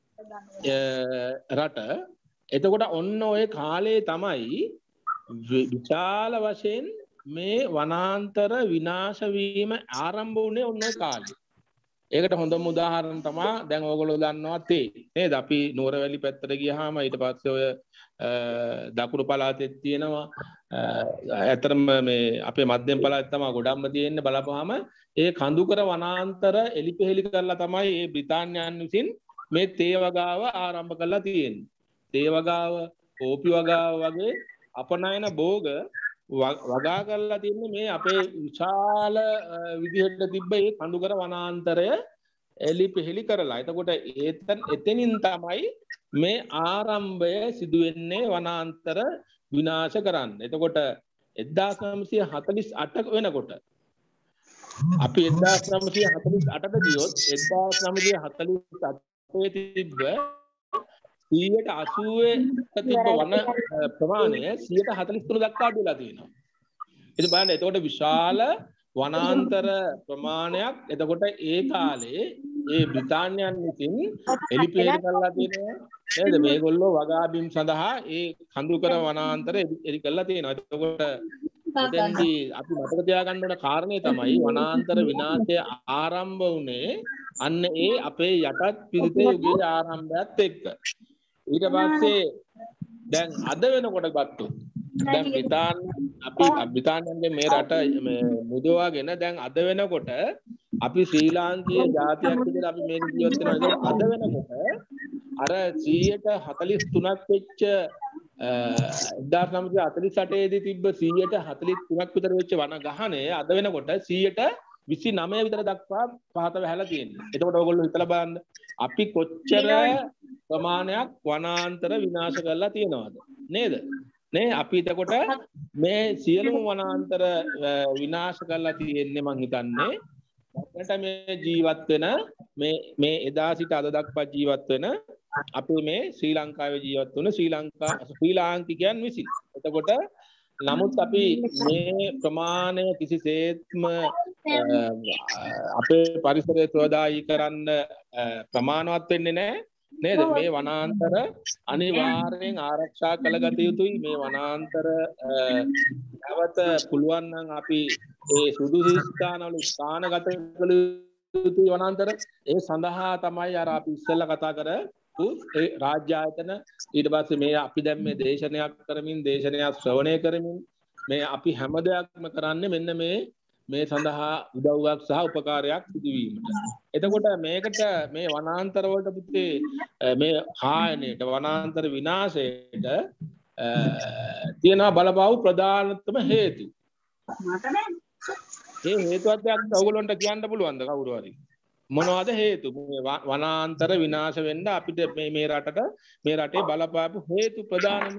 [SPEAKER 5] රට. එතකොට ඔන්න ඔය කාලේ තමයි විශාල වශයෙන් මේ වනාන්තර විනාශ වීම ආරම්භ වුණේ ඔන්න ඔය කාලේ. ඒකට හොඳම උදාහරණ තමයි දැන් ඕගොල්ලෝ දන්නවා තේ නේද? අපි නුවරවැලි පැත්තට ගියාම ඊට පස්සේ ඔය දකුණු පළාතේ තියෙනවා ඇත්තටම මේ අපේ මධ්‍යම පළාතේ තමයි ගොඩක්ම තියෙන්නේ බලපුවාම ඒ කඳුකර වනාන්තර එලිපෙහෙලි කරලා තමයි මේ බ්‍රිතාන්‍යයන් විසින් මේ තේ වගාව ආරම්භ කරලා තියෙන්නේ. තේ වගාව, කෝපි වගාව වගේ අපනයන භෝග වගා කරලා තින්නේ මේ අපේ විශාල විදිහට තිබ්බ මේ කඳුකර වනාන්තරය එලිපෙහෙලි කරලා. එතකොට එතනින් තමයි මේ ආරම්භය සිදු වෙන්නේ වනාන්තර විනාශ කරන්න. එතකොට 1948 වෙනකොට අපි 1948ට ගියොත් 1948 තිබ්බ 180 තිබ්බ වන ප්‍රමාණය 143 දක්වා අඩු වෙලා තියෙනවා. ඉතින් බලන්න එතකොට විශාල වනාන්තර ප්‍රමාණයක් එතකොට ඒ කාලේ ඒ බ්‍රිතාන්‍යයන් විසින් එලිපෙහෙලි කරලා තියෙනවා නේද? මේගොල්ලෝ වගා බිම් සඳහා ඒ කඳුකර වනාන්තර එලි කරලා තියෙනවා. එතකොට එතෙන්දී අපි මතක තියාගන්න ඕන කාරණේ තමයි වනාන්තර විනාශය ආරම්භ වුණේ අන්න ඒ අපේ යටත් පිරිතේ යුගයේ ආරම්භයත් එක්ක. ඊට පස්සේ දැන් අද වෙනකොට ගත්තොත් දැන් බ්‍රිතාන්‍යයන්ගේ මේ රට මුදවාගෙන දැන් අද වෙනකොට අපි ශ්‍රී ලාංකීය ජාතියක් විදිහට අපි මේක ජීවත් වෙනවා. අද වෙනකොට අර 143ක් වෙච්ච 1948 දී තිබ්බ 143ක් විතර වෙච්ච වන ගහනය අද වෙනකොට 129 විතර දක්වා පහත වැහැලා තියෙනවා. එතකොට ඔයගොල්ලෝ හිතලා බලන්න අපි කොච්චර ප්‍රමාණයක් වනාන්තර විනාශ කරලා තියෙනවද නේද? නේ අපි එතකොට මේ සියලුම වනාන්තර විනාශ කරලා තියෙන්නේ මං හිතන්නේ දැනට මේ ජීවත් වෙන මේ එදා සිට අද දක්වා ජීවත් වෙන අපි මේ ශ්‍රී ලංකාවේ ජීවත් වුණ ශ්‍රී ලාංකිකයන් විසින්. එතකොට නමුත් අපි මේ ප්‍රමාණය කිසිසේත්ම අපේ පරිසරය සුවදායී කරන්න ප්‍රමාණවත් වෙන්නේ නැහැ නේද? මේ වනාන්තර අනිවාර්යෙන් ආරක්ෂා කළගත යුතුයි. මේ වනාන්තර නැවත පුළුවන් නම් අපි ඒ සුදුසු ස්ථානවල ස්ථානගත කළ යුතුයි වනාන්තර. ඒ සඳහා තමයි අර අපි ඉස්සෙල්ලා කතා කරපු ඒ රාජ්‍ය ආයතන ඊට පස්සේ මේ අපි දැන් මේ දේශනයක් කරමින් දේශනයක් ශ්‍රවණය කරමින් මේ අපි හැම දෙයක්ම කරන්නේ මෙන්න මේ සඳහා උදව්වක් සහ උපකාරයක් සිදුවීමට. එතකොට මේකට මේ වනාන්තර වලට පුතේ මේ හායනයට වනාන්තර විනාශයට තියෙන බලපාවු ප්‍රධානතම හේතු. මේ හේතුවත් ඔයගොල්ලන්ට කියන්න පුළුවන්ද කවුරු හරි? මොනවද හේතු? වනාන්තර විනාශ වෙන්න අපිට මේ රටේ බලපාපු හේතු ප්‍රධානම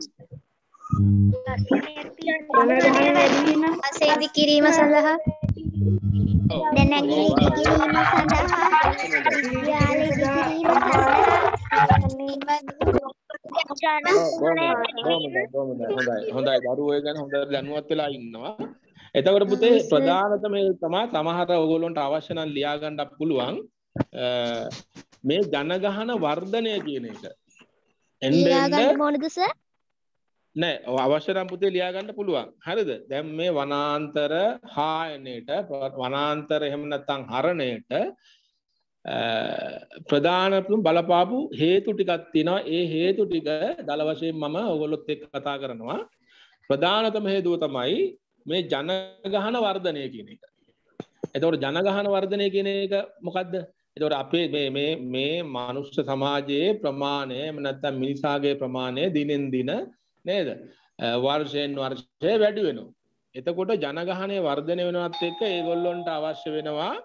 [SPEAKER 6] අසේවි කිරීම සඳහා දැනගිලි කිරීම සඳහා විද්‍යාලය
[SPEAKER 5] හොඳයි දරුවෝ ගැන හොඳට දැනුවත් වෙලා ඉන්නවා. එතකොට පුතේ ප්‍රධානතම තමයි සමහර ඕගොල්ලන්ට අවශ්‍ය නම් ලියා ගන්න පුළුවන් මේ ජනගහන වර්ධනය කියන එක.
[SPEAKER 6] ලියා ගන්න ඕනද සර්?
[SPEAKER 5] නෑ අවශ්‍ය නම් පුතේ ලියා ගන්න පුළුවන්. හරිද? දැන් මේ වනාන්තර හායනයට වනාන්තර එහෙම නැත්නම් හරණයට ප්‍රධාන බලපාපු හේතු ටිකක් තියෙනවා. ඒ හේතු ටික දල වශයෙන් මම ඔයගොල්ලොත් එක්ක කතා කරනවා. ප්‍රධානතම හේතුව තමයි මේ ජනගහන වර්ධනය කියන එක. එතකොට ජනගහන වර්ධනය කියන එක මොකද්ද? එතකොට අපේ මේ මනුෂ්‍ය සමාජයේ ප්‍රමාණය එහෙම නැත්නම් මිනිසාගේ ප්‍රමාණය දිනෙන් දින නේද? වර්ෂයෙන් වර්ෂය වැඩි වෙනවා. එතකොට ජනගහනය වර්ධනය වෙනවත් එක්ක ඒගොල්ලොන්ට අවශ්‍ය වෙනවා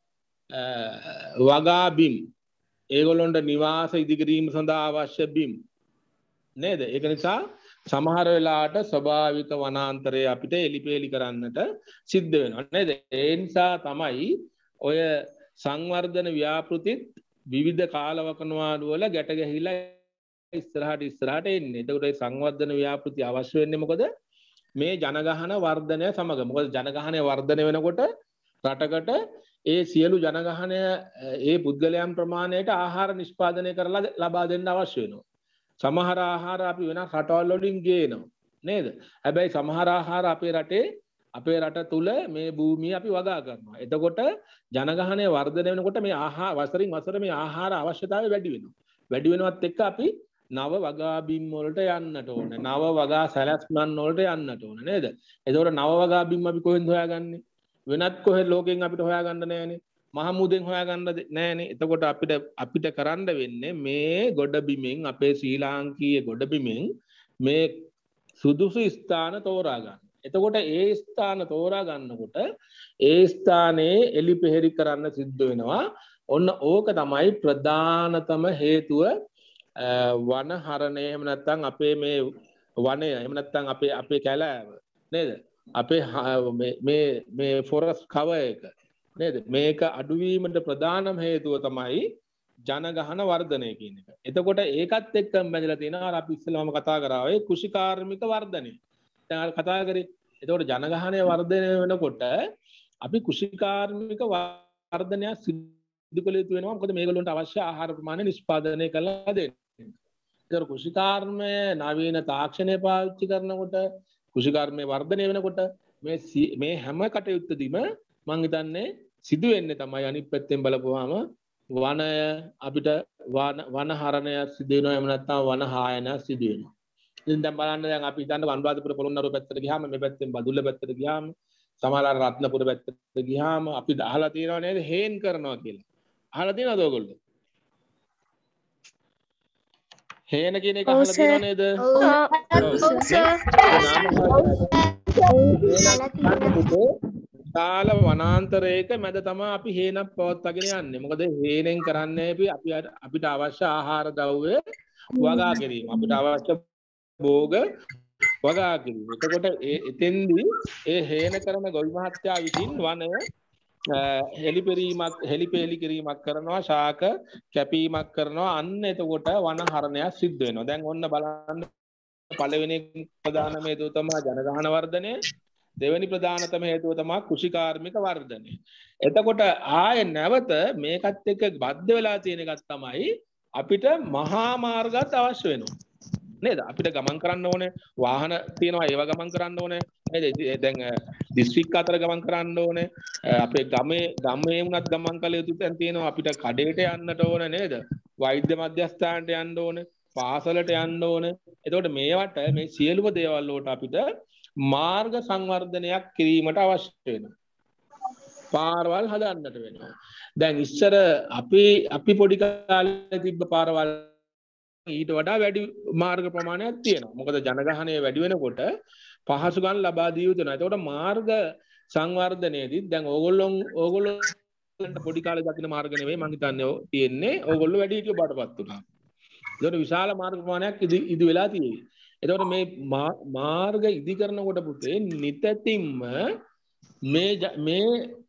[SPEAKER 5] වගා බිම්. ඒගොල්ලොන්ට නිවාස ඉදිකිරීම සඳහා අවශ්‍ය බිම්. නේද? ඒක නිසා සමහර වෙලාවට ස්වභාවික වනාන්තරය අපිට එලිපෙලි කරන්නට සිද්ධ වෙනවා. නේද? ඒ නිසා තමයි ඔය සංවර්ධන ව්‍යාපෘතිත් විවිධ කාලවකවානු වල ගැට ගැහිලා ඉස්සරහට එන්නේ. එතකොට ඒ සංවර්ධන ව්‍යාපෘති අවශ්‍ය වෙන්නේ මොකද? මේ ජනගහන වර්ධනය සමග. මොකද ජනගහනය වර්ධනය වෙනකොට රටකට ඒ සියලු ජනගහනය ඒ පුද්ගලයන් ප්‍රමාණයට ආහාර නිෂ්පාදනය කරලා ලබා දෙන්න අවශ්‍ය වෙනවා. සමහර ආහාර අපි වෙනස් රටවල් වලින් ගේනවා. නේද? හැබැයි සමහර ආහාර අපේ රට තුල මේ භූමිය අපි වගා කරනවා. එතකොට ජනගහනය වර්ධනය වෙනකොට මේ ආහාර වසරින් වසර මේ ආහාර අවශ්‍යතාවය වැඩි වෙනවා. වැඩි වෙනවත් එක්ක අපි නව වගා බිම් වලට යන්නට ඕනේ. නව වගා සැලැස්මන් වලට යන්නට ඕනේ නේද? එතකොට නව වගා බිම් අපි කොහෙන්ද හොයාගන්නේ? වෙනත් කොහෙ ලෝකෙන් අපිට හොයාගන්න නෑනේ. මහමුදෙන් හොයාගන්න නෑනේ. එතකොට අපිට කරන්න වෙන්නේ මේ ගොඩබිමෙන් අපේ ශ්‍රී ලාංකීය ගොඩබිමෙන් මේ සුදුසු ස්ථාන තෝරා ගන්න. එතකොට ඒ ස්ථාන තෝරා ගන්නකොට ඒ ස්ථානයේ එලිපෙහෙරි කරන්න සිද්ධ වෙනවා. ඔන්න ඕක තමයි ප්‍රධානතම හේතුව වනහරණය. එහෙම නැත්නම් අපේ මේ වනය එහෙම නැත්නම් අපේ කැලෑව නේද? අපේ මේ ෆොරස්ට් කවර් එක නේද? මේක අඩුවීමට ප්‍රධානම හේතුව තමයි ජනගහන වර්ධනය කියන එක. එතකොට ඒකත් එක්කම බැඳලා තියෙනවා අපි ඉස්සෙල්ලාම කතා කරා ඔය කෘෂිකාර්මික වර්ධනය. දැන් අර කතා කරේ. එතකොට ජනගහනය වර්ධනය වෙනකොට අපි කෘෂිකාර්මික වර්ධනය සිදු කළ යුතු වෙනවා. මොකද මේගොල්ලන්ට අවශ්‍ය ආහාර ප්‍රමාණය නිෂ්පාදනය කරලා දෙන්න. ඒතර කෘෂිකාර්මය නවීන තාක්ෂණය පාවිච්චි කරනකොට කෘෂිකාර්මය වර්ධනය වෙනකොට මේ හැම කටයුත්තදීම මං හිතන්නේ සිදු වෙන්නේ තමයි අනිත් පැත්තෙන් බලපුවාම වනය අපිට වනහරණය සිදු වෙනවා. එහෙම නැත්නම් වනහායන සිදු වෙනවා. ඉතින් දැන් බලන්න දැන් අපි හිතන්න අනුරාධපුර පොළොන්නරුව පැත්තට ගියාම මේ පැත්තෙන් බදුල්ල පැත්තට ගියාම සමහරවල් රත්නපුර පැත්තට ගියාම අපි අහලා තියෙනව නේද හේන් කරනවා කියලා. අහලා තියෙනවද ඔයගොල්ලෝ? හේන කියන එක අහලා තියෙනව නේද? විශාල වනාන්තරයක මැද තමයි අපි හේනක් පවත්වාගෙන යන්නේ. මොකද හේනෙන් කරන්නේ අපිට අවශ්‍ය ආහාර ද්‍රව්‍ය වගා කිරීම. අපිට අවශ්‍ය භෝග වගා කිරීම. එතකොට එතෙන්දී ඒ හේන කරන ගොවි මහත්තයා විසින් වනය හෙලිපෙලි කිරීමක් කරනවා, ශාක කැපීමක් කරනවා. අන්න එතකොට වනහරණයක් සිද්ධ වෙනවා. දැන් ඔන්න බලන්න පළවෙනි ප්‍රධානම හේතුව තමයි ජනගහන වර්ධනය. දෙවෙනි ප්‍රධානතම හේතුව තමයි කෘෂිකාර්මික වර්ධනය. එතකොට ආයේ නැවත මේකත් එක්ක බද්ධ වෙලා තියෙන එකක් තමයි අපිට මහා මාර්ගات අවශ්‍ය වෙනවා. නේද? අපිට ගමන් කරන්න ඕනේ වාහන තියෙනවා ඒවා ගමන් කරන්න ඕනේ නේද? දැන් දිස්ත්‍රික් අතර ගමන් කරන්න ඕනේ. අපේ ගමේ වුණත් ගමන් කළ යුතු තැන් තියෙනවා. අපිට කඩේට යන්නට ඕනේ නේද? වෛද්‍ය මධ්‍යස්ථානට යන්න ඕනේ. පාසලට යන්න ඕනේ. එතකොට මේවට මේ සියලුම දේවල් වලට අපිට මාර්ග සංවර්ධනයක් කිරීමට අවශ්‍ය වෙනවා. පාරවල් හදන්නට වෙනවා. දැන් ඉස්සර අපි පොඩි කාලේ තිබ්බ පාරවල් ඊට වඩා වැඩි මාර්ග ප්‍රමාණයක් තියෙනවා. මොකද ජනගහනය වැඩි වෙනකොට පහසුකම් ලබා දී යුතු වෙනවා. ඒකට මාර්ග සංවර්ධනයේදී දැන් ඕගොල්ලන්ට පොඩි කාලේ දකින්න මාර්ග නෙවෙයි මං හිතන්නේ තියෙන්නේ ඕගොල්ලෝ වැඩි හිටියෝ බාටපත් වුණා. ඒකට විශාල මාර්ග ප්‍රමාණයක් ඉදි වෙලා තියෙයි. එතකොට මේ මාර්ග ඉදි කරනකොට පුතේ නිතැතිම්ම මේ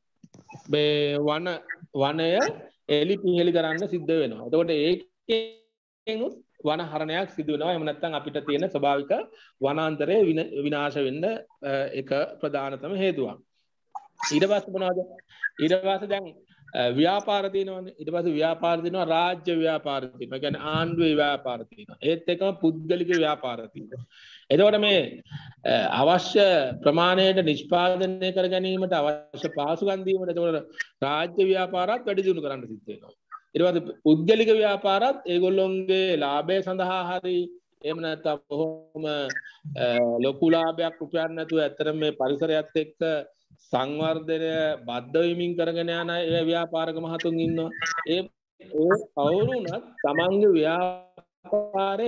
[SPEAKER 5] වනය එලිපිහෙලි කරන්න සිද්ධ වෙනවා. එතකොට ඒකෙන් වනහරණයක් සිදු වෙනවා. එහෙම නැත්නම් අපිට තියෙන ස්වභාවික වනාන්තරය විනාශ වෙන්න එක ප්‍රධානතම හේතුවක්. ඊට පස්සේ මොනවද? ඊට පස්සේ දැන් ව්‍යාපාර තියෙනවානේ. ඊට පස්සේ ව්‍යාපාර තියෙනවා රාජ්‍ය ව්‍යාපාර තියෙනවා. ඒ කියන්නේ ආණ්ඩුවේ ව්‍යාපාර තියෙනවා. ඒත් එක්කම පුද්ගලික ව්‍යාපාර තියෙනවා. එතකොට මේ අවශ්‍ය ප්‍රමාණයට නිෂ්පාදනය කර ගැනීමට අවශ්‍ය පහසුකම් දීමට එතකොට රාජ්‍ය ව්‍යාපාරات වැඩි දියුණු කරන්න සිද්ධ වෙනවා. ඊට පස්සේ පුද්ගලික ව්‍යාපාරات ඒගොල්ලොන්ගේ ලාභය සඳහා හරි එහෙම නැත්නම් බොහොම ලොකු ලාභයක් උපයන්න නැතුව ඇත්තටම මේ පරිසරයත් එක්ක සංවර්ධනය බද්ධ වෙමින් කරගෙන යන ඒ ව්‍යාපාරික මහතුන් ඉන්නවා. ඒ කවුරුණත් තමන්ගේ ව්‍යාපාරේ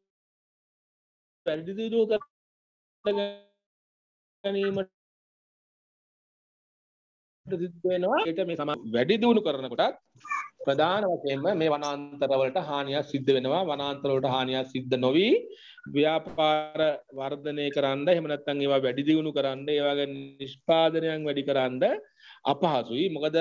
[SPEAKER 5] වැඩි දියුණු කර ගැනීමට සිද්ධ වෙනවා. ඒක මේ වැඩි දියුණු කරනකොටත් ප්‍රධාන වශයෙන්ම මේ වනාන්තරවලට හානියක් සිද්ධ වෙනවා. වනාන්තරවලට හානියක් සිද්ධ නොවි ව්‍යාපාර වර්ධනය කරන්න එහෙම නැත්නම් ඒවා වැඩි දියුණු කරන්න ඒ වගේ නිෂ්පාදනයන් වැඩි කරන්න අපහසුයි. මොකද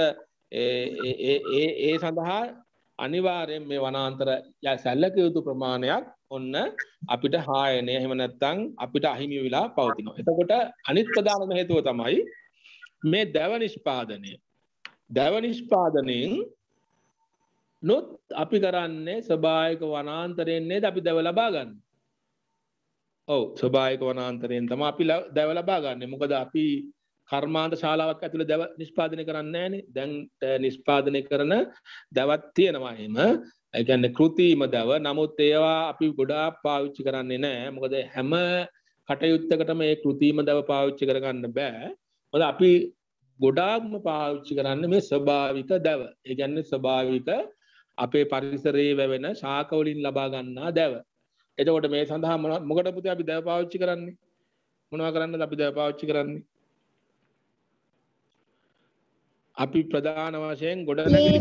[SPEAKER 5] ඒ සඳහා අනිවාර්යෙන් මේ වනාන්තර සැලකිය යුතු ප්‍රමාණයක් ඔන්න අපිට හායනය එහෙම නැත්නම් අපිට අහිමි වෙලා පවතිනවා. එතකොට අනිත් ප්‍රධානම හේතුව තමයි මේ දැව නිෂ්පාදනය. දැව නිෂ්පාදනයෙන් නොත් අපි කරන්නේ ස්වභාවික වනාන්තරයෙන් නේද අපි දැව ලබා ගන්න. ඔව් ස්වභාවික වනාන්තරයෙන් තමයි අපි දැව ලබා ගන්න. මොකද අපි කර්මාන්ත ශාලාවක් ඇතුළේ දැව නිෂ්පාදනය කරන්නේ නැහනේ. දැන් නිෂ්පාදනය කරන දැවක් තියෙනවා එහෙම. ඒ කියන්නේ කෘත්‍රිම දැව. නමුත් ඒවා අපි ගොඩාක් පාවිච්චි කරන්නේ නැහැ. මොකද හැම කටයුත්තකටම මේ කෘත්‍රිම දැව පාවිච්චි කරගන්න බෑ. මොකද අපි ගොඩාක්ම පාවිච්චි කරන්නේ මේ ස්වභාවික දැව. ඒ කියන්නේ ස්වභාවික අපේ පරිසරයේ වැවෙන ශාක වලින් ලබා ගන්නා දැව. එතකොට මේ සඳහා මොකටද පුතේ අපි දැව පාවිච්චි කරන්නේ? මොනවා කරන්නද අපි දැව පාවිච්චි කරන්නේ? අපි ප්‍රධාන වශයෙන් ගොඩනැගිලි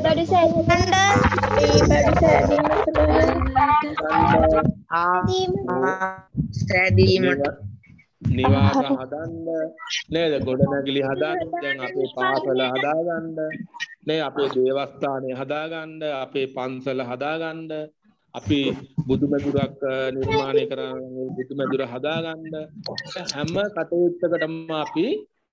[SPEAKER 5] නිවාස හදන්න නේද? ගොඩනැගිලි හදන්න, දැන් අපේ පාසල හදාගන්න නේ, අපේ දේවස්ථානය හදාගන්න, අපේ පන්සල හදාගන්න, අපි බුදුමැදුරක් නිර්මාණය කරන බුදුමැදුර හදාගන්න හැම කටයුත්තකටම අපි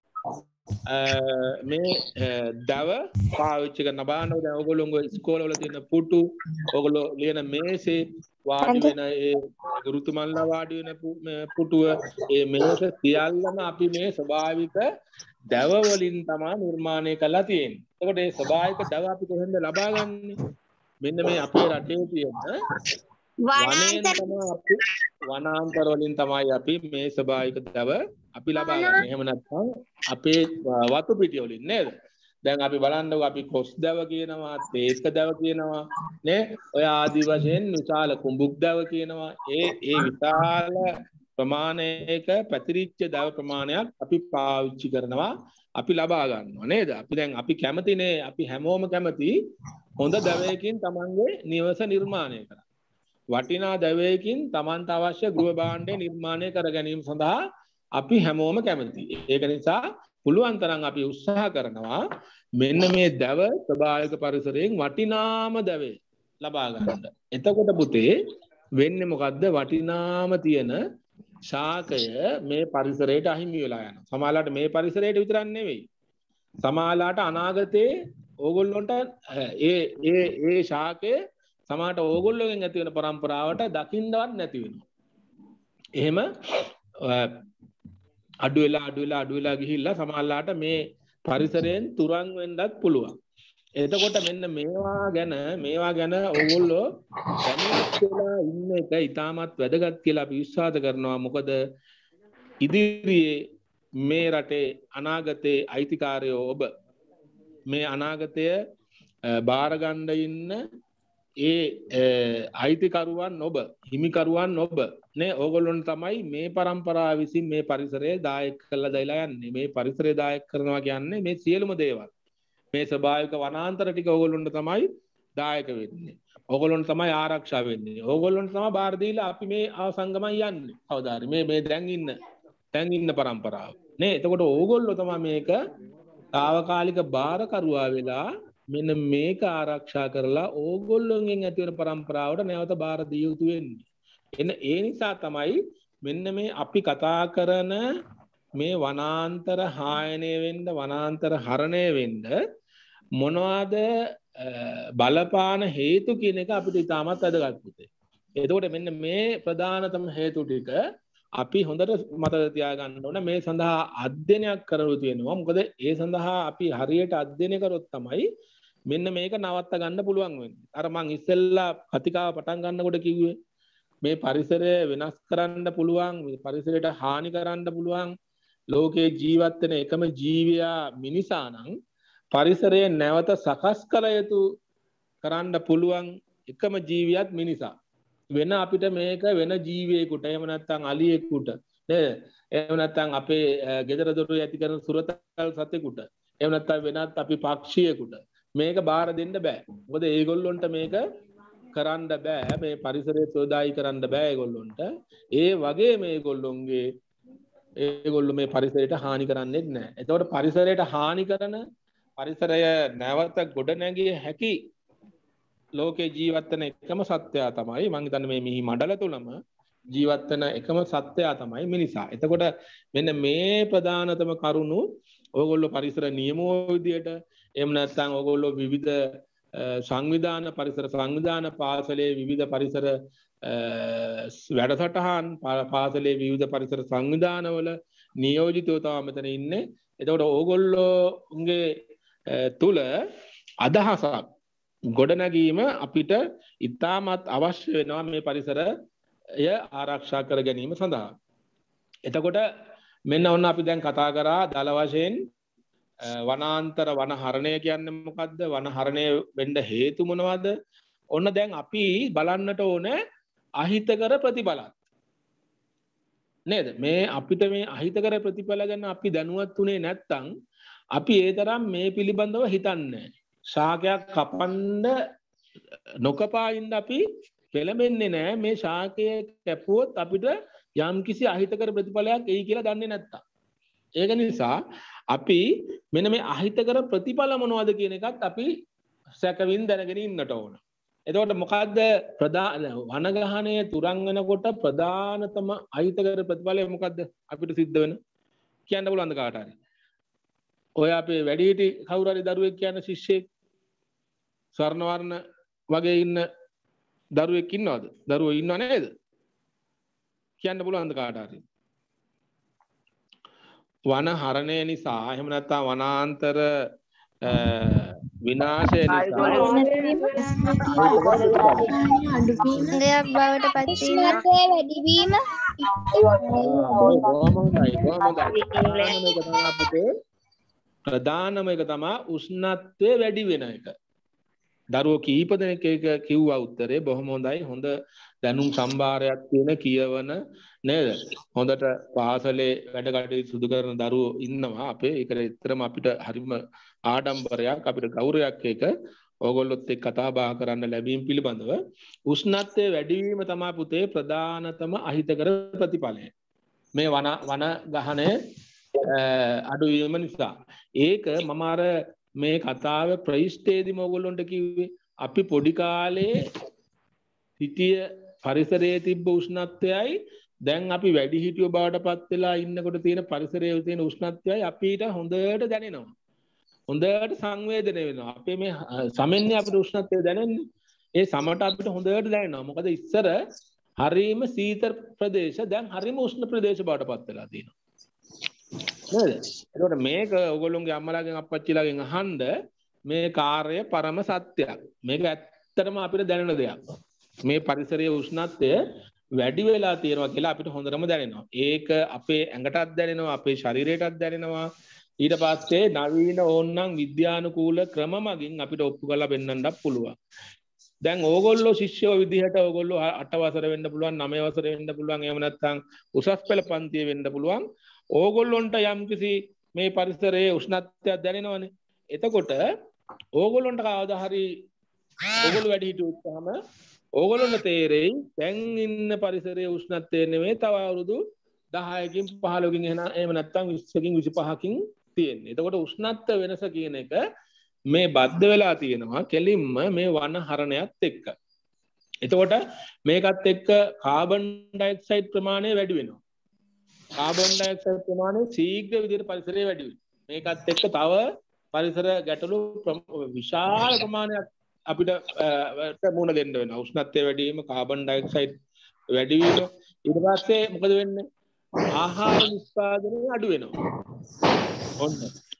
[SPEAKER 5] මේ දව පාවිච්චි කරන බලන්න. දැන් ඔයගොල්ලෝ ඉස්කෝලවල තියෙන පුටු, ඔයගොල්ලෝ ලියන මේසේ වාඩි වෙන ඒ ගුරුතුමන්ලා වාඩි වෙන පුටුව, ඒ මේස සියල්ලම අපි මේ ස්වභාවික දව වලින් තමයි නිර්මාණය කරලා තියෙන්නේ. එතකොට මේ ස්වභාවික දව අපි කොහෙන්ද ලබා ගන්නෙ? මෙන්න මේ අපේ රටේ තියෙන වනාන්තර වලින් තමයි අපි මේ ස්වභාවික දව අපි ලබා ගන්න. එහෙම නැත්නම් අපේ වතු පිටිය වලින් නේද? දැන් අපි බලන්නකො අපි කොස් දව කියනවා, තේක දව කියනවා නේ, ඔය ආදි වශයෙන් විශාල කුඹුක් දව කියනවා. ඒ විශාල ප්‍රමාණයක පැතිරිච්ච දව ප්‍රමාණයක් අපි පාවිච්චි කරනවා, අපි ලබා ගන්නවා නේද? අපි දැන් අපි කැමතිනේ, අපි හැමෝම කැමති හොඳ දවයකින් තමන්ගේ නිවස නිර්මාණය කරන්න. වටිනා දවයකින් තමන්ට අවශ්‍ය ගෘහ භාණ්ඩය නිර්මාණය කර ගැනීම සඳහා අපි හැමෝම කැමතියි. ඒක නිසා පුළුවන් තරම් අපි උත්සාහ කරනවා මෙන්න මේ දැව ස්වභාවික පරිසරයෙන් වටිනාම දැවේ ලබා ගන්න. එතකොට පුතේ වෙන්නේ මොකද්ද? වටිනාම තියෙන ශාකය මේ පරිසරයට අහිමි වෙලා යනවා. සමහරවිට මේ පරිසරයට විතරක් නෙවෙයි, සමහරවිට අනාගතේ ඕගොල්ලොන්ට ඒ ශාකය සමහරට ඕගොල්ලෝගෙන් ඇති වෙන પરම්පරාවට දකින්නවත් නැති වෙනවා. එහෙම අඩු වෙලා ගිහිල්ලා සමහරලාට මේ පරිසරයෙන් තුරන් වෙන්නත් පුළුවන්. එතකොට මෙන්න මේවා ගැන ඕගොල්ලෝ දැනගලා ඉන්න එක ඉතාමත් වැදගත් කියලා අපි විශ්වාස කරනවා. මොකද ඉදිරියේ මේ රටේ අනාගතයේ අයිතිකාරයෝ ඔබ, මේ අනාගතය බාර ගන්න ඉන්න අයිතිකරුවන් ඔබ, හිමිකරුවන් ඔබ නේ. ඕගොල්ලොන් තමයි මේ પરම්පරාව විසින් මේ පරිසරය දායක කරලා දීලා යන්නේ. මේ පරිසරය දායක කරනවා කියන්නේ මේ සියලුම දේවල්, මේ ස්වභාවික වනාන්තර ටික ඕගොල්ලොන්ට තමයි දායක වෙන්නේ. ඕගොල්ලොන්ට තමයි ආරක්ෂා වෙන්නේ. ඕගොල්ලොන්ට තමයි බාර දීලා අපි මේ ආසංගමයි යන්නේ. කවදා හරි මේ දැන් ඉන්න પરම්පරාව නේ. එතකොට ඕගොල්ලෝ තමයි මේක తాවකාලික බාරකරුවා වෙලා මෙන්න මේක ආරක්ෂා කරලා ඕගොල්ලොන්ගෙන් ඇති වෙන પરම්පරාවට නැවත බාර දිය යුතු වෙන්නේ. ඒ නිසා තමයි මෙන්න මේ අපි කතා කරන මේ වනාන්තර හායනය වෙන්න, වනාන්තර හරණය වෙන්න මොනවාද බලපාන හේතු කියන එක අපිට ඉතාමත් වැදගත් පුතේ. එතකොට මෙන්න මේ ප්‍රධානතම හේතු ටික අපි හොඳට මතක තියාගන්න ඕන. මේ සඳහා අධ්‍යයනයක් කරලා තියෙනවා. මොකද ඒ සඳහා අපි හරියට අධ්‍යයනය කරොත් තමයි මෙන්න මේක නවත්ත ගන්න පුළුවන් වෙන්නේ. අර මං ඉස්සෙල්ලා කතිකාව පටන් ගන්නකොට කිව්වේ මේ පරිසරය වෙනස් කරන්න පුළුවන්, මේ පරිසරයට හානි කරන්න පුළුවන් ලෝකේ ජීවත් වෙන එකම ජීවියා මිනිසා නම් පරිසරය නැවත සකස් කළ යුතු කරන්න පුළුවන් එකම ජීවියත් මිනිසා. වෙන අපිට මේක වෙන ජීවියෙකුට එහෙම නැත්නම් අලියෙකුට නේද? එහෙම නැත්නම් අපේ ගෙදර දොර ඇති කරන සුරතල් සතෙකුට එහෙම නැත්නම් වෙනත් අපි පක්ෂියෙකුට මේක බාර දෙන්න බෑ. මොකද ඒගොල්ලොන්ට මේක කරන්න බෑ. මේ පරිසරය සෝදායි කරන්න බෑ ඒගොල්ලොන්ට. ඒ වගේ මේගොල්ලොන්ගේ ඒගොල්ලෝ මේ පරිසරයට හානි කරන්නේ නැහැ. එතකොට පරිසරයට හානි කරන පරිසරය නැවත ගොඩ නැගිය හැකි ලෝකේ ජීවත් වෙන එකම සත්‍යය තමයි මම හිතන්නේ මේ මිහි මඩල තුලම ජීවත් වෙන එකම සත්‍යය තමයි මිනිසා. එතකොට මෙන්න මේ ප්‍රධානතම කරුණු ඕගොල්ලෝ පරිසර නියමෝ විදියට එහෙම නැත්නම් ඕගොල්ලෝ විවිධ සංවිධාන පරිසර සංවිධාන පාසලේ විවිධ පරිසර වැඩසටහන් පාසලේ විවිධ පරිසර සංවිධානවල නියෝජිතව තමයි මෙතන ඉන්නේ. එතකොට ඕගොල්ලෝගේ තුල අදහසක් ගොඩනැගීම අපිට ඉතාමත් අවශ්‍ය වෙනවා මේ පරිසරය ආරක්ෂා කර ගැනීම සඳහා. එතකොට මෙන්න ඔන්න අපි දැන් කතා කරා දල වශයෙන් වනාන්තර වනහරණය කියන්නේ මොකද්ද? වනහරණය වෙන්න හේතු මොනවද? ඔන්න දැන් අපි බලන්නට ඕනේ අහිතකර ප්‍රතිඵලත්. නේද? මේ අපිට මේ අහිතකර ප්‍රතිඵල ගැන අපි දැනුවත් උනේ නැත්නම් අපි ඒ තරම් මේ පිළිබඳව හිතන්නේ නැහැ. ශාකයක් කපන්න නොකපායින්ද අපි පෙළඹෙන්නේ නැහැ. මේ ශාකය කැපුවොත් අපිට යම්කිසි අහිතකර ප්‍රතිඵලයක් එයි කියලා දන්නේ නැත්තම්. ඒක නිසා අපි මෙන්න මේ අහිතකර ප්‍රතිඵල මොනවද කියන එකත් අපි සැකවින් දැනගෙන ඉන්නට ඕන. එතකොට මොකද්ද වනගහනය තුරන් වෙනකොට ප්‍රධානතම අහිතකර ප්‍රතිඵලය මොකද්ද අපිට සිද්ධ වෙන? කියන්න පුළුවන්ද කාට හරි? ඔය අපේ වැඩිහිටි කවුරු හරි දරුවෙක් කියන ශිෂ්‍යෙක් ස්වර්ණවර්ණ වගේ ඉන්න දරුවෙක් ඉන්නවද? දරුවෝ ඉන්නව නේද? කියන්න පුළුවන්ද කාට හරි? වන හරණය නිසා එහෙම නැත්නම් වනාන්තර විනාශය නිසා
[SPEAKER 6] අඩුවීමක් බවට පත්වීමක් වැඩිවීම
[SPEAKER 5] ප්‍රධානම එක තමයි උෂ්ණත්වය වැඩි වෙන එක. දරුවෝ කීප දෙනෙක් ඒක කිව්වා උත්තරේ බොහොම හොඳයි. හොඳ දැනුම් සම්භාරයක් තියෙන කියවන නේද? හොඳට පාසලේ වැඩ කටයුතු සිදු කරන දරුවෝ ඉන්නවා අපේ. ඒක ඇත්තටම අපිට හරිම ආඩම්බරයක් අපිට ගෞරවයක් ඒක. ඕගොල්ලොත් එක්ක කතා බහ කරන්න ලැබීම පිළිබඳව උෂ්ණත්වයේ වැඩිවීම තමයි පුතේ ප්‍රධානතම අහිතකර ප්‍රතිඵලය. මේ වන ගහනය අඩුවීම නිසා. ඒක මම අර මේ කතාව ප්‍රයිස්ටේදීම ඕගොල්ලොන්ට කිව්වේ අපි පොඩි කාලේ හිටිය පරිසරයේ තිබ්බ උෂ්ණත්වයයි දැන් අපි වැඩි හිටියෝ බවට පත් වෙලා ඉන්නකොට තියෙන පරිසරයේ තියෙන උෂ්ණත්වයයි අපිට හොඳට දැනෙනවා. හොඳට සංවේදනය වෙනවා. අපේ මේ සමෙන්නේ අපිට උෂ්ණත්වය දැනෙන්නේ. ඒ සමට අපිට හොඳට දැනෙනවා. මොකද ඉස්සර හරීම සීතල ප්‍රදේශ දැන් හරීම උෂ්ණ ප්‍රදේශ බවට පත් වෙලා තියෙනවා. නේද? එතකොට මේක ඔයගොල්ලෝගේ අම්මලාගෙන් අප්පච්චිලාගෙන් අහන්න මේ කාර්යය පරම සත්‍යයක්. මේක ඇත්තටම අපිට දැනෙන දෙයක්. මේ පරිසරයේ උෂ්ණත්වය වැඩි වෙලා තියෙනවා කියලා අපිට හොඳටම දැනෙනවා. ඒක අපේ ඇඟටත් දැනෙනවා, අපේ ශරීරයටත් දැනෙනවා. ඊට පස්සේ නවීන ඕන්නම් විද්‍යානුකූල ක්‍රම මගින් අපිට ඔප්පු කරලා පෙන්වන්නත් පුළුවන්. දැන් ඕගොල්ලෝ ශිෂ්‍යෝ විදිහට ඕගොල්ලෝ 8 වසර වෙන්න පුළුවන්, 9 වසර වෙන්න පුළුවන්, එහෙම නැත්නම් උසස් පෙළ පන්තියේ වෙන්න පුළුවන්. ඕගොල්ලොන්ට යම්කිසි මේ පරිසරයේ උෂ්ණත්වයක් දැනෙනවනේ. එතකොට ඕගොල්ලොන්ට කවදා හරි ඕගොල්ලෝ වැඩි හිටියොත්ම ඕගොල්ලොන්ට තේරෙයි දැන් ඉන්න පරිසරයේ උෂ්ණත්වය නෙමෙයි තව අවුරුදු 10කින් 15කින් එහෙම නැත්නම් 20කින් 25කින් තියෙන්නේ. එතකොට උෂ්ණත්ව වෙනස කියන එක මේ බද්ධ වෙලා තියෙනවා කෙලින්ම මේ වන හරණයත් එක්ක. එතකොට මේකත් එක්ක කාබන් ඩයොක්සයිඩ් ප්‍රමාණය වැඩි වෙනවා. කාබන් ඩයොක්සයිඩ් ප්‍රමාණය ශීඝ්‍ර විදිහට පරිසරයේ වැඩි වෙනවා. මේකත් එක්ක තව පරිසර ගැටලු විශාල ප්‍රමාණයක් අපිට මුණ දෙන්න වෙනවා. උෂ්ණත්වය වැඩි වීම, කාබන් ඩයොක්සයිඩ් වැඩි වීම. ඊට පස්සේ මොකද වෙන්නේ? ආහාර නිෂ්පාදනය අඩු වෙනවා. ඔන්න.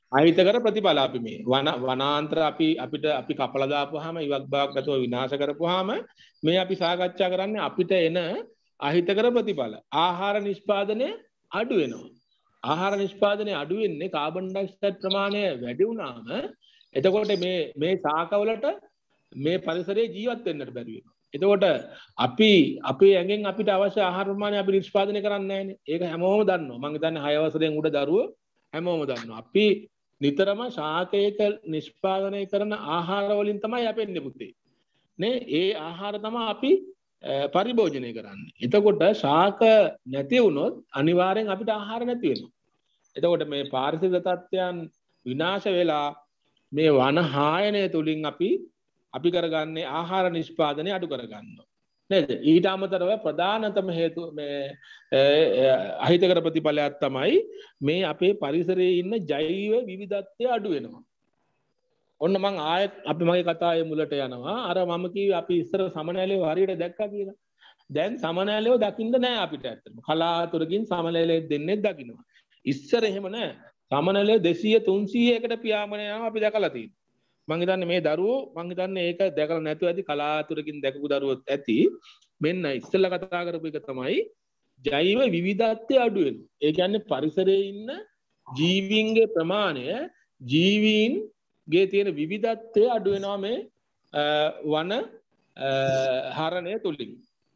[SPEAKER 5] අහිතකර ප්‍රතිඵල අපි මේ වනාන්තර අපි කපලා දාපුවාම ඉවක් බවක් නැතුව විනාශ කරපුවාම මේ අපි සාකච්ඡා කරන්නේ අපිට එන අහිතකර ප්‍රතිඵල. ආහාර නිෂ්පාදනය අඩු වෙනවා. ආහාර නිෂ්පාදනය අඩු වෙන්නේ කාබන් ඩයොක්සයිඩ් ප්‍රමාණය වැඩි වුණාම එතකොට මේ ශාකවලට මේ පරිසරයේ ජීවත් වෙන්නට බැරි වෙනවා. එතකොට අපි අපේ ඇඟෙන් අපිට අවශ්‍ය ආහාර ප්‍රමාණය අපි නිෂ්පාදනය කරන්නේ නැහැනේ. ඒක හැමෝම දන්නවා. මම හිතන්නේ 6 වසරෙන් උඩ දරුවෝ හැමෝම දන්නවා. අපි නිතරම ශාකයක නිෂ්පාදනය කරන ආහාර වලින් තමයි යැපෙන්නේ පුතේ. නේ ඒ ආහාර තමයි අපි පරිභෝජනය කරන්නේ. එතකොට ශාක නැති වුණොත් අනිවාර්යෙන් අපිට ආහාර නැති වෙනවා. එතකොට මේ පාරිසරික තත්ත්වයන් විනාශ වෙලා මේ වන හායනය තුලින් අපි කරගන්නේ ආහාර නිෂ්පාදනය අඩු කරගන්නවා. නේද? ඊට අමතරව ප්‍රධානතම හේතුව මේ අහිතකර ප්‍රතිඵලයක් තමයි මේ අපේ පරිසරයේ ඉන්න ජෛව විවිධත්වය අඩු වෙනවා. ඔන්න මම ආයෙත් අපි මගේ කතාවේ මුලට යනවා. අර මම කිව්වේ අපි ඉස්සර සමනැලේ හරියට දැක්කා කියලා. දැන් සමනැලේ දකින්න නෑ අපිට ඇත්තටම. කලාතුරකින් සමනැලේ දෙන්නේ දකින්නවා. ඉස්සර එහෙම නෑ. සමනැලේ 200 300කට පියාඹන යනවා අපි දැකලා තියෙනවා. මං හිතන්නේ මේ දරුවෝ මං හිතන්නේ ඒක දැකලා නැතුව ඇති කලාතුරකින් දැකපු දරුවොත් ඇති. මෙන්න ඉස්සෙල්ලා කතා කරපු එක තමයි ජෛව විවිධත්වය අඩු වෙනවා. ඒ කියන්නේ පරිසරයේ ඉන්න ජීවීන්ගේ ප්‍රමාණය ජීවීන්ගේ තියෙන විවිධත්වය අඩු වෙනවා මේ වන හරණය තුලින්.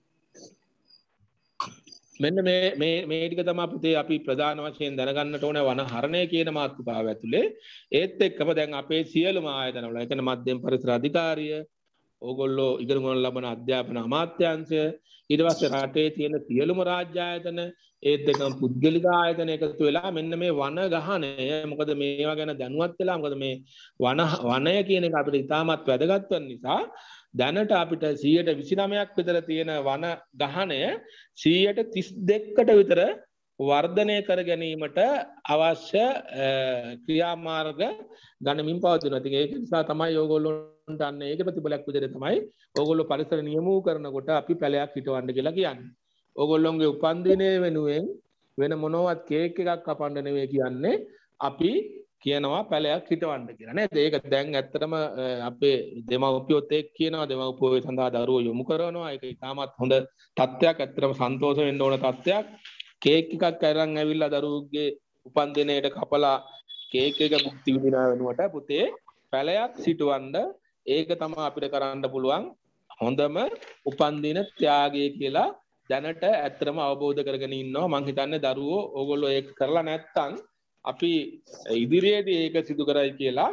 [SPEAKER 5] මෙන්න මේ ටික තමයි පුතේ අපි ප්‍රධාන වශයෙන් දැනගන්නට ඕනේ වන හරණය කියන මාතෘකාව ඇතුලේ. ඒත් එක්කම දැන් අපේ සියලුම ආයතන වල, ඒ කියන්නේ මධ්‍යම පරිසර අධිකාරිය, ඕගොල්ලෝ ඉගෙන ගන්න ලබන අධ්‍යාපන අමාත්‍යාංශය, ඊට පස්සේ රටේ තියෙන සියලුම රාජ්‍ය ආයතන, ඒත් එක්කම පුද්ගලික ආයතන එකතු වෙලා මෙන්න මේ වන ගහණය, මොකද මේවා ගැන දැනුවත් වෙලා, මොකද මේ වනය කියන එක අපිට ඉතාමත් වැදගත් වෙන නිසා දැනට අපිට 129ක් විතර තියෙන වන ගහණය 132කට විතර වර්ධනය කර ගැනීමට අවශ්‍ය ක්‍රියාමාර්ග ගණමින් පවතිනවා. ඉතින් ඒක නිසා තමයි ඕගොල්ලොන්ට අන්න ඒක ප්‍රතිඵලයක් විදිහට තමයි ඕගොල්ලෝ පරිසර නියමීකරනකොට අපි පැලයක් හිටවන්න කියලා කියන්නේ. ඕගොල්ලොන්ගේ උපන්දිනය වෙනුවෙන් වෙන මොනවත් කේක් එකක් කපන්න නෙවෙයි කියන්නේ, අපි කියනවා පැලයක් හිටවන්න කියලා නේද? ඒක දැන් ඇත්තටම අපේ දෙමව්පියොත් එක්ක කියනවා, දෙමව්පියෝ සඳහා දරුවෝ යොමු කරනවා. ඒක ඉතාමත් හොඳ තත්ත්වයක්, ඇත්තටම සන්තෝෂ වෙන්න ඕන තත්ත්වයක්. කේක් එකක් අරන් ඇවිල්ලා දරුවෙක්ගේ උපන්දිනයට කපලා කේක් එක භුක්ති විඳිනා වෙනුවට පුතේ පැලයක් සිටවන්න, ඒක තමයි අපිට කරන්න පුළුවන් හොඳම උපන්දින ත්‍යාගය කියලා දැනට ඇත්තටම අවබෝධ කරගෙන ඉන්නවා. මම හිතන්නේ දරුවෝ ඕගොල්ලෝ ඒක කරලා නැත්නම් අපි ඉදිරියේදී ඒක සිදු කරයි කියලා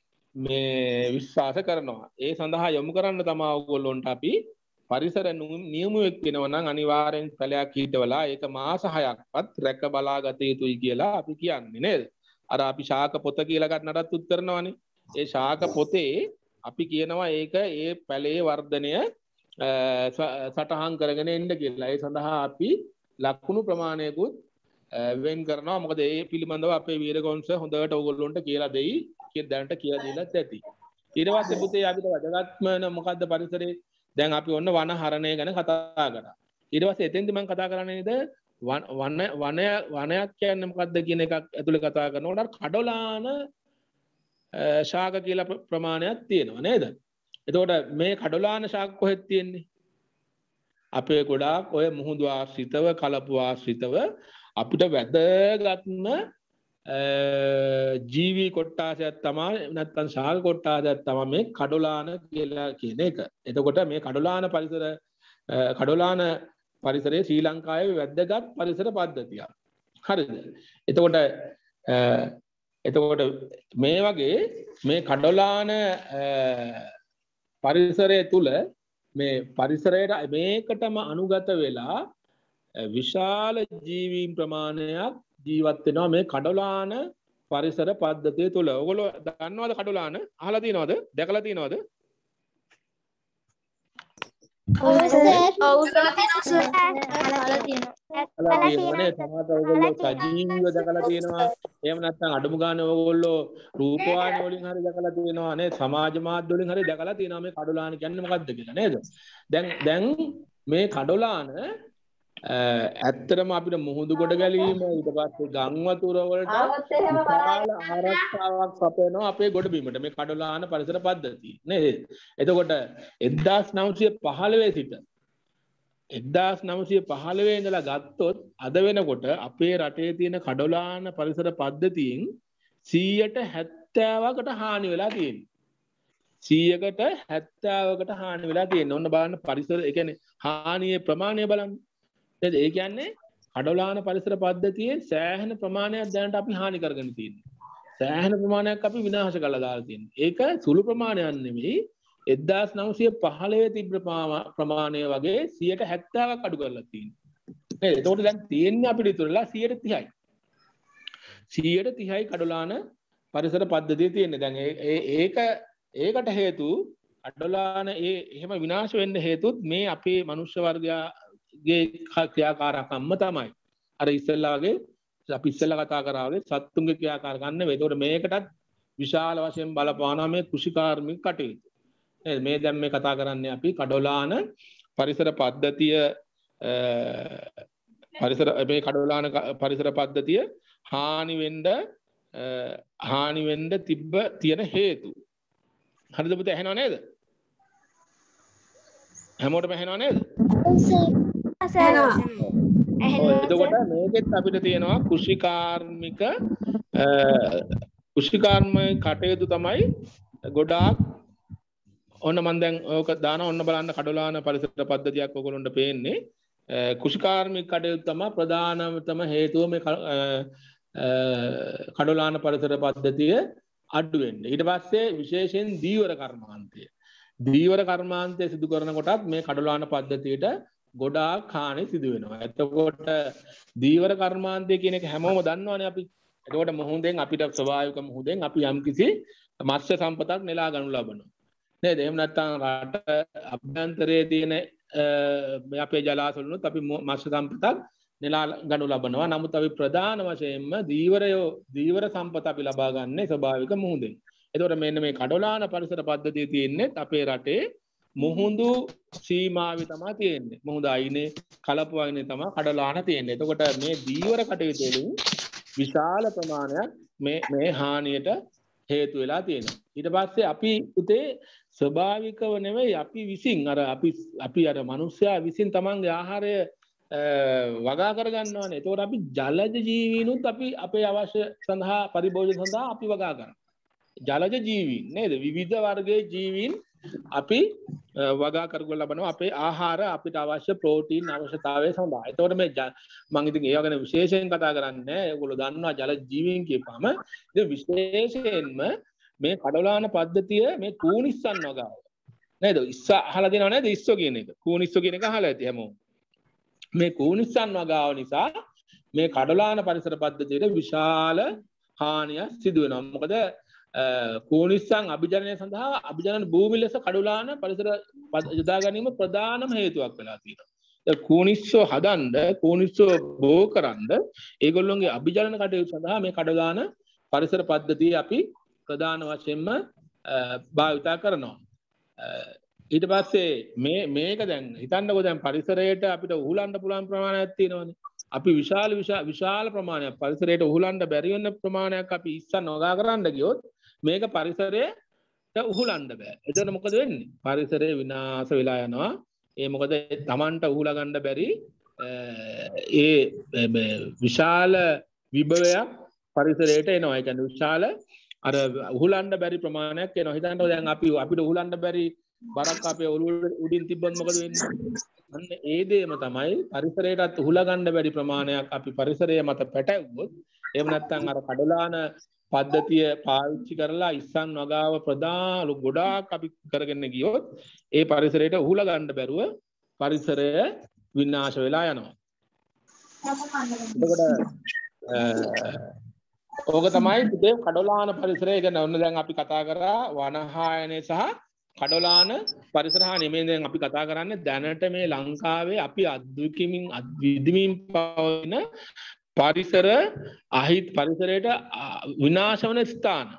[SPEAKER 5] මේ විශ්වාස කරනවා. ඒ සඳහා යොමු කරන්න තමයි ඕගොල්ලොන්ට අපි පරිසර නියමුවෙක් වෙනවා නම් අනිවාර්යෙන් පැලයක් හිටවලා ඒක මාස 6ක්වත් රැක බලා ගත යුතුයි කියලා අපි කියන්නේ නේද? අර අපි ශාක පොත කියලා ගන්නටත් උත් කරනවානේ. ඒ ශාක පොතේ අපි කියනවා ඒක ඒ පැලේ වර්ධනය සටහන් කරගෙන එන්න කියලා. ඒ සඳහා අපි ලකුණු ප්‍රමාණයකුත් වෙන් කරනවා. මොකද ඒ පිළිබඳව අපේ වීරගොන්ස හොඳට ඕගොල්ලොන්ට කියලා දෙයි. දැනට කියලා දීලත් ඇති. ඊට පස්සේ පුතේ අපිට වැදගත්ම මොකද්ද පරිසරේ? දැන් අපි ඔන්න වන හරණය ගැන කතා කරා. ඊට පස්සේ එතෙන්දි මම කතා කරන්නේ නේද වනයක් කියන්නේ මොකද්ද කියන එකක් ඇතුලේ කතා කරනකොට කඩොලාන ශාක කියලා ප්‍රමාණයක් තියෙනවා නේද? එතකොට මේ කඩොලාන ශාක කොහෙද තියෙන්නේ? අපේ ගොඩාක් ඔය මුහුදු ආශ්‍රිතව, කලපු ආශ්‍රිතව අපිට වැදගත්ම ජීවී කොට්ටාසයක් තමයි, නැත්නම් ශාක කොට්ටාසයක් තමයි මේ කඩොලාන කියලා කියන එක. එතකොට මේ කඩොලාන පරිසරයේ ශ්‍රී ලංකාවේ වැදගත් පරිසර පද්ධතියක්. හරිද? එතකොට මේ වගේ මේ කඩොලාන පරිසරය තුල මේ පරිසරයට මේකටම අනුගත වෙලා විශාල ජීවීන් ප්‍රමාණයක් ජීවත් වෙනවා මේ කඩොලාන පරිසර පද්ධතිය තුල. ඔයගොල්ලෝ දන්නවද කඩොලාන? අහලා තියෙනවද? දැකලා තියෙනවද?
[SPEAKER 6] ඔව් සර්. ඔව් සර්.
[SPEAKER 5] අහලා තියෙනවනේ. සමහර ඔයගොල්ලෝ සජීවීව දැකලා තියෙනවා. එහෙම නැත්නම් අඩුම ගානේ ඔයගොල්ලෝ රූපවාහිනී වලින් හරි දැකලා තියෙනවා නේ. සමාජ මාධ්‍ය වලින් හරි දැකලා තියෙනවා මේ කඩොලාන කියන්නේ මොකක්ද කියලා නේද? දැන් මේ කඩොලාන ඇත්තටම අපිට මුහුදු කොට ගැලීම ඊට පස්සේ ගම් වතුර වලට විශාල ආරක්ෂාවක් සපයනවා අපේ ගොඩබිමට මේ කඩලාන පරිසර පද්ධතිය නේද? එතකොට 1915 සිට 1915 ඉඳලා ගත්තොත් අද වෙනකොට අපේ රටේ තියෙන කඩලාන පරිසර පද්ධතියෙන් 70%කට හානි වෙලා තියෙනවා. 70%කට හානි වෙලා තියෙනවා. ඔන්න බලන්න පරිසර ඒ කියන්නේ හානියේ ප්‍රමාණය බලන්න. නේද? ඒ කියන්නේ කඩලාන පරිසර පද්ධතියේ සෑහෙන ප්‍රමාණයක් දැනට අපි හානි කරගෙන තියෙනවා. සෑහෙන ප්‍රමාණයක් අපි විනාශ කරලා දාලා තියෙනවා. ඒක සුළු ප්‍රමාණයක් නෙමෙයි. 1915 තිබ්බ ප්‍රමාණය වගේ 70%ක් අඩු කරලා තියෙනවා. නේද? එතකොට දැන් තියෙන්නේ අපිට ඉතුරුලා 30%යි. 30%යි කඩලාන පරිසර පද්ධතිය තියෙන්නේ. දැන් ඒකට හේතු කඩලාන එහෙම විනාශ වෙන්න හේතුත් මේ අපේ මනුෂ්‍ය වර්ගයාගේ ක්‍රියාකාරකම්ම තමයි. අර ඉස්සෙල්ලා වගේ අපි ඉස්සෙල්ලා කතා කරා වගේ සත්තුන්ගේ ක්‍රියාකාරකම් නෙවෙයි. ඒකට මේකටත් විශාල වශයෙන් බලපානවා මේ කෘෂිකාර්මික කටයුතු. මේ දැන් මේ කතා කරන්නේ අපි කඩලාන පරිසර පද්ධතිය මේ කඩලාන පරිසර පද්ධතිය හානි වෙන්න තියෙන හේතු. හරිද පුතේ? ඇහෙනව නේද? හැමෝටම ඇහෙනව නේද? එතකොට මේකෙත් අපිට තියෙනවා කෘෂිකාර්මික කටයුතු තමයි ගොඩාක්. ඔන්න මම දැන් ඕක දාන ඔන්න බලන්න කඩලාන පරිසර පද්ධතියක් ඔයගොල්ලන්ට පේන්නේ. කෘෂිකාර්මික කටයුතු තමයි ප්‍රධානම හේතුව මේ කඩලාන පරිසර පද්ධතිය අඩු වෙන්නේ. ඊට පස්සේ විශේෂයෙන් දීවර කර්මාන්තය සිදු කරන කොටත් මේ කඩලාන පද්ධතියට ගොඩාක් හානි සිදු වෙනවා. එතකොට දීවර කර්මාන්තය කියන එක හැමෝම දන්නවනේ අපි. එතකොට මුහුදෙන් අපිට ස්වභාවික මුහුදෙන් අපි යම්කිසි මත්ස්‍ය සම්පතක් නෙලා ගනු ලබනවා. නේද? එහෙම නැත්නම් රට අභ්‍යන්තරයේ තියෙන අපේ ජලාශවලුත් අපි මත්ස්‍ය සම්පතක් නෙලා ගනු ලබනවා. නමුත් අපි ප්‍රධාන වශයෙන්ම දීවර සම්පත අපි ලබා ගන්න ස්වභාවික මුහුදෙන්. එතකොට මෙන්න මේ කඩලාන පරිසර පද්ධතිය තියෙන්නේ අපේ රටේ මුහුදු සීමාවේ තමයි තියෙන්නේ. මුහුදු අයිනේ කලපු අයිනේ තමයි කඩලාන තියෙන්නේ. එතකොට මේ දීවර කටයුතු වලින් විශාල ප්‍රමාණයක් මේ හානියට හේතු වෙලා තියෙනවා. ඊට පස්සේ අපි උතේ ස්වභාවිකව නෙවෙයි අපි විසින් අපි මිනිස්සයා විසින් තමන්ගේ ආහාරය වගා කර ගන්නවානේ. එතකොට අපි ජලජ ජීවීනුත් අපි අපේ අවශ්‍ය සඳහා පරිභෝජන සඳහා අපි වගා කරනවා. ජලජ ජීවීන් නේද? විවිධ වර්ගයේ ජීවීන් අපි වගා කරගන්න ලබනවා අපේ ආහාර අපිට අවශ්‍ය ප්‍රෝටීන් අවශ්‍යතාවය සඳහා. එතකොට මේ මම ඉතින් ඒව ගැන විශේෂයෙන් කතා කරන්නේ. ඒගොල්ලෝ දන්නවා ජලජ ජීවීන් කියපම. ඉතින් විශේෂයෙන්ම මේ කඩලාන පද්ධතිය මේ කූනිස්සන් වගාව. නේද? අහලා දෙනව නේද? ඉස්සෝ කියන එක. කූනිස්සෝ කියන එක අහලා ඇති හැමෝම. මේ කූනිස්සන් වගාව නිසා මේ කඩලාන පරිසර පද්ධතියට විශාල හානියක් සිදු වෙනවා. මොකද කූනිස්සන් අභිජනනය සඳහා අභිජනන භූමි ලෙස කඩලාන පරිසර යොදා ගැනීම ප්‍රධානම හේතුවක් වෙලා තියෙනවා. කූනිස්සෝ හදන්න කූනිස්සෝ බෝ කරන්න ඒගොල්ලොන්ගේ අභිජනන කටයුතු සඳහා මේ කඩලාන පරිසර පද්ධතිය අපි ප්‍රධාන වශයෙන්ම භාවිතා කරනවා. ඊට පස්සේ මේක දැන් හිතන්නකෝ දැන් පරිසරයට අපිට උහුලන්න පුළුවන් ප්‍රමාණයක් තියෙනවනේ. අපි විශාල ප්‍රමාණයක් පරිසරයට උහුලන්න බැරි වෙන ප්‍රමාණයක් අපි ඉස්සන් වගා කරන්න ගියොත් මේක පරිසරයට උහුලන්න බෑ. එතකොට මොකද වෙන්නේ? පරිසරය විනාශ වෙලා යනවා. ඒ මොකද Tamanට උහුලා ගන්න බැරි විශාල විභවයක් පරිසරයට එනවා. ඒ කියන්නේ විශාල අර උහුලන්න බැරි ප්‍රමාණයක් එනවා. හිතන්නකෝ දැන් අපිට උහුලන්න බැරි බරක් අපේ ඔළුව උඩින් තිබ්බොත් මොකද වෙන්නේ? අන්න ඒ දෙයම තමයි පරිසරයටත් උහුලා ගන්න බැරි ප්‍රමාණයක් අපි පරිසරය මත පැටවුවොත් එහෙම නැත්නම් අර කඩලාන පද්ධතිය පාවිච්චි කරලා ඉස්සන් වගාව ප්‍රධාන ගොඩාක් අපි කරගෙන ගියොත් ඒ පරිසරයට උහුලා ගන්න බැරුව පරිසරය විනාශ වෙලා යනවා. ඕක තමයි පුතේ කඩලාන පරිසරය ගැන ඔන්න දැන් අපි කතා කරා වනහායනය සහ කඩලාන පරිසර හානිය. මේ දැන් අපි කතා කරන්නේ දැනට මේ ලංකාවේ අපි අත්විඳිමින් පවතින පරිසරයට විනාශ වන ස්ථාන.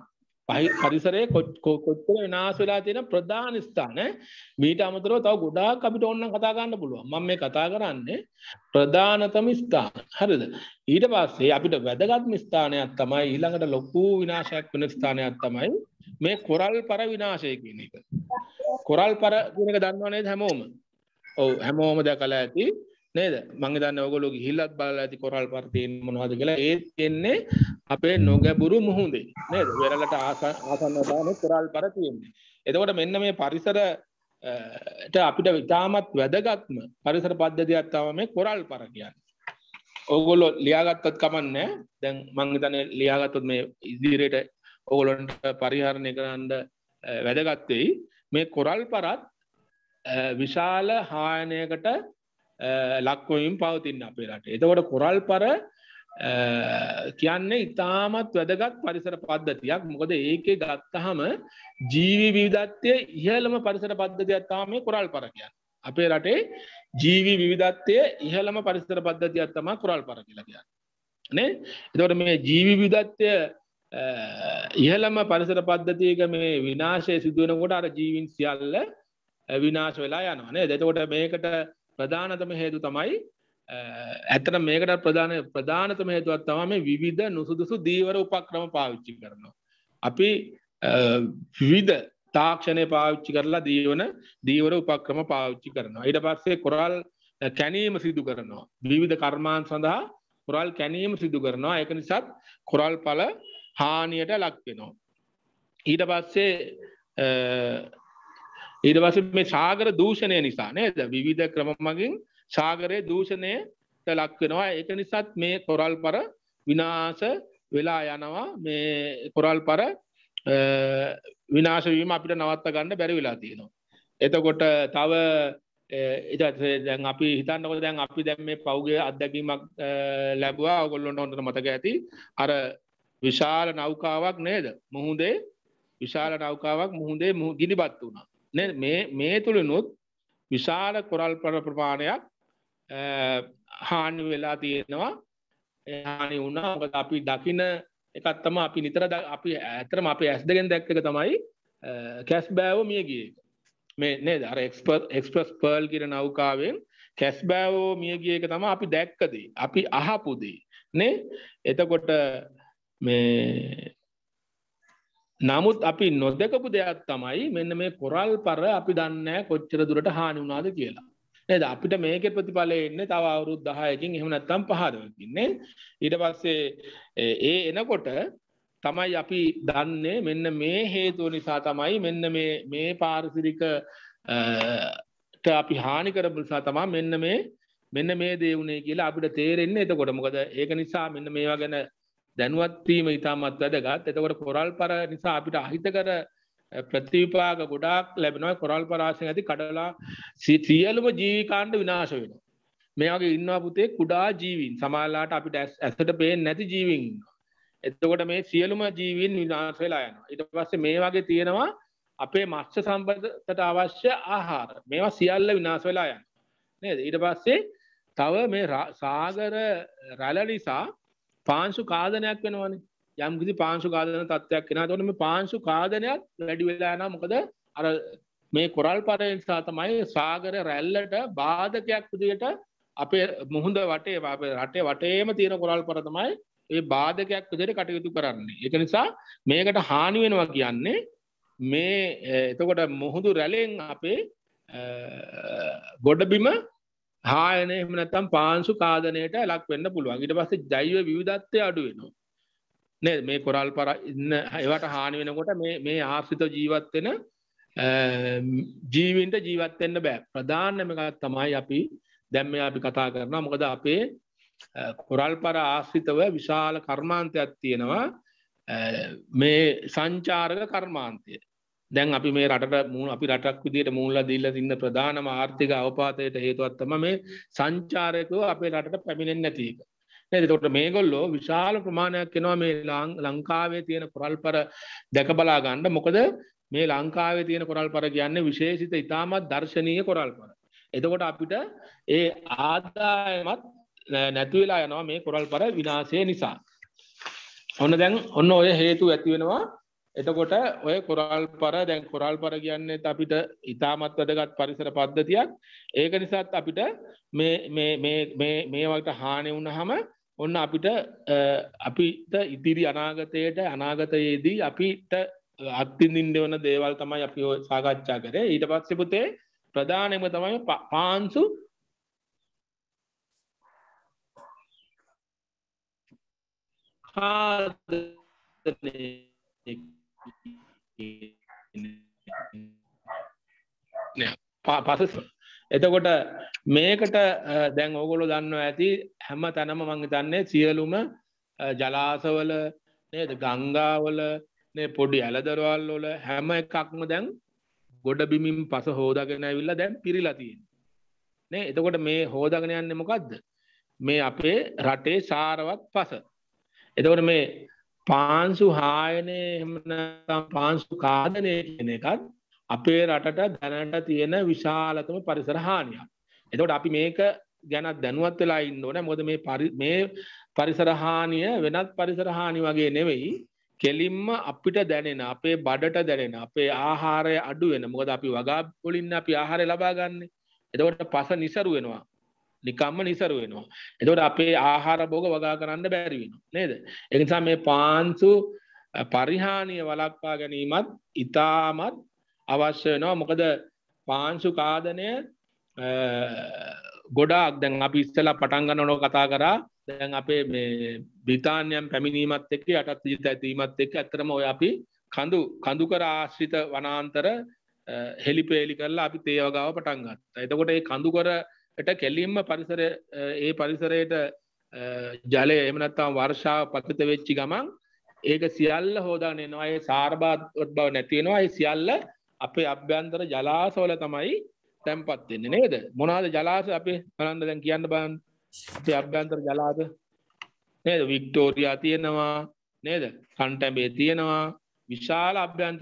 [SPEAKER 5] පරිසරයේ කොච්චර විනාශ වෙලා තියෙන ප්‍රධාන ස්ථාන මීට අමතරව තව ගොඩාක් අපිට ඕනනම් කතා කරන්න පුළුවන්. මම මේ කතා කරන්නේ ප්‍රධානතම ස්ථාන. හරිද? ඊට පස්සේ අපිට වැදගත්ම ස්ථානයක් තමයි ඊළඟට ලොකු විනාශයක් වෙන ස්ථානයක් තමයි මේ කොරල් පර විනාශය කියන එක. කොරල් පර කියන එක දන්නව නේද හැමෝම? ඔව් හැමෝම දැකලා ඇති නේද? මම හිතන්නේ ඔයගොල්ලෝ ගිහිල්ලත් බලලා ඇති කොරල් පර තියෙන්නේ මොනවද කියලා. ඒ තියෙන්නේ අපේ නොගැඹුරු මුහුදේ නේද? වෙරළට ආසන්නව තමයි කොරල් පර තියෙන්නේ. එතකොට මෙන්න මේ පරිසරට අපිට ඉතාමත් වැදගත්ම පරිසර පද්ධතියක් තමයි මේ කොරල් පර කියන්නේ. ඔයගොල්ලෝ ලියාගත්තත් කමන්නේ. දැන් මම හිතන්නේ ලියාගත්තොත් මේ ඉදිරියට ඔයගොල්ලන්ට පරිහරණය කරන්න වැදගත් වෙයි. මේ කොරල් පරත් විශාල හායනයකට ලක්වමින් පවතින අපේ රටේ. එතකොට කොරල් පර කියන්නේ ඉතාමත් වැදගත් පරිසර පද්ධතියක්. මොකද ඒකේ ගත්තහම ජීවි විවිධත්වයේ ඉහළම පරිසර පද්ධතියක් තමයි මේ කොරල් පර කියන්නේ. අපේ රටේ ජීවි විවිධත්වයේ ඉහළම පරිසර පද්ධතියක් තමයි කොරල් පර කියලා කියන්නේ. නේ? එතකොට මේ ජීවි විවිධත්වය ඉහළම පරිසර පද්ධතියක මේ විනාශය සිදු වෙනකොට අර ජීවීන් සියල්ල විනාශ වෙලා යනවා නේද? එතකොට මේකට ප්‍රධානතම හේතු තමයි ඇත්තට මේකට ප්‍රධානතම හේතුවක් තමයි මේ විවිධ නුසුදුසු දීවර උපක්‍රම පාවිච්චි කරනවා. අපි විවිධ තාක්ෂණය පාවිච්චි කරලා දීවර උපක්‍රම පාවිච්චි කරනවා. ඊට පස්සේ කොරල් කැණීම සිදු කරනවා. විවිධ කර්මාන්ත සඳහා කොරල් කැණීම සිදු කරනවා. ඒක නිසා කොරල් පල හානියට ලක් වෙනවා. ඊට පස්සේ මේ සාගර දූෂණය නිසා නේද? විවිධ ක්‍රම මගින් සාගරයේ දූෂණයට ලක් වෙනවා. ඒක නිසාත් මේ කොරල් පර විනාශ වෙලා යනවා. මේ කොරල් පර විනාශ වීම අපිට නවත්ත ගන්න බැරි වෙලා තියෙනවා. එතකොට තව දැන් අපි හිතන්නකො දැන් අපි දැන් මේ පෞගේ අත්දැකීමක් ලැබුවා. ඔයගොල්ලන්ට හොඳට මතක ඇති. අර විශාල නෞකාවක් නේද? මුහුදේ විශාල නෞකාවක් මුහුදේ ගිනිබත් වුණා. නේද? මේ තුලිනුත් විශාල කොරල් පර ප්‍රමාණයක් හානි වෙලා තියෙනවා. ඒ හානි වුණා. මොකද අපි දකින එකක් තමයි අපි නිතර අපි ඇත්තටම අපේ ඇස් දෙකෙන් දැක්ක එක තමයි කැස්බෑව මිය ගිය එක. මේ නේද? අර එක්ස්ප්‍රස් පර්ල් කියන නෞකාවෙන් කැස්බෑව මිය ගිය එක තමයි අපි දැක්ක දේ. අපි අහපු දේ. නේ? එතකොට මේ නමුත් අපි නොදකපු දෙයක් තමයි මෙන්න මේ කොරල් පර අපි දන්නේ නැහැ කොච්චර දුරට හානි වුණාද කියලා. නේද? අපිට මේකේ ප්‍රතිඵලය එන්නේ තව අවුරුදු 10කින් එහෙම නැත්නම් 15කින් නේ. ඊට පස්සේ ඒ එනකොට තමයි අපි දන්නේ මෙන්න මේ හේතුව නිසා තමයි මෙන්න මේ පාරිසරික අපි හානි කරපු නිසා තමයි මෙන්න මේ දේ උනේ කියලා අපිට තේරෙන්නේ. එතකොට මොකද ඒක නිසා මෙන්න මේවා ගැන දැනුවත් වීම ඉතාමත් වැදගත්. එතකොට කොරල් පර නිසා අපිට අහිතකර ප්‍රතිවිපාක ගොඩාක් ලැබෙනවා. කොරල් පර ආශ්‍රයෙන් ඇති කඩලා සියලුම ජීවිකාණ්ඩ විනාශ වෙනවා. මේ වගේ ඉන්නවා පුතේ කුඩා ජීවීන්. සමහරලාට අපිට ඇසට පේන්නේ නැති ජීවීන් ඉන්නවා. එතකොට මේ සියලුම ජීවීන් විනාශ වෙලා යනවා. ඊට පස්සේ මේ වගේ තියෙනවා අපේ මත්ස්‍ය සම්පතට අවශ්‍ය ආහාර. මේවා සියල්ල විනාශ වෙලා යනවා. නේද? ඊට පස්සේ තව මේ සාගර රැළ නිසා පාංශු කාදනයක් වෙනවනේ. යම් කිසි පාංශු කාදන තත්ත්වයක් වෙනවා. එතකොට මේ පාංශු කාදනයක් වැඩි වෙලා යනවා. මොකද අර මේ කොරල් පර නිසා තමයි සාගර රැල්ලට බාධකයක් විදියට අපේ මුහුද වටේ අපේ රටේ වටේම තියෙන කොරල් පර තමයි ඒ බාධකයක් විදියට කටයුතු කරන්නේ. ඒක නිසා මේකට හානි වෙනවා කියන්නේ මේ එතකොට මුහුදු රැළෙන් අපේ ගොඩබිම හායන එහෙම නැත්නම් පාංශු කාදනයට ලක් වෙන්න පුළුවන්. ඊට පස්සේ ජෛව විවිධත්වය අඩු වෙනවා. නේද? මේ කොරල් පර ඉන්න ඒවට හානි වෙනකොට මේ ආශ්‍රිත ජීවත් වෙන ජීවීන්ට ජීවත් වෙන්න බෑ. ප්‍රධානම එක තමයි අපි දැන් මේ අපි කතා කරනවා. මොකද අපේ කොරල් පර ආශ්‍රිතව විශාල කර්මාන්තයක් තියෙනවා. මේ සංචාරක කර්මාන්තය. දැන් අපි මේ රටට අපි රටක් විදියට මූලලා දීලා ඉන්න ප්‍රධානම ආර්ථික අවපාතයට හේතුවක් තමයි මේ සංචාරකයෝ අපේ රටට පැමිණෙන්නේ නැති එක. නේද? ඒකට මේගොල්ලෝ විශාල ප්‍රමාණයක් එනවා මේ ලංකාවේ තියෙන කොරල්පර දැක බලා ගන්න. මොකද මේ ලංකාවේ තියෙන කොරල්පර කියන්නේ විශේෂිත ඉතාමත් දර්ශනීය කොරල්පර. එතකොට අපිට ඒ ආදායමත් නැති වෙලා යනවා මේ කොරල්පර විනාශය නිසා. ඔන්න දැන් ඔන්න ඔය හේතු ඇති වෙනවා. එතකොට ඔය කොරල් පර දැන් කොරල් පර කියන්නේ අපිට ඉතාමත් වැදගත් පරිසර පද්ධතියක්. ඒක නිසාත් අපිට මේ වගේ හානි වුණාම ඔන්න අපිට ඉදිරි අනාගතයේදී අපිට අත්විඳින්න වෙන දේවල් තමයි අපි සාකච්ඡා කරේ. ඊට පස්සේ පුතේ ප්‍රධානම තමයි පාංශු එතකොට මේකට දැන් ඕගොල්ලෝ දන්නවා ඇති හැම තැනම මං හිතන්නේ සියලුම ජලාශවල නේද ගංගාවල නේ පොඩි ඇලදරවල් වල හැම එකක්ම දැන් ගොඩ බිමින් පස හොදාගෙන ඇවිල්ලා දැන් පිරීලා තියෙනවා නේ. එතකොට මේ හොදාගෙන යන්නේ මොකද්ද? මේ අපේ රටේ සාරවත් පස. එතකොට මේ පාංශු හායනේ එහෙම නැත්නම් පාංශු කාදනය කියන එකත් අපේ රටට දැනට තියෙන විශාලතම පරිසර හානියක්. එතකොට අපි මේක ගැන දැනුවත් වෙලා ඉන්න ඕනේ. මොකද මේ පරිසර හානිය වෙනත් පරිසර හානි වගේ නෙවෙයි. කෙලින්ම අපිට දැනෙන අපේ බඩට දැනෙන අපේ ආහාරය අඩු වෙන. මොකද අපි වගා වලින් අපි ආහාරය ලබා ගන්න. එතකොට පස නිසරු වෙනවා. නිකම්ම නිසරු වෙනවා. එතකොට අපේ ආහාර භෝග වගා කරන්න බැරි වෙනවා නේද? ඒ නිසා මේ පාංශු පරිහානිය වළක්වා ගැනීමත් ඉතාමත් අවශ්‍ය වෙනවා. මොකද පාංශු කාදනය ගොඩාක් දැන් අපි ඉස්සෙල්ලා පටන් ගන්නකොට කතා කරා දැන් අපේ මේ බ්‍රිතාන්‍යයන් පැමිණීමත් එක්ක යටත් විජිත ඇතිවීමත් එක්ක ඇත්තටම ඔය අපි කඳුකර ආශ්‍රිත වනාන්තර හෙලිපෙලි කරලා අපි තේ වගාව පටන් ගත්තා. එතකොට මේ කඳුකරට කෙලින්ම ඒ පරිසරයට ජලය එහෙම නැත්නම් වර්ෂාව පතිත වෙච්ච ගමන් ඒක සියල්ල හොදාගෙන එනවා. ඒ සාරබාධ බව නැති වෙනවා. ඒ සියල්ල අපේ අභ්‍යන්තර ජලාශවල තමයි තැන්පත් වෙන්නේ නේද? මොනවාද ජලාශ අපේ බලන්න දැන් කියන්න බලන්න. අපේ අභ්‍යන්තර ජලාශ නේද? වික්ටෝරියා තියෙනවා නේද? කන්ටැඹේ තියෙනවා. විශාල අභ්‍යන්තර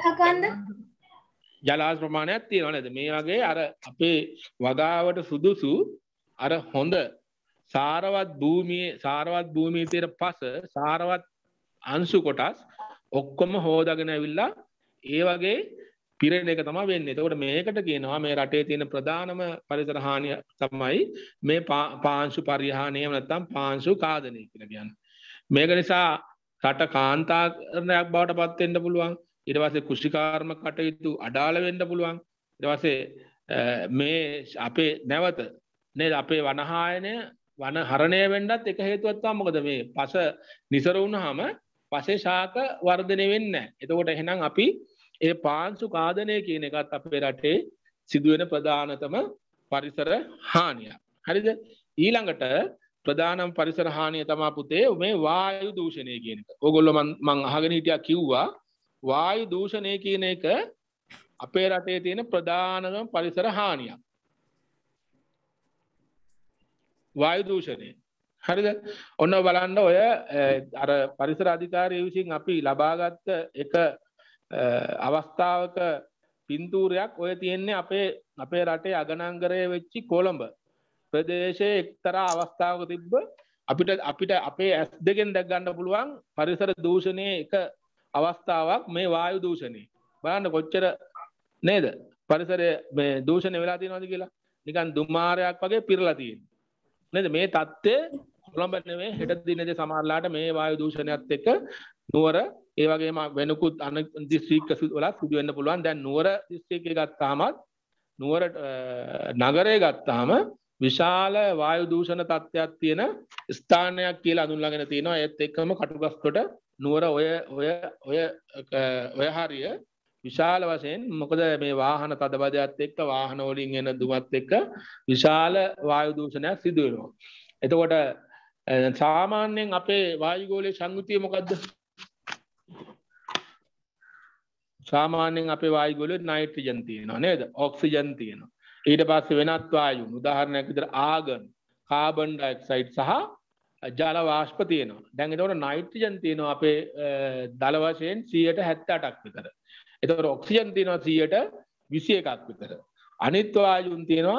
[SPEAKER 5] ජලාශ ප්‍රමාණයක් තියෙනවා නේද? මේ වගේ අර අපේ වගාවට සුදුසු අර හොඳ සාරවත් භූමියේ තියෙන පස සාරවත් අංශු කොටස් ඔක්කොම හොදාගෙන ඇවිල්ලා ඒ වගේ පිරෙන එක තමයි වෙන්නේ. එතකොට මේකට කියනවා මේ රටේ තියෙන ප්‍රධානම පරිසර හානිය තමයි මේ පාංශු පරිහානිය නැත්නම් පාංශු කාදනය කියලා කියන්නේ. මේක නිසා රට කාන්තාරණයක් බවට පත් වෙන්න පුළුවන්. ඊට පස්සේ කෘෂිකාර්ම කටයුතු අඩාල වෙන්න පුළුවන්. ඊට පස්සේ මේ අපේ නැවත නේද අපේ වන හරණය වෙන්නත් එක හේතුවක් තමයි මොකද මේ පස නිසර වුණාම පසේ ශාක වර්ධනය වෙන්නේ නැහැ. එතකොට එහෙනම් අපි ඒ පාංශු කාදනය කියන එකත් අපේ රටේ සිදුවෙන ප්‍රධානතම පරිසර හානියක්. හරිද? ඊළඟට ප්‍රධානම පරිසර හානිය තමයි පුතේ මේ වායු දූෂණය කියන එක. ඕගොල්ලෝ මං අහගෙන හිටියා කිව්වා වායු දූෂණය කියන එක අපේ රටේ තියෙන ප්‍රධානම පරිසර හානියක්. වායු දූෂණය. හරිද? ඔන්න බලන්න ඔය අර පරිසර අධිකාරිය විසින් අපි ලබාගත් එක අවස්ථාවක පින්තූරයක් ඔය තියෙන්නේ අපේ රටේ අගනංගරයේ වෙච්චි කොළඹ ප්‍රදේශයේ එක්තරා අවස්ථාවක තිබ්බ අපිට අපේ ඇස් දෙකෙන් දැක් ගන්න පුළුවන් පරිසර දූෂණයේ එක අවස්ථාවක් මේ වායු දූෂණය. බලන්න කොච්චර නේද? පරිසරය මේ දූෂණය වෙලා තියෙනවද කියලා. නිකන් දුමාරයක් වගේ පිරලා තියෙනවා. නේද? මේ தත්ත්වය කොළඹ නෙමෙයි හෙට දිනේදී සමහරලාට මේ වායු දූෂණයත් එක්ක නුවර ඒ වගේම වෙනකුත් අනෙක් දිස්ත්‍රික්ක වල සිදු වෙන්න පුළුවන්. දැන් නුවර දිස්ත්‍රික්කය ගත්තාමත් නුවර නගරය ගත්තාම විශාල වායු දූෂණ තත්ත්වයක් තියෙන ස්ථානයක් කියලා අඳුන්ලාගෙන තියෙනවා. ඒත් එක්කම කටුගස්තොට නුවර ඔය හරිය විශාල වශයෙන් මොකද මේ වාහන තදබදයත් එක්ක වාහන වලින් එන දුමත් එක්ක විශාල වායු දූෂණයක් සිදු වෙනවා. එතකොට සාමාන්‍යයෙන් අපේ වායු ගෝලයේ සංයුතිය මොකද්ද? සාමාන්‍යයෙන් අපේ වායු ගෝලයේ නයිට්‍රජන් තියෙනවා නේද? ඔක්සිජන් තියෙනවා. ඊට පස්සේ වෙනත් වායු උදාහරණයක් විදිහට ආගන්, කාබන් ඩයොක්සයිඩ් සහ ජල වාෂ්ප තියෙනවා. දැන් එතකොට නයිට්‍රජන් තියෙනවා අපේ දල වශයෙන් 78ක් විතර. එතකොට ඔක්සිජන් තියෙනවා 21ක් විතර. අනිත් වායුන් තියෙනවා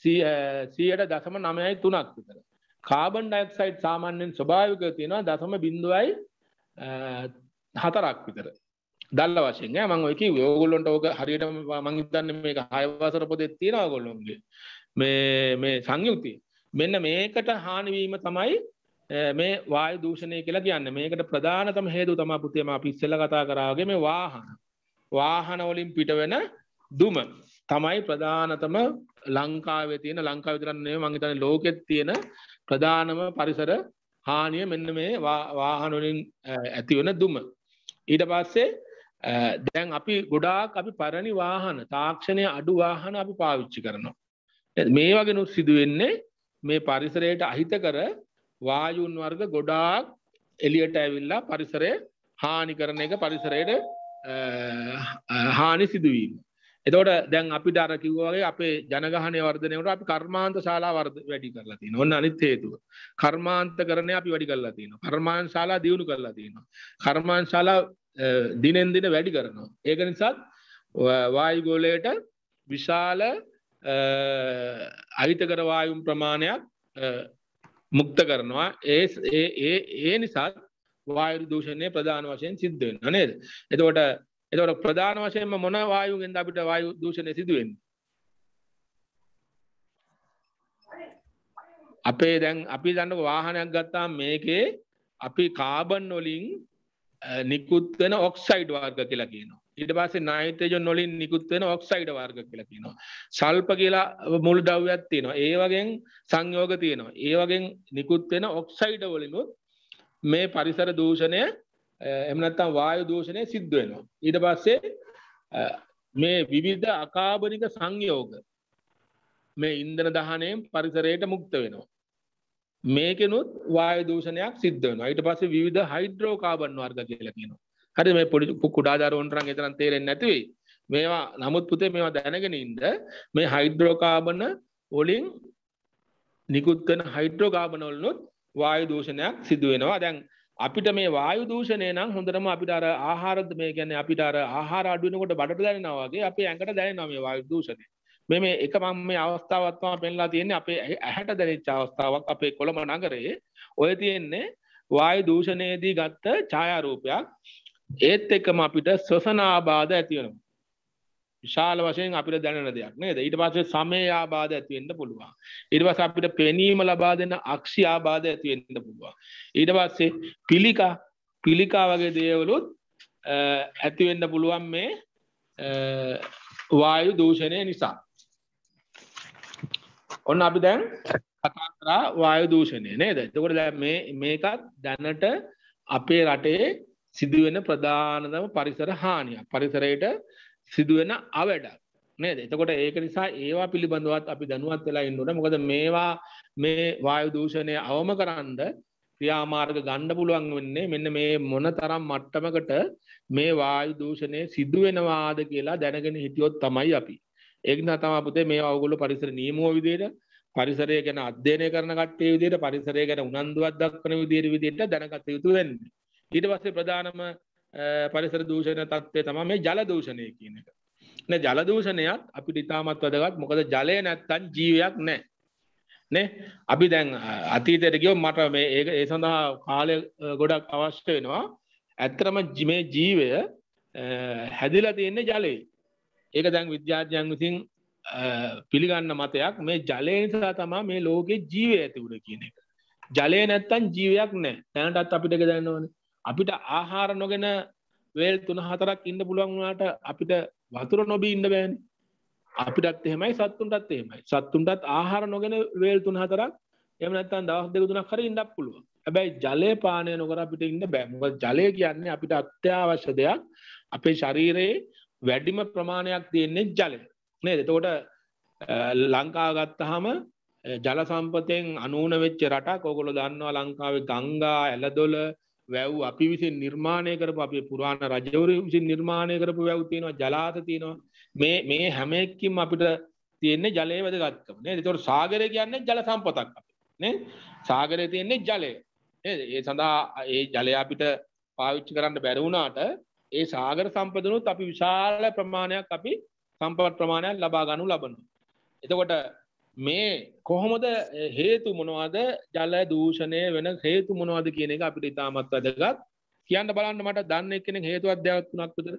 [SPEAKER 5] 0.9.3ක් විතර. කාබන් ඩයොක්සයිඩ් සාමාන්‍යයෙන් ස්වභාවිකව තියෙනවා 0.04ක් විතර. දල්ල වශයෙන් ඈ මම ඔය කිව්වේ ඕගොල්ලන්ට ඕක හරියටම මම හිතන්නේ මේක 6 වසර පොතේ තියෙනවා ඕගොල්ලොන්ගේ මේ සංයුක්තිය. මෙන්න මේකට හානි වීම තමයි මේ වායු දූෂණය කියලා කියන්නේ. මේකට ප්‍රධානතම හේතුව තමයි පුතේ මම අපි ඉස්සෙල්ලා කතා කරා වගේ මේ වාහන වලින් පිට වෙන දුම තමයි ප්‍රධානතම ලංකාවේ තියෙන ලංකාවේ විතර නෙවෙයි මම හිතන්නේ ලෝකෙත් තියෙන ප්‍රධානම පරිසර හානිය මෙන්න මේ වාහන වලින් ඇති වෙන දුම. ඊට පස්සේ දැන් අපි ගොඩාක් අපි පරණි වාහන තාක්ෂණය අඩු වාහන අපි පාවිච්චි කරනවා. මේ වගේ නුත් සිදු වෙන්නේ මේ පරිසරයට අහිතකර වායුන් වර්ග ගොඩාක් එළියට ඇවිල්ලා පරිසරය හානි කරන එක පරිසරයට හානි සිදුවීම. එතකොට දැන් අපිට අර කිව්වා වගේ අපේ ජනගහනය වර්ධනය වුණා අපි කර්මාන්ත ශාලා වැඩි කරලා තියෙනවා. ඔන්න අනිත් හේතුව. කර්මාන්තකරණය අපි වැඩි කරලා තියෙනවා. කර්මාන්ත ශාලා දියුණු කරලා තියෙනවා. කර්මාන්ත ශාලා දිනෙන් දින වැඩි කරනවා. ඒක නිසා වායු ගෝලයට විශාල අහිතකර වායුන් ප්‍රමාණයක් මුක්ත කරනවා. ඒ නිසා වායු දූෂණය ප්‍රධාන වශයෙන් සිද්ධ වෙනවා නේද? එතකොට ප්‍රධාන වශයෙන්ම මොන වායුවෙන්ද අපිට වායු දූෂණය සිදු වෙන්නේ? අපේ දැන් අපි දන්නකො වාහනයක් ගත්තාම මේකේ අපි කාබන් වලින් නිකුත් වෙන ඔක්සයිඩ් වර්ග කියලා කියනවා. ඊට පස්සේ නයිට්‍රජන් වලින් නිකුත් වෙන ඔක්සයිඩ් වර්ග කියලා කියනවා. සල්ප කියලා මුළු ද්‍රව්‍යයක් තියෙනවා. ඒ වගේ සංයෝග තියෙනවා. ඒ වගේ නිකුත් වෙන ඔක්සයිඩ් වලිනුත් මේ පරිසර දූෂණය එහෙම නැත්නම් වායු දූෂණය සිද්ධ වෙනවා. ඊට පස්සේ මේ විවිධ අකාබනික සංයෝග මේ ඉන්ධන දහනයෙන් පරිසරයට මුක්ත වෙනවා. මේකෙනුත් වායු දූෂණයක් සිද්ධ වෙනවා. ඊට පස්සේ විවිධ හයිඩ්‍රෝකාබන් වර්ග කියලා කියනවා. හරි මේ පොඩි කුඩා දරුවන්ට නම් එතරම් තේරෙන්නේ නැති වෙයි. මේවා නමුත් පුතේ මේවා දැනගෙන ඉන්න මේ හයිඩ්‍රෝකාබන වලින් නිකුත් වෙන හයිඩ්‍රෝකාබන වලනොත් වායු දූෂණයක් සිදු වෙනවා. දැන් අපිට මේ වායු දූෂණය නම් හොඳටම අපිට අර ආහාර මේ කියන්නේ අපිට අර ආහාර අඩු වෙනකොට බඩට දැනෙනවා වගේ අපේ ඇඟට දැනෙනවා මේ වායු දූෂණය. මේ එක මම මේ අවස්ථාවක් තමයි පෙන්නලා තියෙන්නේ අපේ ඇහැට දැනෙච්ච අවස්ථාවක් අපේ කොළඹ නගරයේ ඔය තියෙන්නේ වායු දූෂණයේදී ගත්ත ඡායාරූපයක්. ඒත් එක්කම අපිට ශ්වසන ආබාධ ඇති වෙනවා. විශාල වශයෙන් අපිට දැනෙන දෙයක් නේද? ඊට පස්සේ සමේ ආබාධ ඇති වෙන්න පුළුවන්. ඊට පස්සේ අපිට පෙනීම ලබා දෙන අක්ෂි ආබාධ ඇති වෙන්න පුළුවන්. ඊට පස්සේ පිළිකා වගේ දේවලුත් ඇති වෙන්න පුළුවන් මේ වායු දූෂණය නිසා. ඔන්න අපි දැන් කතා කරා වායු දූෂණය නේද? එතකොට දැන් මේකත් දැනට අපේ රටේ සිදුවෙන ප්‍රධානතම පරිසර හානියක්. පරිසරයට සිදුවෙන අවැඩක් නේද? එතකොට ඒක නිසා ඒවා පිළිබඳවත් අපි දැනුවත් වෙලා ඉන්න ඕනේ. මොකද මේවා මේ වායු දූෂණය අවම කරන්න ක්‍රියාමාර්ග ගන්න පුළුවන් වෙන්නේ මෙන්න මේ මොන තරම් මට්ටමකට මේ වායු දූෂණය සිදු වෙනවාද කියලා දැනගෙන හිටියොත් තමයි අපි. ඒක නිසා තමයි පුතේ මේවා ඔයගොල්ලෝ පරිසර නියමෝ විදියට පරිසරය ගැන අධ්‍යයනය කරන කට්ටිය විදියට පරිසරය ගැන උනන්දුවක් දක්වන විදියට දැනගත යුතු වෙන්නේ. ඊට පස්සේ ප්‍රධානම පරිසර දූෂණ තත්ත්වය තමයි මේ ජල දූෂණය කියන එක. නේ ජල දූෂණයත් අපිට ඉතාමත් වැදගත්. මොකද ජලය නැත්තම් ජීවියක් නැහැ. නේ අපි දැන් අතීතයට ගියොත් මට මේ ඒ සඳහා කාලය ගොඩක් අවශ්‍ය වෙනවා. ඇත්තටම මේ ජීවය හැදිලා තියෙන්නේ ජලයේ. ඒක දැන් විද්‍යාඥයන් විසින් පිළිගන්න මතයක් මේ ජලය නිසා තමයි මේ ලෝකේ ජීවය ඇති වුනේ කියන එක. ජලය නැත්තම් ජීවයක් නැහැ. දැනටත් අපිට ඒක දැනනවනේ. අපිට ආහාර නොගෙන වේල් 3-4ක් ඉන්න පුළුවන් වුණාට අපිට වතුර නොබී ඉන්න බෑනේ. අපිටත් එහෙමයි සත්තුන්ටත් එහෙමයි. සත්තුන්ටත් ආහාර නොගෙන වේල් 3-4ක් එහෙම නැත්නම් දවස් 2-3ක් හරි ඉන්නත් පුළුවන්. හැබැයි ජලය පානය නොකර අපිට ඉන්න බෑ. මොකද ජලය කියන්නේ අපිට අත්‍යවශ්‍ය දෙයක්. අපේ ශරීරයේ වැඩිම ප්‍රමාණයක් තියෙන්නේ ජලය. නේද? එතකොට ලංකාව ගත්තාම ජල සම්පතෙන් අනූන වෙච්ච රටක්. ඕගොල්ලෝ දන්නවා ලංකාවේ ගංගා, ඇලදොල, වැව් අපි විසින් නිර්මාණය කරපු අපේ පුරාණ රජවරු විසින් නිර්මාණය කරපු වැව් තියෙනවා, ජලාශ තියෙනවා. මේ හැම එකකින්ම අපිට තියෙන්නේ ජලයේ වැදගත්කම නේද? ඒතකොට සාගරය කියන්නේ ජල සම්පතක් අපිට නේ? සාගරයේ තියෙන්නේ ජලය නේද? ඒ සඳහා ඒ ජලය අපිට පාවිච්චි කරන්න බැරි වුණාට ඒ සාගර සම්පදනුත් අපි විශාල ප්‍රමාණයක් අපි සම්පත් ප්‍රමාණයක් ලබා ගන්නු ලබනවා. එතකොට මේ කොහොමද හේතු මොනවද ජල දූෂණය වෙන හේතු මොනවද කියන එක අපිට ඉතාමත් වැදගත්. කියන්න බලන්න මට දන්න එක්කෙනෙක් හේතු අධ්‍යාපන තුනක් විතර.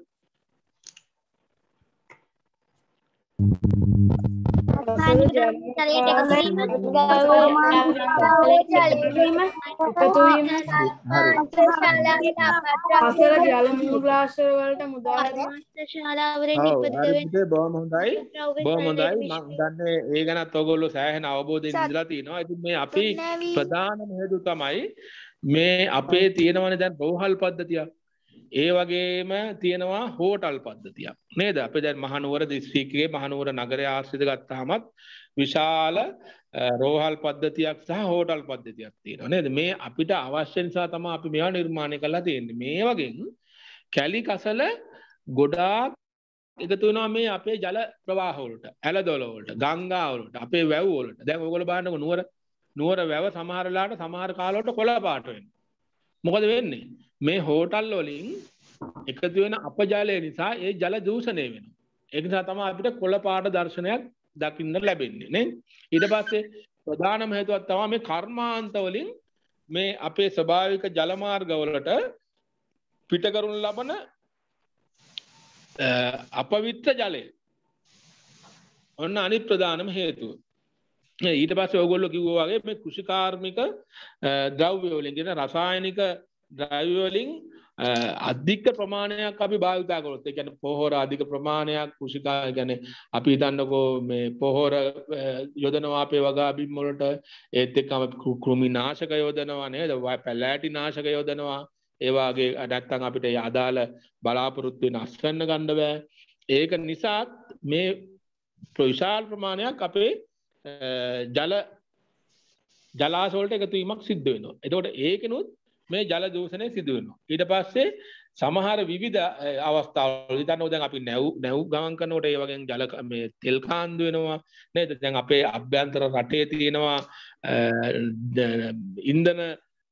[SPEAKER 5] බොහොම හොඳයි. මම දන්නේ ඒ ගැනත් ඔයගොල්ලෝ සෑහෙන අවබෝධයෙන් ඉඳලා තිනවා. ඉතින් මේ අපි ප්‍රධානම හේතුව තමයි මේ අපේ තියෙනවනේ දැන් රෝහල් පද්ධතියක්. ඒ වගේම තියෙනවා හෝටල් පද්ධතියක් නේද? අපේ දැන් මහනුවර දිස්ත්‍රික්කයේ මහනුවර නගරය ආශ්‍රිත ගත්තාමත් විශාල රෝහල් පද්ධතියක් සහ හෝටල් පද්ධතියක් තියෙනවා නේද? මේ අපිට අවශ්‍ය නිසා තමයි අපි මේවා නිර්මාණය කරලා තියෙන්නේ. මේ වගේ කැලි කසල ගොඩාක් එකතු වෙනවා මේ අපේ ජල ප්‍රවාහ වලට, ඇලදොල වලට, ගංගා වලට, අපේ වැව් වලට. දැන් ඔයගොල්ලෝ බලන්නකො නුවර වැව සමහර වෙලාවට සමහර කාලවලට කොළ පාට වෙනවා. මොකද වෙන්නේ? මේ හෝටල් වලින් එකතු වෙන අපජලය නිසා ඒ ජල දූෂණය වෙනවා. ඒ නිසා තමයි අපිට කොළ පාට දර්ශනයක් දකින්න ලැබෙන්නේ නේ. ඊට පස්සේ ප්‍රධානම හේතුවක් තමයි මේ කර්මාන්ත වලින් මේ අපේ ස්වභාවික ජල මාර්ග වලට පිට කරුණු ලබන අපවිත්‍ර ජලය. ඔන්න අනිත් ප්‍රධානම හේතුව. ඊට පස්සේ ඔයගොල්ලෝ කිව්වා වගේ මේ කෘෂිකාර්මික ද්‍රව්‍ය වලින් කියන රසායනික ද්‍රව්‍ය වලින් අධික ප්‍රමාණයක් අපි භාවිතා කරොත් ඒ කියන්නේ පොහොර අධික ප්‍රමාණයක් කෘෂිකා කියන්නේ අපි හිතන්නකෝ මේ පොහොර යොදනවා අපේ වගා බිම් වලට ඒත් එක්කම කෘමි නාශක යොදනවා නේද පැලෑටි නාශක යොදනවා ඒ වගේ නැත්තම් අපිට අදාළ බලාපොරොත්තු වෙන අස්වැන්න ගන්න බෑ ඒක නිසා මේ විශාල ප්‍රමාණයක් අපේ ජලාශ වලට එකතු වීමක් සිද්ධ වෙනවා එතකොට ඒකෙනුත් මේ ජල දූෂණය සිදු වෙනවා. ඊට පස්සේ සමහර විවිධ අවස්ථාවල හිතන්නකො දැන් අපි නැව් ගමන් කරනකොට ඒ වගේ ජල මේ තෙල් කාන්දු වෙනවා නේද? දැන් අපේ අභ්‍යන්තර රටේ තියෙනවා ඉන්ධන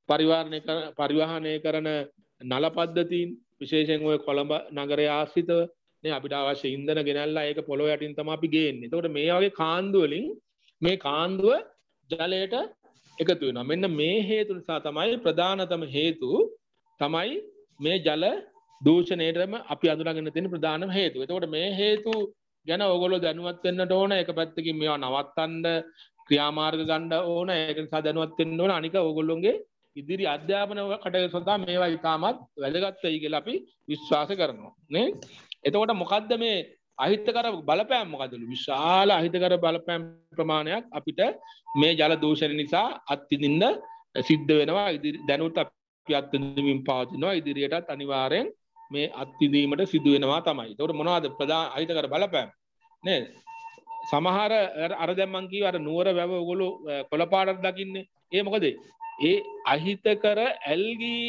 [SPEAKER 5] පරිවහනය කරන නල පද්ධතීන් විශේෂයෙන් ඔය කොළඹ නගරය ආශ්‍රිතව නේ අපිට අවශ්‍ය ඉන්ධන ගෙනල්ලා ඒක පොළොව යටින් තමයි අපි ගේන්නේ. එතකොට මේ වගේ කාන්දු වලින් මේ කාන්දුව ජලයට එකතු වෙනවා. මෙන්න මේ හේතු නිසා තමයි ප්‍රධානතම හේතු තමයි මේ ජල දූෂණයටම අපි අඳුනගෙන තියෙන ප්‍රධානම හේතුව. එතකොට මේ හේතු ගැන ඔයගොල්ලෝ දැනුවත් වෙන්නට ඕන. එක පැත්තකින් මේවා නවත්තන්න ක්‍රියාමාර්ග ගන්න ඕන. ඒක නිසා දැනුවත් වෙන්න ඕන. අනික ඔයගොල්ලෝගේ ඉදිරි අධ්‍යාපන කටයුතු සඳහා මේවා ඉතාමත් වැදගත් වෙයි කියලා අපි විශ්වාස කරනවා. නේ? එතකොට මොකද්ද මේ අහිතකර බලපෑම් මොකදලු විශාල අහිතකර බලපෑම් ප්‍රමාණයක් අපිට මේ ජල දූෂණ නිසා අත්විඳින්න සිද්ධ වෙනවා දැනුත් අපි අත්විඳින්මින් පවතිනවා ඉදිරියටත් අනිවාර්යෙන් මේ අත්විඳීමට සිදු වෙනවා තමයි. ඒකට මොනවද ප්‍රධාන අහිතකර බලපෑම් නේද? සමහර අර දැන් මං කිව්වා අර නුවර වැව ඔයගොල්ලෝ කොළපාටක් දකින්නේ. ඒ මොකද? ඒ අහිතකර ඇල්ගී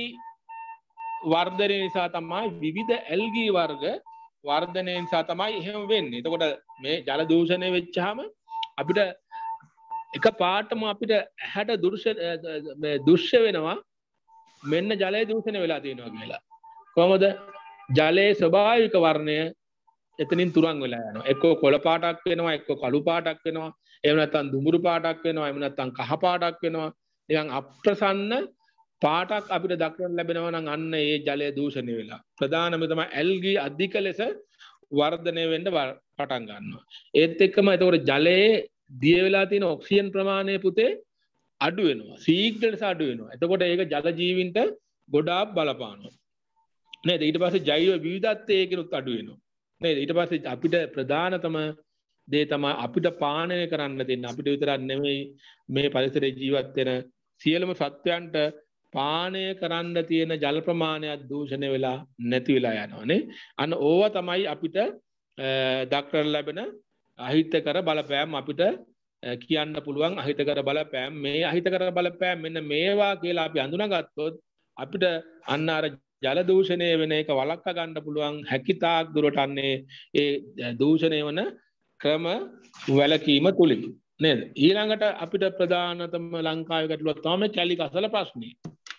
[SPEAKER 5] වර්ධනය නිසා තමයි විවිධ ඇල්ගී වර්ග වර්ධනය නිසා තමයි එහෙම වෙන්නේ. එතකොට මේ ජල දූෂණය වෙච්චාම අපිට එක පාටම අපිට ඇහැට දුෂ්‍ය වෙනවා මෙන්න ජලය දූෂණය වෙලා තියෙනවා කියලා. කොහොමද? ජලයේ ස්වභාවික වර්ණය එතනින් තුරන් වෙලා යනවා. එක්කෝ කොළ පාටක් වෙනවා, එක්කෝ කළු පාටක් වෙනවා, එහෙම නැත්නම් දුඹුරු පාටක් වෙනවා, එහෙම නැත්නම් කහ පාටක් වෙනවා. නිකන් අප්‍රසන්න පාටක් අපිට දක්වන්න ලැබෙනවා නම් අන්න ඒ ජලය දූෂණය වෙලා. ප්‍රධානම තමයි ඇල්ගී අධික ලෙස වර්ධනය වෙන්න පටන් ගන්නවා. ඒත් එක්කම එතකොට ජලයේ දිය වෙලා තියෙන ඔක්සිජන් ප්‍රමාණය පුතේ අඩු වෙනවා. ශීඝ්‍රයෙන් අඩු වෙනවා. එතකොට ඒක ජල ජීවින්ට ගොඩාක් බලපානවා. නේද? ඊට පස්සේ ජෛව විවිධත්වය ඒකිනුත් අඩු වෙනවා. නේද? ඊට පස්සේ අපිට ප්‍රධානතම දේ තමයි අපිට පානය කරන්න තියෙන. අපිට විතරක් නෙමෙයි මේ පරිසරයේ ජීවත් වෙන සියලුම සත්වයන්ට පානය කරන්න තියෙන ජල ප්‍රමාණයක් දූෂණය වෙලා නැති වෙලා යනවා නේ. අන්න ඕවා තමයි අපිට දක්වන්න ලැබෙන අහිතකර බලපෑම් අපිට කියන්න පුළුවන් අහිතකර බලපෑම්. මේ අහිතකර බලපෑම් මෙන්න මේවා කියලා අපි අඳුනගත්තොත් අපිට අන්න අර ජල දූෂණය වෙන එක වළක්වා ගන්න පුළුවන් හැකිතාක් දුරට අන්නේ ඒ දූෂණය වන ක්‍රම වැළකීම තුලින් නේද? ඊළඟට අපිට ප්‍රධානතම ලංකාවේ ගැටලුවක් තමයි කැලි කසල ප්‍රශ්නේ.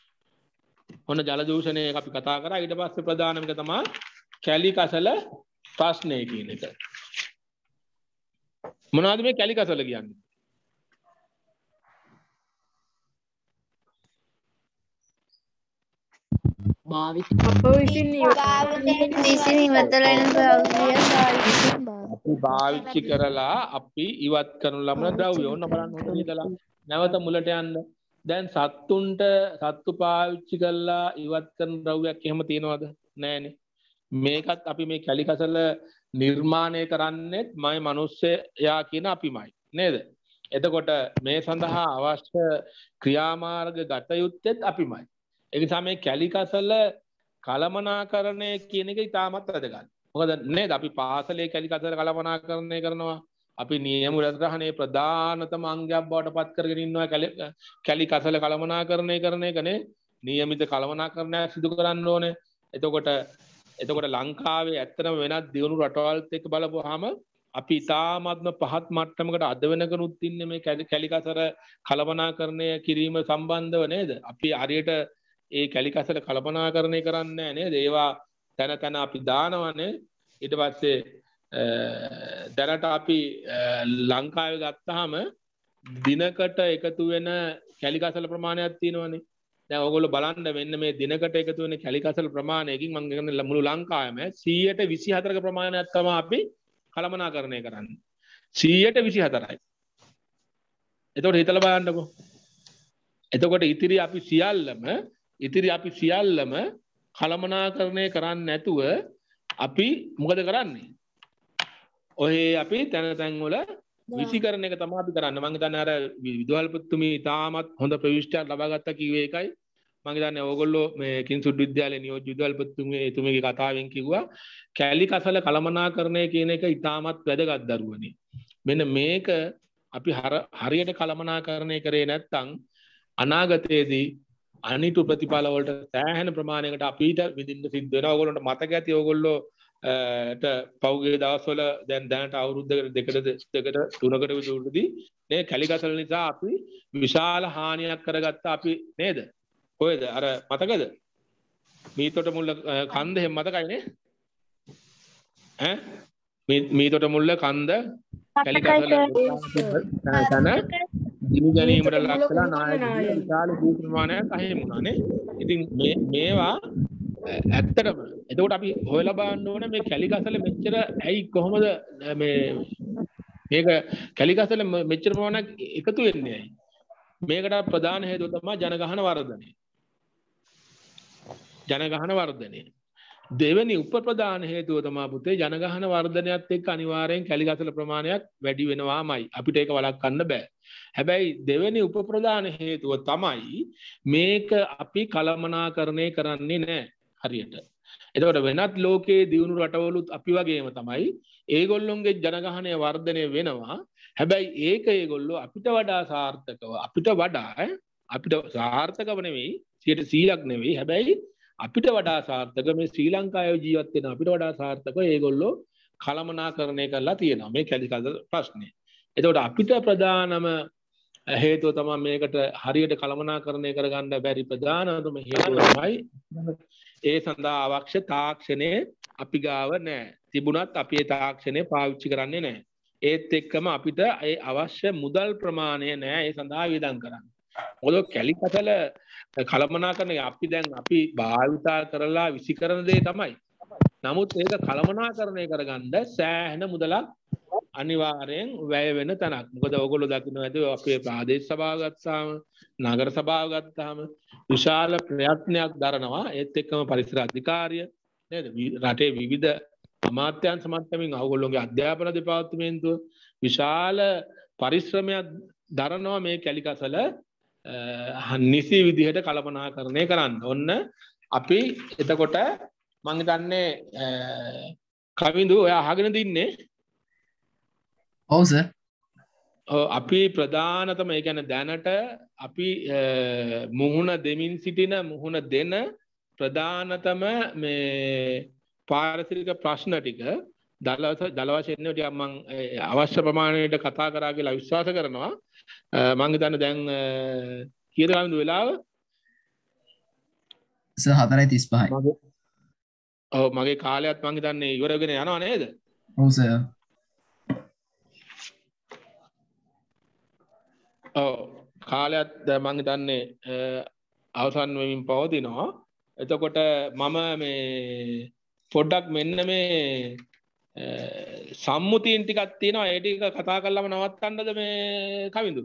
[SPEAKER 5] ඔන්න ජල දූෂණය අපි කතා කරා. ඊට පස්සේ ප්‍රධානම එක තමයි කැලි කසල ප්‍රශ්නේ කියන එක. මොනවද මේ කැලි කසල කියන්නේ?
[SPEAKER 6] විසින් ඉවත වෙන ද්‍රව්‍ය
[SPEAKER 5] අපි පාවිච්චි කරලා අපි ඉවත් කරන ලබන ද්‍රව්‍ය ඕන බලන්න හොඳට හිතලා නැවත මුලට යන්න. දැන් සත්තුන්ට සත්තු පාවිච්චි කරලා ඉවත් කරන ද්‍රව්‍යයක් එහෙම තියනවද? නෑනේ. මේකත් අපි මේ කැලිකසල නිර්මාණය කරන්නේ මම මිනිස්සයා කියන අපිමයි නේද? එතකොට මේ සඳහා අවශ්‍ය ක්‍රියාමාර්ග ගත යුත්තේත් අපිමයි. ඒ නිසා මේ කැලිකසල කළමනාකරණය කියන එක ඉතාමත් වැදගත්. මොකද නේද අපි පාසලේ කැලිකසල කළමනාකරණය කරනවා. අපි නියම උරග්‍රහණයේ ප්‍රධානතම අංගයක් බවට පත් කරගෙන ඉන්නවා කැලිකසල කළමනාකරණය කරන එකනේ. නියමිත කළමනාකරණයක් සිදු කරන්න ඕනේ. එතකොට ලංකාවේ ඇත්තටම වෙනත් දියුණු රටවල්ත් එක්ක බලපුවාම අපි ඉතාමත්ම පහත් මට්ටමකට අද වෙනකනුත් ඉන්නේ මේ කැලිකසල කළමනාකරණය කිරීම සම්බන්ධව නේද? අපි හරියට ඒ කැලිකසල කළමනාකරණය කරන්නේ නේද? ඒවා තැන තැන අපි දානවනේ. ඊට පස්සේ දැනට අපි ලංකාවේ ගත්තාම දිනකට එකතු වෙන කැලිකසල ප්‍රමාණයක් තියෙනවනේ. දැන් ඔයගොල්ලෝ බලන්න මෙන්න මේ දිනකට එකතු වෙන කැලිකසල ප්‍රමාණයකින් මම කියන්නේ මුළු ලංකාවෙම 124ක ප්‍රමාණයක් තමයි අපි කළමනාකරණය කරන්නේ. 124යි. එතකොට හිතලා බලන්නකෝ. එතකොට ඉතිරි අපි සියල්ලම කළමනාකරණය කරන්නේ නැතුව අපි මොකද කරන්නේ? ඔය අපි තැන් වල විසිකරන එක තමයි අපි කරන්නේ. මම හිතන්නේ අර විදුහල්පතිතුමී ඉතාමත් හොඳ ප්‍රවිෂ්ටියක් ලබා ගත්තා කිව්වේ ඒකයි. මම හිතන්නේ ඕගොල්ලෝ මේ කින්සුඩ් විද්‍යාලයේ නියෝජ්‍ය විදුහල්පතිතුමීගේ කතාවෙන් කිව්වා කැලිකසල කළමනාකරණය කියන එක ඉතාමත් වැදගත් දරුවනේ. මෙන්න මේක අපි හරියට කළමනාකරණය කරේ නැත්නම් අනාගතයේදී අනිතු ප්‍රතිඵල වලට සෑහෙන ප්‍රමාණයකට අපිට විඳින්න සිද්ධ වෙනවා. ඕගොල්ලන්ට මතක ඇති ඕගොල්ලෝ පෞගේ දවස්වල දැනට අවුරුද්දකට දෙකකට තුනකට විතරදී මේ කැලිකසල නිසා අපි විශාල හානියක් කරගත්තා අපි නේද? කොහෙද? අර මතකද? මීතොට මුල්ල කන්ද එහෙම මතකයිනේ? ඈ මීතොට මුල්ල කන්ද කැලිකසල තන දිනු ගැනීමට ලක් කළා නායකයන් විශාල භූ ප්‍රමාණයක් අහිමි වුණානේ. ඉතින් මේවා ඇත්තටම එතකොට අපි හොයලා බලන්න ඕනේ මේ කැලිකසල මෙච්චර ඇයි කොහොමද මේක කැලිකසල මෙච්චර ප්‍රමාණයක් එකතු වෙන්නේ ඇයි? මේකට ප්‍රධාන හේතුව තමයි ජනගහන වර්ධනය. දෙවෙනි උපප්‍රධාන හේතුව තමයි පුතේ ජනගහන වර්ධනයත් එක්ක අනිවාර්යෙන් කැලිකසල ප්‍රමාණයක් වැඩි වෙනවාමයි. අපිට ඒක වළක්වන්න බෑ. හැබැයි දෙවෙනි උපප්‍රධාන හේතුව තමයි මේක අපි කළමනාකරණය කරන්නේ නැහැ හරියට. එතකොට වෙනත් ලෝකයේ දියුණු රටවලුත් අපි වගේම තමයි ඒගොල්ලොන්ගේ ජනගහනය වර්ධනය වෙනවා. හැබැයි ඒක ඒගොල්ලෝ අපිට වඩා සාර්ථකව අපිට සාර්ථකව නෙවෙයි 100%ක් නෙවෙයි. හැබැයි අපිට වඩා සාර්ථක මේ ශ්‍රී ලංකාවේ ජීවත් වෙන අපිට වඩා සාර්ථකව ඒගොල්ලෝ කළමනාකරණය කරලා තියෙනවා මේ කැලිකසල ප්‍රශ්නේ. එතකොට අපිට ප්‍රධානම හේතුව තමයි මේකට හරියට කළමනාකරණය කරගන්න බැරි ප්‍රධානම හේතුව තමයි ඒ සඳහා අවශ්‍ය තාක්ෂණය අපි ගාව නැහැ. තිබුණත් අපි ඒ තාක්ෂණය පාවිච්චි කරන්නේ නැහැ. ඒත් එක්කම අපිට ඒ අවශ්‍ය මුදල් ප්‍රමාණය නැහැ ඒ සඳහා වියදම් කරන්න. මොකද කැලිකසල කළමනාකරණය අපි භාවිතා කරලා විසිකරන දේ තමයි. නමුත් ඒක කළමනාකරණය කරගන්න සෑහෙන මුදලක් අනිවාර්යෙන් වැය වෙන තැනක්. මොකද ඔයගොල්ලෝ දකින්න ඇති අපේ ප්‍රාදේශ සභාව ගත්තාම නගර සභාව ගත්තාම විශාල ප්‍රයත්නයක් දරනවා. ඒත් එක්කම පරිසර අධිකාරිය නේද? රටේ විවිධ අමාත්‍යාංශ මට්ටමින් ඔයගොල්ලෝගේ අධ්‍යාපන දෙපාර්තමේන්තුව විශාල පරිශ්‍රමයක් දරනවා මේ කැලිකසල නිසි විදිහට කළමනාකරණය කරන්න. ඔන්න අපි එතකොට මම හිතන්නේ කවිඳු ඔයා අහගෙන දින්නේ.
[SPEAKER 2] ඔව් සර්.
[SPEAKER 5] අපි ප්‍රධානතම ඒ කියන්නේ දැනට අපි මුහුණ දෙමින් සිටින මුහුණ දෙන ප්‍රධානතම මේ පාරිසරික ප්‍රශ්න ටික දල වශයෙන් ටිකක් මම අවශ්‍ය ප්‍රමාණයට කතා කරා කියලා විශ්වාස කරනවා. මම හිතන්නේ දැන් කීයද කවිඳු වෙලාව?
[SPEAKER 2] සර් 4:35.
[SPEAKER 5] ඔව් මගේ කාලයත් මම හිතන්නේ ඉවර වෙගෙන යනවා නේද?
[SPEAKER 2] ඔව් සර්. කාලයත් මම හිතන්නේ අවසන් වෙමින් පවතිනවා.
[SPEAKER 5] එතකොට මම මේ පොඩ්ඩක් මෙන්න මේ සම්මුතියන් ටිකක් තියෙනවා ඒ ටික කතා කරලාම නවත්තන්නද මේ කවිඳු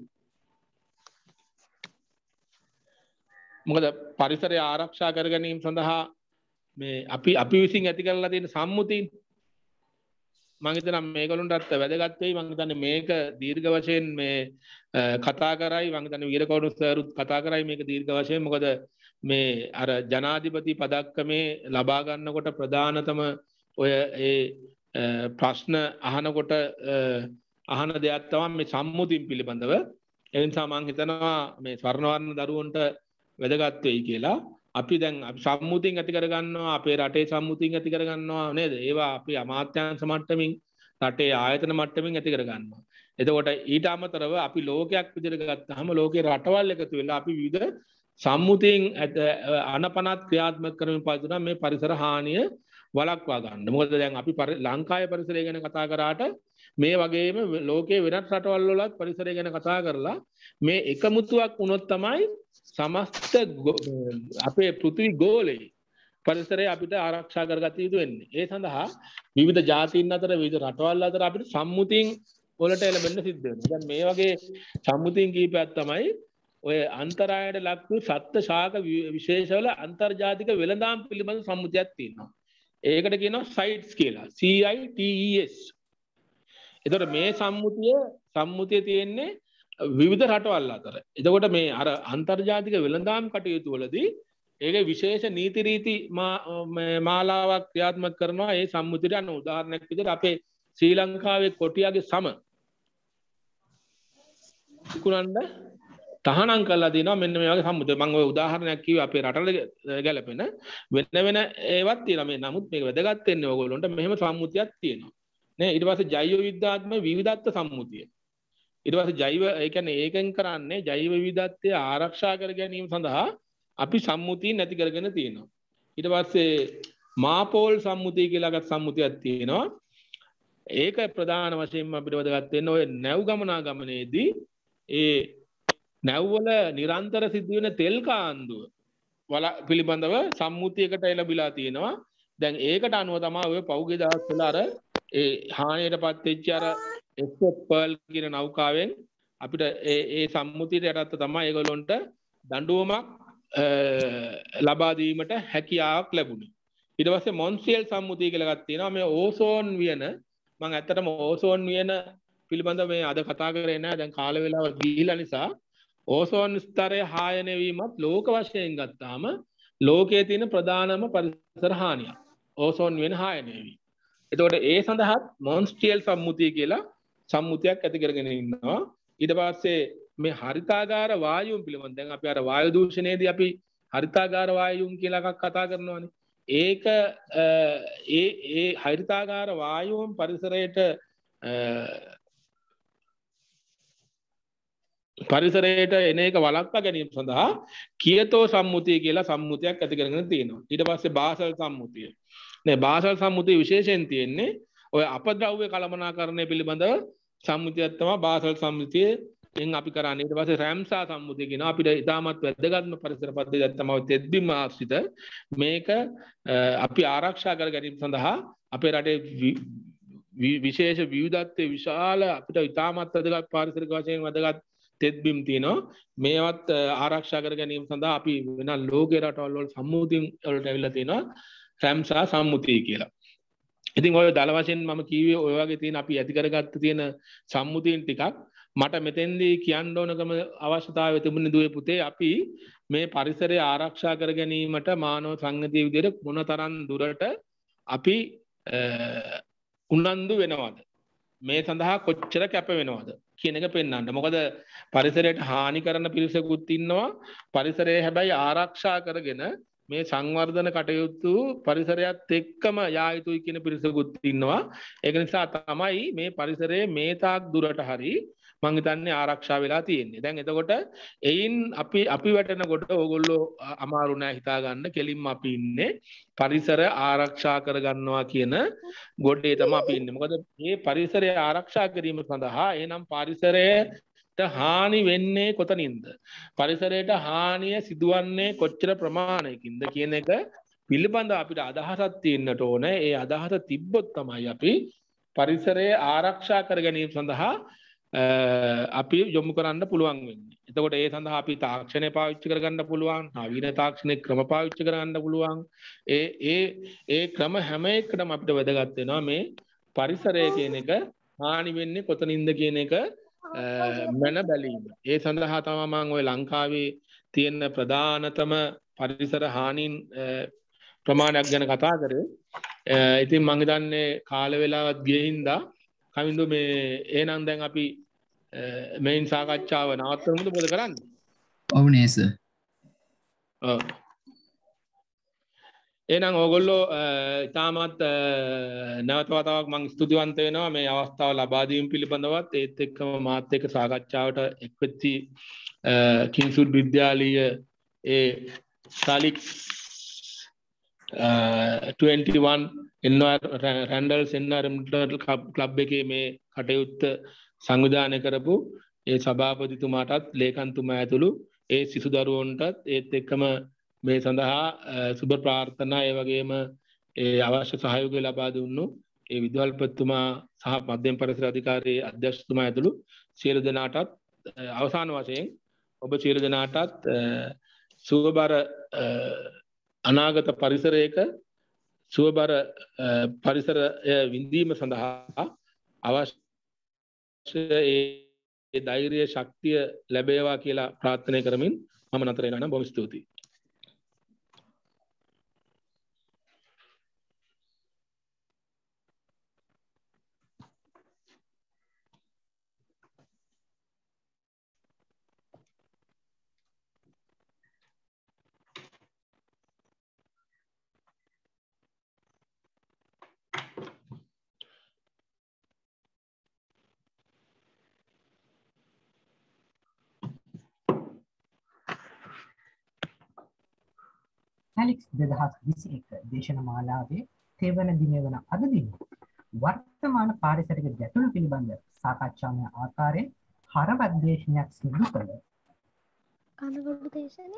[SPEAKER 5] මොකද පරිසරය ආරක්ෂා කර ගැනීම සඳහා මේ අපි විසින් ඇති කරලා තියෙන සම්මුතියන් මම හිතනවා මේගොල්ලන්ටත් වැදගත් වෙයි මම හිතන්නේ මේක දීර්ඝ වශයෙන් මේ කතා කරයි මම හිතන්නේ වීරකවුණු සර්ුත් කතා කරයි මේක දීර්ඝ වශයෙන් මොකද මේ අර ජනාධිපති පදක්කමේ ලබා ගන්නකොට ප්‍රධානතම ඔය ඒ ප්‍රශ්න අහනකොට අහන දෙයක් තමයි මේ සම්මුතින් පිළිබඳව ඒ නිසා මම හිතනවා මේ ස්වර්ණවර්ණ දරුවන්ට වැදගත් වෙයි කියලා අපි දැන් අපි සම්මුතියෙන් ඇති කර ගන්නවා අපේ රටේ සම්මුතියෙන් ඇති කර ගන්නවා නේද ඒවා අපි අමාත්‍යාංශ මට්ටමින් රටේ ආයතන මට්ටමින් ඇති කර ගන්නවා එතකොට ඊට අමතරව අපි ලෝකයක් විදිහට ගත්තාම ලෝකේ රටවල් එකතු වෙලා අපි විවිධ සම්මුතියෙන් අනපනත් ක්‍රියාත්මක කරමින් පවතින මේ පරිසර හානිය වළක්වා ගන්න. මොකද දැන් අපි ලංකාවේ පරිසරය ගැන කතා කරාට මේ වගේම ලෝකයේ වෙනත් රටවල් වලත් පරිසරය ගැන කතා කරලා මේ එකමුතුවක් වුණොත් තමයි සමස්ත අපේ පෘථිවි ගෝලයේ පරිසරය අපිට ආරක්ෂා කරගත යුතු වෙන්නේ. ඒ සඳහා විවිධ ජාතීන් අතර විවිධ රටවල් අතර අපිට සම්මුතියෙන් වලට එළඹෙන්න සිද්ධ වෙනවා. දැන් මේ වගේ සම්මුතියෙන් කීපයක් තමයි ඔය අන්තරායයට ලක් වූ සත්ත්ව ශාක විශේෂවල අන්තර්ජාතික වෙළඳාම් පිළිබඳ සම්මුතියක් තියෙනවා. ඒකට කියනවා සයිට්ස් කියලා. CITES. එතකොට මේ සම්මුතිය තියෙන්නේ විවිධ රටවල් අතර. එතකොට මේ අර අන්තර්ජාතික වෙළඳාම් කටයුතු වලදී ඒකේ විශේෂ නීති රීති මාලාවක් ක්‍රියාත්මක කරනවා. ඒ සම්මුතියට අනුව උදාහරණයක් විදිහට අපේ ශ්‍රී ලංකාවේ කොටියාගේ සම ඉක්ුණන්ද තහනම් කරලා දිනවා මෙන්න මේ වගේ සම්මුතිය. මම ඔය උදාහරණයක් කිව්වේ අපේ රටවල ගැලපෙන වෙන ඒවත් තියෙනවා. මේ නමුත් මේක වැදගත් වෙන්නේ ඕගොල්ලන්ට මෙහෙම සම්මුතියක් තියෙනවා. නේ ඊට පස්සේ ජෛව විවිධාත්මක විවිධත්ව සම්මුතිය. ඊට පස්සේ ජෛව ඒ කියන්නේ ඒකෙන් කරන්නේ ජෛව විවිධත්වය ආරක්ෂා කර ගැනීම සඳහා අපි සම්මුතිය නැති කරගෙන තියෙනවා. ඊට පස්සේ මාපෝල් සම්මුතිය කියලා එකක් සම්මුතියක් තියෙනවා. ඒක ප්‍රධාන වශයෙන්ම අපිට වැදගත් වෙන්නේ ඔය නැව් ගමනාගමනයේදී ඒ නැව්වල නිරන්තර සිදුවෙන තෙල් කාන්දුව වල පිළිබඳව සම්මුතියකට එළඹිලා තියෙනවා. දැන් ඒකට අනුව තමයි ඔය පෞගේ දවස්වල අර ඒ හානියටපත් වෙච්ච අර එක්සෙප් පර්ල් කියන නෞකාවෙන් අපිට ඒ සම්මුතියට යටත්ව තමයි ඒගොල්ලොන්ට දඬුවමක් ලබා දීමට හැකියාවක් ලැබුණේ. ඊට පස්සේ මොන්සියල් සම්මුතිය කියලා එකක් තියෙනවා. මේ ඕසෝන් වියන මම ඇත්තටම ඕසෝන් වියන පිළිබඳව මේ අද කතා කරේ නැහැ. දැන් කාල වේලාව ගිහිලා නිසා ඕසෝන් ස්තරය හායනය වීමත් ලෝක වශයෙන් ගත්තාම ලෝකයේ තියෙන ප්‍රධානම පරිසර හානියක්. ඕසෝන් වියන හායනය වීම. එතකොට ඒ සඳහා මොන්ස්ටියල් සම්මුතිය කියලා සම්මුතියක් ඇති කරගෙන ඉන්නවා. ඊට පස්සේ මේ හරිතාගාර වායුන් පිළිබඳව දැන් අපි අර වායු දූෂණයේදී අපි හරිතාගාර වායුන් කියලා එකක් කතා කරනවානේ. ඒක ඒ හරිතාගාර වායුන් පරිසරයට එන එක වළක්වා ගැනීම සඳහා කියතෝ සම්මුතිය කියලා සම්මුතියක් ඇති කරගෙන තියෙනවා. ඊට පස්සේ බාසල් සම්මුතිය. නේ බාසල් සම්මුතිය විශේෂයෙන් තියෙන්නේ ඔය අපද්‍රව්‍ය කළමනාකරණය පිළිබඳව සම්මුතියක් තමයි බාසල් සම්මුතිය. එන් අපි කරන්නේ ඊට පස්සේ රැම්සා සම්මුතිය කියනවා. අපිට ඉතාමත් වැදගත්ම පරිසර පද්ධතියක් තමයි තෙත්බිම් ආශ්‍රිත මේක අපි ආරක්ෂා කර ගැනීම සඳහා අපේ රටේ විශේෂ විවිධත්වයේ විශාල අපිට ඉතාමත් වැදගත් පාරිසරික වශයෙන් වැදගත් තෙත්බිම් තියෙනවා. මේවත් ආරක්ෂා කර ගැනීම සඳහා අපි වෙන ලෝකේ රටවල් වල සම්මුතියන් වලට ඇවිල්ලා තියෙනවා රැම්සා සම්මුතිය කියලා. ඉතින් ඔය දල වශයෙන් මම කිව්වේ ඔය වගේ තියෙන අපි ඇති කරගත්ත තියෙන සම්මුතියන් ටිකක් මට මෙතෙන්දී කියන්න ඕනකම අවශ්‍යතාවය තිබුණේ දුවේ පුතේ අපි මේ පරිසරය ආරක්ෂා කර ගැනීමට මානව සංගතිය විදිහට මොනතරම් දුරට අපි උනන්දු වෙනවද මේ සඳහා කොච්චර කැප වෙනවද කියන එක පෙන්වන්න. මොකද පරිසරයට හානි කරන පිරිසකුත් ඉන්නවා. පරිසරය හැබැයි ආරක්ෂා කරගෙන මේ සංවර්ධන කටයුතු පරිසරයත් එක්කම යා යුතුයි කියන පිරිසකුත් ඉන්නවා. ඒක නිසා තමයි මේ පරිසරයේ මේ තාක් දුරට හරි මං හිතන්නේ ආරක්ෂා වෙලා තියෙන්නේ. දැන් එතකොට එයින් අපි වැටෙනකොට ඕගොල්ලෝ අමාරු නෑ හිතා ගන්න. කෙලින්ම අපි ඉන්නේ පරිසර ආරක්ෂා කර ගන්නවා කියන ගොඩේ තමයි අපි ඉන්නේ. මොකද මේ පරිසරය ආරක්ෂා කිරීම සඳහා එනම් පරිසරය හානි වෙන්නේ කොතනින්ද? පරිසරයට හානිය සිදුවන්නේ කොච්චර ප්‍රමාණයකින්ද කියන එක පිළිබඳ අපිට අදහසක් තියෙන්නට ඕනේ. ඒ අදහස තිබ්බොත් තමයි අපි පරිසරය ආරක්ෂා කර ගැනීම සඳහා අපි යොමු කරන්න පුළුවන් වෙන්නේ. එතකොට ඒ සඳහා අපි තාක්ෂණය පාවිච්චි කරගන්න පුළුවන්, නවීන තාක්ෂණික ක්‍රම පාවිච්චි කරගන්න පුළුවන්. ඒ ක්‍රම හැම එකටම අපිට වැදගත් වෙනවා මේ පරිසරය කියන එක හානි වෙන්නේ කොතනින්ද කියන එක මන බැලීම. ඒ සඳහා තමයි මම ওই ලංකාවේ තියෙන ප්‍රධානතම පරිසර හානින් ප්‍රමාණයක් ගැන කතා කරේ. ඉතින් මම හිතන්නේ කාල වේලාවත් ගිය හින්දා කවිඳු මේ එහෙනම් දැන් අපි මේන් සාකච්ඡාව නවත්තමුද මොකද කරන්නේ?
[SPEAKER 2] ඔව් නේ සර්.
[SPEAKER 5] ඔව්. එහෙනම් ඕගොල්ලෝ ඉතාමත් නැවත වතාවක් මම ස්තුතිවන්ත වෙනවා මේ අවස්ථාව ලබා දීම පිළිබඳවත් ඒත් එක්කම මාත් එක්ක සාකච්ඡාවට එක්වෙච්චි කිංසුඩ් විද්‍යාලීය ඒ සාලික්ස් 21 රැන්ඩල්ස් එන්වයරන්මන්ටල් ක්ලබ් එකේ මේ කටයුත්ත සංවිධානය කරපු ඒ සභාපතිතුමාටත් ලේකම්තුමා ඇතුළු ඒ සිසු දරුවන්ටත් ඒත් එක්කම මේ සඳහා සුබ ප්‍රාර්ථනා ඒ වගේම ඒ අවශ්‍ය සහයෝගය ලබා දුන්නු ඒ විදුහල්පතිතුමා සහ මධ්‍යම පරිසර අධිකාරියේ අධ්‍යක්ෂතුමා ඇතුළු සියලු දෙනාටත් අවසාන වශයෙන් ඔබ සියලු දෙනාටත් සුවබර අනාගත පරිසරයක සුවබර පරිසරය විඳීම සඳහා අවශ්‍ය ඒ ධෛර්ය ශක්තිය ලැබේවා කියලා ප්‍රාර්ථනා කරමින් මම නතර වෙනවා නම් බොහොම ස්තුතියි.
[SPEAKER 1] හැලික්ස් 2021 දේශනමාලාවේ තෙවන දිනය වන අද දින වර්තමාන පාරිසරික ගැටලු පිළිබඳ සාකච්ඡාමය ආකාරයෙන් හරවත් දේශනයක් සිදු කළ
[SPEAKER 6] කනගොඩ දේශනය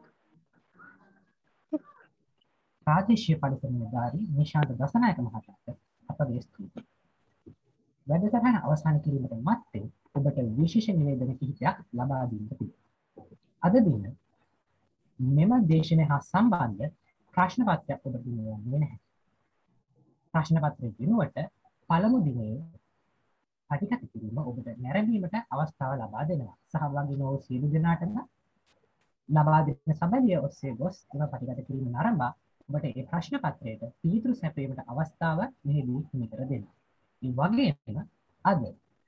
[SPEAKER 1] ප්‍රාදේශීය පරිසර නිලධාරී නිශාන්ත දසනායක මහතාට අපගේ ස්තුතියි. වැඩසටහන අවසන් කිරීමට මත්තෙන් ඔබට විශේෂ නිවේදන කිහිපයක් ලබා දීමට තිබේ. අද දින මෙම දේශනය හා සම්බන්ධ ප්‍රශ්න පත්‍රයක් ඔබට දිනුවන්නේ නැහැ. ප්‍රශ්න පත්‍රය දිනුවට පළමු දිනේ පටිගත කිරීම ඔබට නැරඹීමට අවස්ථාව ලබා දෙනවා. සහභාගී නොවූ සියලු දෙනාටම ලබා දෙන සබැලිය ඔස්සේ ගොස් එම පටිගත කිරීම නරඹා ඔබට ඒ ප්‍රශ්න පත්‍රයට පිළිතුරු සැපයීමට අවස්ථාව මෙහිදී හිමි කර දෙනවා. ඒ වගේම අද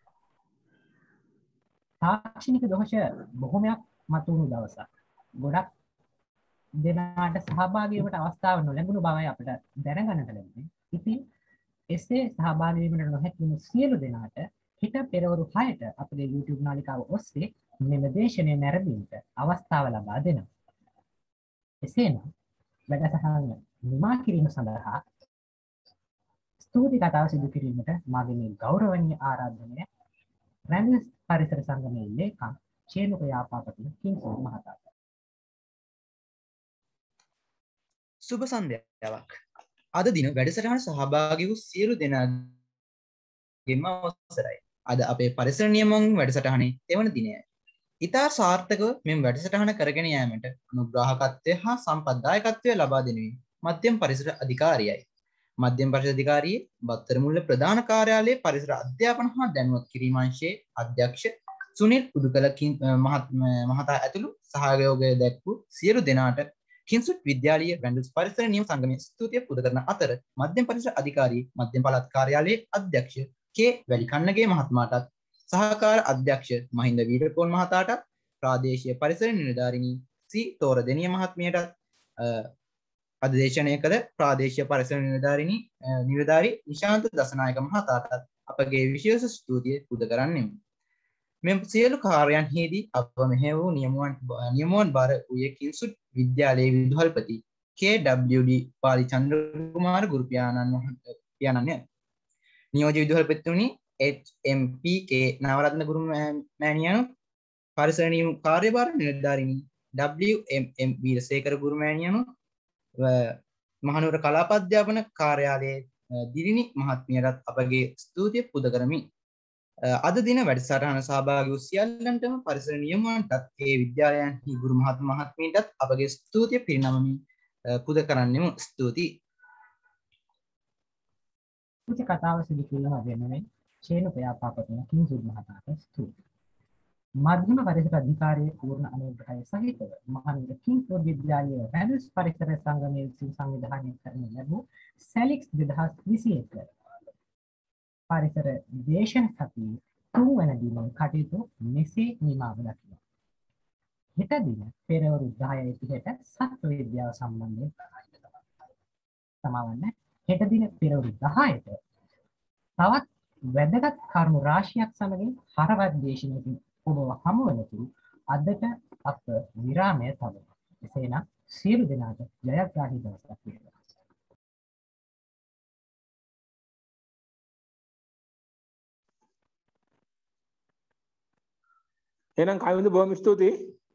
[SPEAKER 1] තාක්ෂණික දෝෂ බොහොමයක් මතුවුණු දවසක්. ගොඩක් දෙනාට සහභාගී වීමට අවස්ථාව නොලැබුණු බවයි අපිට දැනගන්නට ලැබුණේ. ඉතින් එසේ සහභාගී වීමට නොහැකි වුණු සියලු දෙනාට හිත පෙරවරු 6ට අපේ YouTube නාලිකාව ඔස්සේ මෙම දේශනය නැරඹීමට අවස්ථාව ලබා දෙනවා. එසේනම් වැඩසටහන නිමා කිරීම සඳහා ස්තුති කතාව සිදු කිරීමට මාගේ මේ ගෞරවනීය ආරාධනය රැන්ඩල්ස් පරිසර සංගමයේ ලේකම් චේනුක යාපාපති කිංසුඩ් මහතාට.
[SPEAKER 2] සුබ සන්ධ්‍යාවක්. අද දින වැඩසටහන සහභාගී වූ සියලු දෙනාගේම අවසරයි. අද අපේ පරිසර නියමන් වැඩසටහනේ තෙවන දිනයයි. ඉතා සාර්ථකව මෙම වැඩසටහන කරගෙන යාමට අනුග්‍රාහකත්වය හා සම්පත්දායකත්වය ලබා දෙනුයි මධ්‍යම පරිසර අධිකාරියයි. මධ්‍යම පරිසර අධිකාරියේ බත්තරමුල්ල ප්‍රධාන කාර්යාලයේ පරිසර අධ්‍යාපන හා දැනුවත් කිරීම අංශයේ අධ්‍යක්ෂ සුනිල් පුදුකල මහතා ඇතුළු සහයෝගය දැක්වූ සියලු දෙනාට කිංසුඩ් විද්‍යාලීය රැන්ඩල්ස් පරිසර නියම සංගමයේ ස්තුතිය පුද කරන අතර මධ්‍යම පරිසර අධිකාරී මධ්‍යම පළාත් කාර්යාලයේ අධ්‍යක්ෂ කේ වැලිකන්නගේ මහත්මයාටත් සහකාර අධ්‍යක්ෂ මහින්ද වීරකෝන් මහතාටත් ප්‍රාදේශීය පරිසර නිලධාරිනී සී තෝරදෙනිය මහත්මියටත් අද දේශනය කළ ප්‍රාදේශීය පරිසර නිලධාරී නිශාන්ත දසනායක මහතාටත් අපගේ විශේෂ ස්තුතිය පුද කරන්නෙමු. මෙම සියලු කාර්යයන්හිදී අප මෙහෙ වූ නියමුවන් බර වූයේ කිංසුඩ් විද්‍යාලයේ විදුහල්පති KWD පාලි චන්ද්‍රකුමාර ගුරු පියාණන්ය. නියෝජ්‍ය විදුහල්පතිතුමනි,
[SPEAKER 7] HMPK නවරත්න ගුරු මෑණියන් පරිසර නියම කාර්යභාර නිලධාරිනි WMM වීරසේකර ගුරු මෑණියන් මහනුවර කලාප අධ්‍යාපන කාර්යාලයේ දිරිනි මහත්මියටත් අපගේ ස්තුතිය පුද කරමි. අද දින වැඩසටහන සහභාගී වූ සියල්ලන්ටම පරිසර නියමුවන්ටත් ඒ විද්‍යාලයන්හි ගුරු මහත්මීන්ටත් අපගේ ස්තුතිය පිරිනමමින් පුද කරන්නෙමු. ස්තුතියි.
[SPEAKER 1] පුත කතාව සිදු කිරීම වෙනුවෙන් චේන ව්‍යාපාරපති කිංසුද් මහතාට ස්තුතියි. මධ්‍යම පරිසර අධිකාරියේ පූර්ණ අනුග්‍රහය සහිතව මහනුවර කිංස්වුඩ් විද්‍යාලයේ රැඳස් පරිසර සංගමයේ විසින් සංවිධානය කරනු ලැබූ සැලික්ස් 2021 පරිසර දේශන සතියේ 3 වන දිනයේ කටයුතු මෙසේ නිමාව දක්වනවා. හෙට දින පෙරවරු 10:30ට සත්ව විද්‍යාව සම්බන්ධයෙන් සමාවන්න. හෙට දින පෙරවරු 10ට තවත් වැදගත් කරුණු රාශියක් සමගින් හරවත් දේශනයකින් ඔබව හමු වෙනතුරු අදට අප විරාමය තබනවා. එසේනම් සියලු දෙනාට ජයග්‍රාහී දවසක් වේවා.
[SPEAKER 5] එහෙනම් කවිඳ බොහොම ස්තුතියි.